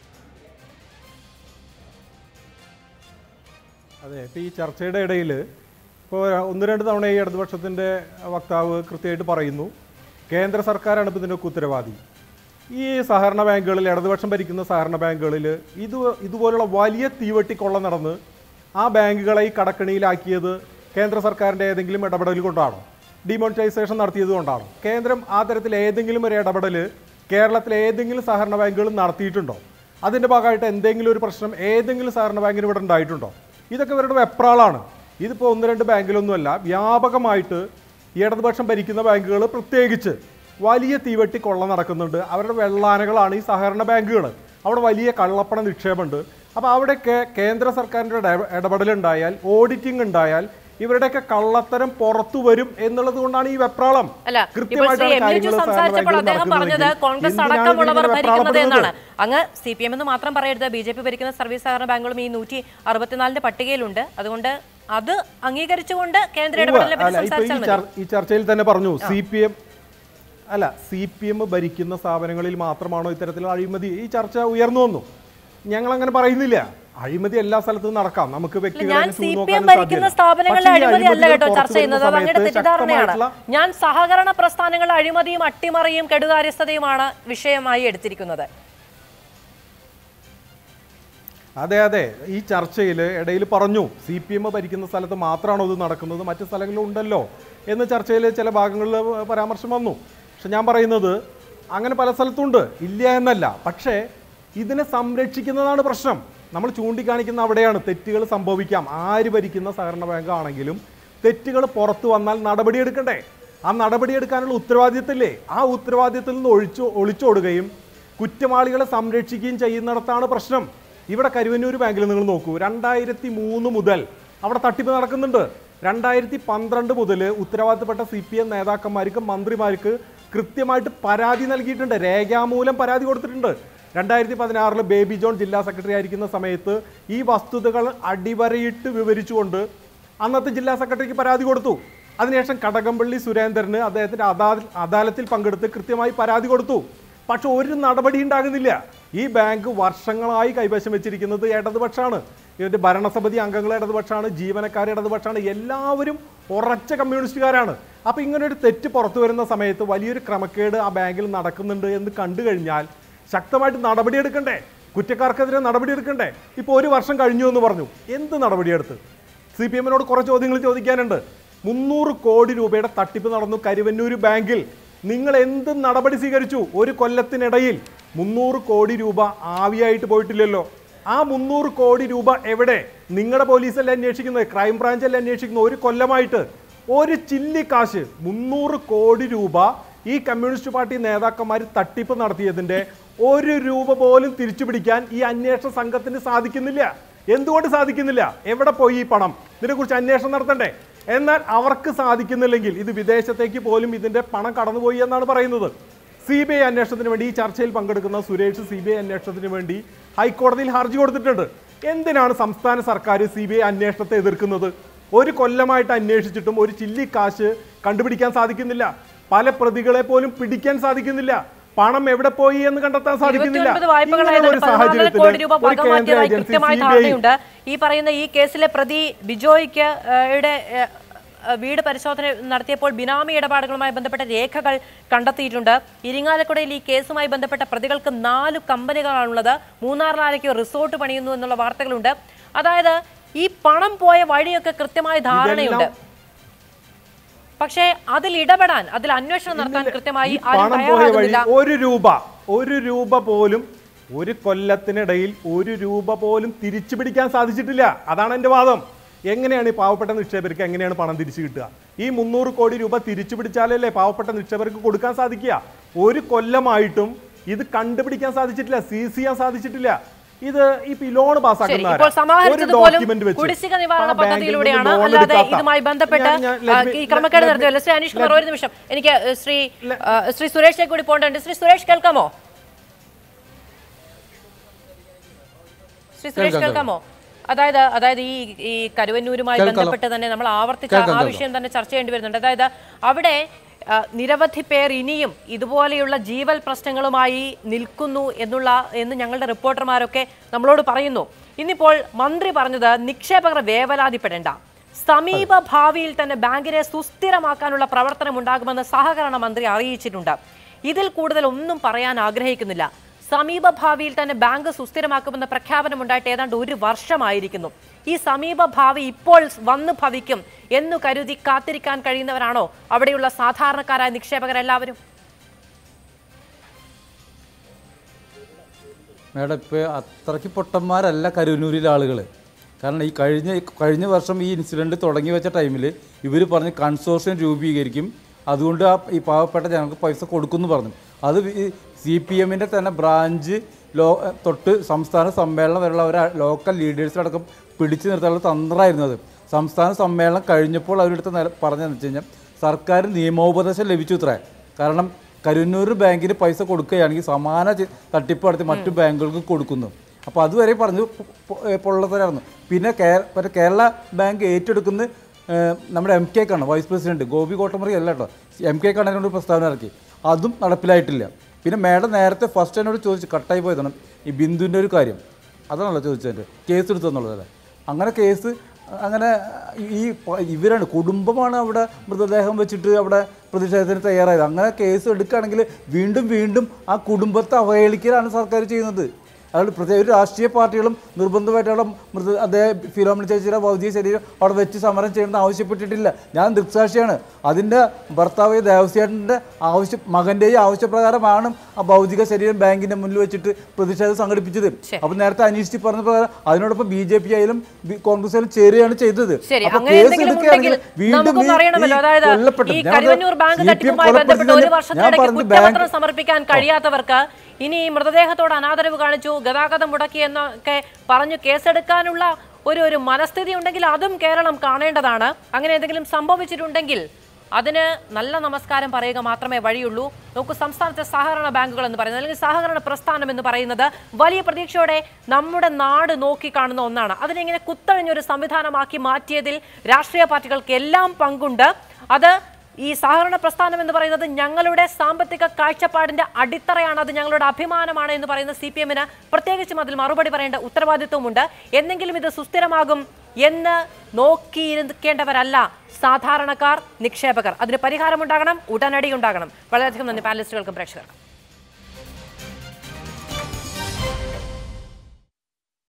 അതെ, ഇപ്പോൾ ഈ ചർച്ചയുടെ ഇടയിൽ ഇപ്പോൾ ഒന്ന് രണ്ട് തവണ ഈ ഇടതുപക്ഷത്തിൻ്റെ വക്താവ് കൃത്യമായിട്ട് പറയുന്നു കേന്ദ്ര സർക്കാരാണ് ഇപ്പോൾ ഇതിനൊക്കെ ഉത്തരവാദി. ഈ സഹകരണ ബാങ്കുകളിൽ, ഇടതുപക്ഷം ഭരിക്കുന്ന സഹകരണ ബാങ്കുകളിൽ ഇത് ഇതുപോലുള്ള വലിയ തീവെട്ടിക്കൊള്ള നടന്ന് ആ ബാങ്കുകളെ ഈ കടക്കണിയിലാക്കിയത് കേന്ദ്ര സർക്കാരിൻ്റെ ഏതെങ്കിലും ഇടപെടൽ കൊണ്ടാണോ? ഡിമോണിറ്റൈസേഷൻ നടത്തിയത് കൊണ്ടാണോ? കേന്ദ്രം ആ തരത്തിൽ ഏതെങ്കിലും ഒരു ഇടപെടൽ കേരളത്തിലെ ഏതെങ്കിലും സഹകരണ ബാങ്കുകൾ നടത്തിയിട്ടുണ്ടോ? അതിൻ്റെ ഭാഗമായിട്ട് എന്തെങ്കിലും ഒരു പ്രശ്നം ഏതെങ്കിലും സഹകരണ ബാങ്കിന് ഇവിടെ ഉണ്ടായിട്ടുണ്ടോ? ഇതൊക്കെ ഇവരുടെ വെപ്രാളാണ്. ഇതിപ്പോൾ ഒന്ന് രണ്ട് ബാങ്കിലൊന്നുമല്ല, വ്യാപകമായിട്ട് ഇടതുപക്ഷം ഭരിക്കുന്ന ബാങ്കുകൾ പ്രത്യേകിച്ച് വലിയ തീവെട്ടി കൊള്ള നടക്കുന്നുണ്ട്. അവരുടെ വെള്ളാനകളാണ് ഈ സഹകരണ ബാങ്കുകൾ. അവിടെ വലിയ കള്ളപ്പണ നിക്ഷേപമുണ്ട്. അപ്പോൾ അവിടെയൊക്കെ കേന്ദ്ര സർക്കാരിൻ്റെ ഇടപെടലുണ്ടായാൽ, ഓഡിറ്റിംഗ് ഉണ്ടായാൽ ഇവരുടെയൊക്കെ കള്ളത്തരം പുറത്തു വരും എന്നുള്ളത് കൊണ്ടാണ് ഈ വെപ്രാളം. സംസാരിച്ചപ്പോൾ അദ്ദേഹം പറഞ്ഞത് കോൺഗ്രസ് അടക്കമുള്ളവർ ഭരിക്കുന്നത് എന്നാണ്. അങ്ങ് സി പി എം എന്ന് മാത്രം പറയരുത്, ബി ജെ പി ഭരിക്കുന്ന സർവീസ് സഹകരണ ബാങ്കുകളും ഈ നൂറ്റി അറുപത്തിനാലിന്റെ പട്ടികയിലുണ്ട്. അതുകൊണ്ട് അത് അംഗീകരിച്ചുകൊണ്ട് കേന്ദ്ര ഇടപെടലിനെ പറ്റി സംസാരിച്ചാൽ ഈ ചർച്ചയിൽ തന്നെ പറഞ്ഞു സി പി എം അല്ല സി പി എം ഭരിക്കുന്ന സ്ഥാപനങ്ങളിൽ മാത്രമാണോ ഇത്തരത്തിലുള്ള അഴിമതി? ഈ ചർച്ച ഉയർന്നു വന്നു. ഞങ്ങൾ അങ്ങനെ പറയുന്നില്ല, അഴിമതി എല്ലാ സ്ഥലത്തും നടക്കാം. നമുക്ക് ഞാൻ സി പി എം ഭരിക്കുന്ന സ്ഥാപനങ്ങളിലെ അഴിമതി അല്ല കേട്ടോ ചർച്ച ചെയ്യുന്നത്, അത് അങ്ങയുടെ തെറ്റിദ്ധാരണയാണ്. ഞാൻ സഹകരണ പ്രസ്ഥാനങ്ങളുടെ അഴിമതിയും അട്ടിമറിയും കെടുകാര്യസ്ഥതയുമാണ് വിഷയമായി എടുത്തിരിക്കുന്നത്. അതെ അതെ ഈ ചർച്ചയിൽ ഇടയിൽ പറഞ്ഞു സി പി എം ഭരിക്കുന്ന സ്ഥലത്ത് മാത്രമാണോ ഇത് നടക്കുന്നത്, മറ്റു സ്ഥലങ്ങളിലും ഉണ്ടല്ലോ എന്ന് ചർച്ചയിൽ ചില ഭാഗങ്ങളിൽ പരാമർശം വന്നു. പക്ഷെ ഞാൻ പറയുന്നത് അങ്ങനെ പല സ്ഥലത്തുണ്ട്, ഇല്ല എന്നല്ല. പക്ഷേ ഇതിനെ സംരക്ഷിക്കുന്നതാണ് പ്രശ്നം. നമ്മൾ ചൂണ്ടിക്കാണിക്കുന്ന അവിടെയാണ് തെറ്റുകൾ സംഭവിക്കാം. ആര് ഭരിക്കുന്ന സഹകരണ ബാങ്ക് ആണെങ്കിലും തെറ്റുകൾ പുറത്തു വന്നാൽ നടപടിയെടുക്കണ്ടേ? ആ നടപടിയെടുക്കാനുള്ള ഉത്തരവാദിത്തമില്ലേ? ആ ഉത്തരവാദിത്തത്തിൽ നിന്ന് ഒഴിച്ചു ഒളിച്ചോടുകയും കുറ്റവാളികളെ സംരക്ഷിക്കുകയും ചെയ്യുന്നിടത്താണ് പ്രശ്നം. ഇവിടെ കരുവന്നൂർ ബാങ്കിൽ നിങ്ങൾ നോക്കൂ, രണ്ടായിരത്തി മൂന്ന് മുതൽ അവിടെ തട്ടിപ്പ് നടക്കുന്നുണ്ട്. രണ്ടായിരത്തി പന്ത്രണ്ട് മുതൽ ഉത്തരവാദിത്തപ്പെട്ട സി പി എം നേതാക്കന്മാർക്ക് മന്ത്രിമാർക്ക് കൃത്യമായിട്ട് പരാതി നൽകിയിട്ടുണ്ട്, രേഖാമൂലം പരാതി കൊടുത്തിട്ടുണ്ട്. രണ്ടായിരത്തി പതിനാറിൽ ബേബി ജോൺ ജില്ലാ സെക്രട്ടറി ആയിരിക്കുന്ന സമയത്ത് ഈ വസ്തുതകൾ അടിവരയിട്ട് വിവരിച്ചുകൊണ്ട് അന്നത്തെ ജില്ലാ സെക്രട്ടറിക്ക് പരാതി കൊടുത്തു. അതിനുശേഷം കടകംപള്ളി സുരേന്ദ്രന് അദ്ദേഹത്തിൻ്റെ അദാ അദാലത്തിൽ പങ്കെടുത്ത് കൃത്യമായി പരാതി കൊടുത്തു. പക്ഷെ ഒരു നടപടി ഉണ്ടാകുന്നില്ല. ഈ ബാങ്ക് വർഷങ്ങളായി കൈവശം വെച്ചിരിക്കുന്നത് ഇടതുപക്ഷമാണ്. ഇതിൻ്റെ ഭരണസമിതി അംഗങ്ങൾ ഇടതുപക്ഷമാണ്, ജീവനക്കാർ ഇടതുപക്ഷമാണ്, എല്ലാവരും ഉറച്ച കമ്മ്യൂണിസ്റ്റുകാരാണ്. അപ്പോൾ ഇങ്ങനൊരു തെറ്റ് പുറത്തു വരുന്ന സമയത്ത് വലിയൊരു ക്രമക്കേട് ആ ബാങ്കിൽ നടക്കുന്നുണ്ട് എന്ന് കണ്ടു കഴിഞ്ഞാൽ ശക്തമായിട്ട് നടപടിയെടുക്കണ്ടേ? കുറ്റക്കാർക്കെതിരെ നടപടിയെടുക്കണ്ടേ? ഇപ്പോൾ ഒരു വർഷം കഴിഞ്ഞു എന്ന് പറഞ്ഞു, എന്ത് നടപടിയെടുത്ത്? സി പി എമ്മിനോട് കുറേ ചോദ്യങ്ങൾ ചോദിക്കാനുണ്ട്. മുന്നൂറ് കോടി രൂപയുടെ തട്ടിപ്പ് നടന്നു കരുവന്നൂർ ബാങ്കിൽ. നിങ്ങൾ എന്ത് നടപടി സ്വീകരിച്ചു? ഒരു കൊല്ലത്തിനിടയിൽ മുന്നൂറ് കോടി രൂപ ആവിയായിട്ട് പോയിട്ടില്ലല്ലോ. ആ മുന്നൂറ് കോടി രൂപ എവിടെ? നിങ്ങളുടെ പോലീസല്ലേ അന്വേഷിക്കുന്നത്, ക്രൈംബ്രാഞ്ചല്ലേ അന്വേഷിക്കുന്നത്? ഒരു കൊല്ലമായിട്ട് ഒരു ചില്ലി കാശ് മുന്നൂറ് കോടി രൂപ ഈ കമ്മ്യൂണിസ്റ്റ് പാർട്ടി നേതാക്കന്മാർ തട്ടിപ്പ് നടത്തിയതിൻ്റെ ഒരു രൂപ പോലും തിരിച്ചു പിടിക്കാൻ ഈ അന്വേഷണ സംഘത്തിന് സാധിക്കുന്നില്ല. എന്തുകൊണ്ട് സാധിക്കുന്നില്ല? എവിടെ പോയി ഈ പണം? ഇതിനെക്കുറിച്ച് അന്വേഷണം നടത്തണ്ടേ? എന്നാൽ അവർക്ക് സാധിക്കുന്നില്ലെങ്കിൽ ഇത് വിദേശത്തേക്ക് പോലും ഇതിൻ്റെ പണം കടന്നുപോയി എന്നാണ് പറയുന്നത്. സി ബി ഐ അന്വേഷണത്തിന് വേണ്ടി ഈ ചർച്ചയിൽ പങ്കെടുക്കുന്ന സുരേഷ് സി ബി ഐ അന്വേഷണത്തിന് വേണ്ടി ഹൈക്കോടതിയിൽ ഹർജി കൊടുത്തിട്ടുണ്ട്. എന്തിനാണ് സംസ്ഥാന സർക്കാർ സി ബി ഐ അന്വേഷണത്തെ എതിർക്കുന്നത്? ഒരു കൊല്ലമായിട്ട് അന്വേഷിച്ചിട്ടും ഒരു ചില്ലി കാശ് കണ്ടുപിടിക്കാൻ സാധിക്കുന്നില്ല. പല പ്രതികളെ പോലും പിടിക്കാൻ സാധിക്കുന്നില്ല. പണം എവിടെ പോയി എന്ന് കണ്ടെത്താൻ സാധിക്കുന്നില്ല. ഈ പറയുന്ന ഈ കേസിലെ പ്രതി ബിജോയ്ക്ക് വീട് പരിശോധന നടത്തിയപ്പോൾ ബിനാമി ഇടപാടുകളുമായി ബന്ധപ്പെട്ട രേഖകൾ കണ്ടെത്തിയിട്ടുണ്ട്. ഇരിങ്ങാലക്കുടയിൽ ഈ കേസുമായി ബന്ധപ്പെട്ട പ്രതികൾക്ക് നാല് കമ്പനികളാണുള്ളത്. മൂന്നാറിലാരൊക്കെ റിസോർട്ട് പണിയുന്നു എന്നുള്ള വാർത്തകളുണ്ട്. അതായത് ഈ പണം പോയ വഴിയൊക്കെ കൃത്യമായ ധാരണയുണ്ട്. പക്ഷേ അതിൽ ഇടപെടാൻ, അതിൽ അന്വേഷണം നടത്താൻ കൃത്യമായി ഒരു രൂപ ഒരു രൂപ പോലും ഒരു കൊല്ലത്തിനിടയിൽ ഒരു രൂപ പോലും തിരിച്ചു പിടിക്കാൻ സാധിച്ചിട്ടില്ല. അതാണ് എൻ്റെ വാദം. എങ്ങനെയാണ് ഈ പാവപ്പെട്ട നിക്ഷേപകർക്ക് എങ്ങനെയാണ് പണം തിരിച്ചു കിട്ടുക? ഈ മുന്നൂറ് കോടി രൂപ തിരിച്ചു പിടിച്ചാലല്ലേ പാവപ്പെട്ട നിക്ഷേപകർക്ക് കൊടുക്കാൻ സാധിക്കുക? ഒരു കൊല്ലമായിട്ടും ഇത് കണ്ടുപിടിക്കാൻ സാധിച്ചിട്ടില്ല, സീസ് ചെയ്യാൻ സാധിച്ചിട്ടില്ല. ഇത് ഈ ലോൺ പാസ്സാക്കുന്ന ഇതുമായി ബന്ധപ്പെട്ട് ഈ ക്രമക്കേട് നടത്തിയല്ലോ. ശ്രീ അനീഷ് കുമാർ, ഒരു നിമിഷം എനിക്ക് ശ്രീ ശ്രീ സുരേഷിലേക്ക് കൂടി പോകേണ്ടതുണ്ട്. ശ്രീ സുരേഷ് കേൾക്കാമോ? ശ്രീ സുരേഷ് കേൾക്കാമോ? അതായത് അതായത് ഈ ഈ കരുവന്നൂരുമായി ബന്ധപ്പെട്ട് തന്നെ നമ്മൾ ആവർത്തിച്ച ആ വിഷയം തന്നെ ചർച്ച ചെയ്യേണ്ടി വരുന്നുണ്ട്. അതായത് അവിടെ നിരവധി പേർ ഇനിയും ഇതുപോലെയുള്ള ജീവൽ പ്രശ്നങ്ങളുമായി നിൽക്കുന്നു എന്നുള്ള എന്ന് ഞങ്ങളുടെ റിപ്പോർട്ടർമാരൊക്കെ നമ്മളോട് പറയുന്നു. ഇന്നിപ്പോൾ മന്ത്രി പറഞ്ഞത് നിക്ഷേപകർ വേവലാതിപ്പെടേണ്ട, സമീപ ഭാവിയിൽ തന്നെ ബാങ്കിനെ സുസ്ഥിരമാക്കാനുള്ള പ്രവർത്തനം ഉണ്ടാകുമെന്ന് സഹകരണ മന്ത്രി അറിയിച്ചിട്ടുണ്ട്. ഇതിൽ കൂടുതൽ ഒന്നും പറയാൻ ആഗ്രഹിക്കുന്നില്ല. സമീപ ഭാവിയിൽ തന്നെ ബാങ്ക് സുസ്ഥിരമാക്കുമെന്ന പ്രഖ്യാപനമുണ്ടായിട്ട് ഏതാണ്ട് ഒരു വർഷമായിരിക്കുന്നു. ഈ സമീപ ഭാവി ഇപ്പോൾ വന്നു ഭവിക്കും എന്നു കരുതി കാത്തിരിക്കാൻ കഴിയുന്നവരാണോ അവിടെയുള്ള സാധാരണക്കാരായ നിക്ഷേപകരെല്ലാവരും? മേഡം, ഇപ്പോൾ അത്രയ്ക്ക് പൊട്ടന്മാരല്ല കരുവന്നൂരിലെ ആളുകൾ. കാരണം ഈ കഴിഞ്ഞ കഴിഞ്ഞ വർഷം ഈ ഇൻസിഡൻറ്റ് തുടങ്ങി വെച്ച ടൈമിൽ ഇവർ പറഞ്ഞ് കൺസോർഷ്യം രൂപീകരിക്കും, അതുകൊണ്ട് ആ ഈ പാവപ്പെട്ട ജനങ്ങൾക്ക് പൈസ കൊടുക്കുമെന്ന് പറഞ്ഞു. അത് സി പി എമ്മിൻ്റെ തന്നെ ബ്രാഞ്ച് ലോ തൊട്ട് സംസ്ഥാന സമ്മേളനം വരെയുള്ള ഒരു ലോക്കൽ ലീഡേഴ്സിനടക്കം പിടിച്ചു നിർത്താനുള്ള തന്ത്രമായിരുന്നു അത്. സംസ്ഥാന സമ്മേളനം കഴിഞ്ഞപ്പോൾ അവരെടുത്ത് പറഞ്ഞതെന്ന് വെച്ച് കഴിഞ്ഞാൽ സർക്കാർ നിയമോപദേശം ലഭിച്ചു ഇത്രേ. കാരണം കരുവന്നൂർ ബാങ്കിന് പൈസ കൊടുക്കുകയാണെങ്കിൽ സമാന തട്ടിപ്പ് നടത്തി മറ്റു ബാങ്കുകൾക്ക് കൊടുക്കുന്നു. അപ്പോൾ അതുവരെ പറഞ്ഞു പൊള്ളത്തരായിരുന്നു. പിന്നെ മറ്റേ കേരള ബാങ്ക് ഏറ്റെടുക്കുന്ന നമ്മുടെ എം കെ കാണ് വൈസ് പ്രസിഡന്റ് ഗോപി കോട്ടമറി അല്ല കേട്ടോ, എം കെ കാണിനോട് പ്രസ്താവന ഇറക്കി, അതും നടപ്പിലായിട്ടില്ല. പിന്നെ മേഡം നേരത്തെ ഫസ്റ്റ് എന്നോട് ചോദിച്ചു കട്ടായി പോയതാണ് ഈ ബിന്ദുവിൻ്റെ ഒരു കാര്യം, അതാണല്ലോ ചോദിച്ചത്, കേസ് എടുത്തെന്നുള്ളതല്ലേ. അങ്ങനെ കേസ് അങ്ങനെ ഈ ഇവരാണ് കുടുംബമാണ് അവിടെ മൃതദേഹം വെച്ചിട്ട് അവിടെ പ്രതിഷേധത്തിന് തയ്യാറായത്. അങ്ങനെ കേസ് എടുക്കുകയാണെങ്കിൽ വീണ്ടും വീണ്ടും ആ കുടുംബത്തെ അവഹേളിക്കലാണ് സർക്കാർ ചെയ്യുന്നത്. അതുകൊണ്ട് പ്രത്യേക ഒരു രാഷ്ട്രീയ പാർട്ടികളും നിർബന്ധമായിട്ട് അവിടെ മൃത അദ്ദേഹം ഫിലോമിന ചേച്ചിയുടെ ഭൗതിക ശരീരം അവിടെ വെച്ച് സമരം ചെയ്യണമെന്ന് ആവശ്യപ്പെട്ടിട്ടില്ല. ഞാൻ ദൃക്സാക്ഷിയാണ്. അതിൻ്റെ ഭർത്താവ് ദേവസ്വേട്ടൻ്റെ ആവശ്യം മകൻ്റെയും ആവശ്യപ്രകാരമാണ് ആ ഭൗതിക ശരീരം ബാങ്കിൻ്റെ മുന്നിൽ വെച്ചിട്ട് പ്രതിഷേധം സംഘടിപ്പിച്ചത്. അപ്പോൾ നേരത്തെ അന്വേഷിച്ച് പറഞ്ഞ പ്രകാരം അതിനോടൊപ്പം ബി ജെ പി ആയാലും കോൺഗ്രസ് ആയാലും ചേരുകയാണ് ചെയ്തത്. അപ്പോൾ കേസ് എടുക്കുകയാണെങ്കിൽ വീണ്ടും സമർപ്പിക്കാൻ കഴിയാത്തവർക്ക് ഇനി മൃതദേഹത്തോട് അനാദരവ് കാണിച്ചു, ഗതാഗതം മുടക്കി എന്നൊക്കെ പറഞ്ഞു കേസെടുക്കാനുള്ള ഒരു ഒരു മനസ്ഥിതി ഉണ്ടെങ്കിൽ അതും കേരളം കാണേണ്ടതാണ്. അങ്ങനെ എന്തെങ്കിലും സംഭവിച്ചിട്ടുണ്ടെങ്കിൽ അതിന് നല്ല നമസ്കാരം പറയുക മാത്രമേ വഴിയുള്ളൂ. നോക്കൂ, സംസ്ഥാനത്തെ സഹകരണ ബാങ്കുകൾ എന്ന് പറയുന്നത് അല്ലെങ്കിൽ സഹകരണ പ്രസ്ഥാനം എന്ന് പറയുന്നത് വലിയ പ്രതീക്ഷയോടെ നമ്മുടെ നാട് നോക്കിക്കാണുന്ന ഒന്നാണ്. അതിനെങ്ങനെ കുത്തഴിഞ്ഞൊരു സംവിധാനമാക്കി മാറ്റിയതിൽ രാഷ്ട്രീയ പാർട്ടികൾക്ക് എല്ലാം പങ്കുണ്ട്. അത് ഈ സഹകരണ പ്രസ്ഥാനം എന്ന് പറയുന്നത് ഞങ്ങളുടെ സാമ്പത്തിക കാഴ്ചപ്പാടിന്റെ അടിത്തറയാണ്, അത് ഞങ്ങളുടെ അഭിമാനമാണ് എന്ന് പറയുന്ന സി പി എമ്മിന് പ്രത്യേകിച്ചും അതിൽ മറുപടി പറയേണ്ട ഉത്തരവാദിത്വമുണ്ട്. എന്നെങ്കിലും ഇത് സുസ്ഥിരമാകും എന്ന് നോക്കിയിരിക്കേണ്ടവരല്ല സാധാരണക്കാർ, നിക്ഷേപകർ. അതിന് പരിഹാരമുണ്ടാകണം, ഉടനടി ഉണ്ടാകണം. വളരെയധികം നന്ദി പാനലിസ്റ്റുകൾക്കും പ്രേക്ഷകർക്കും.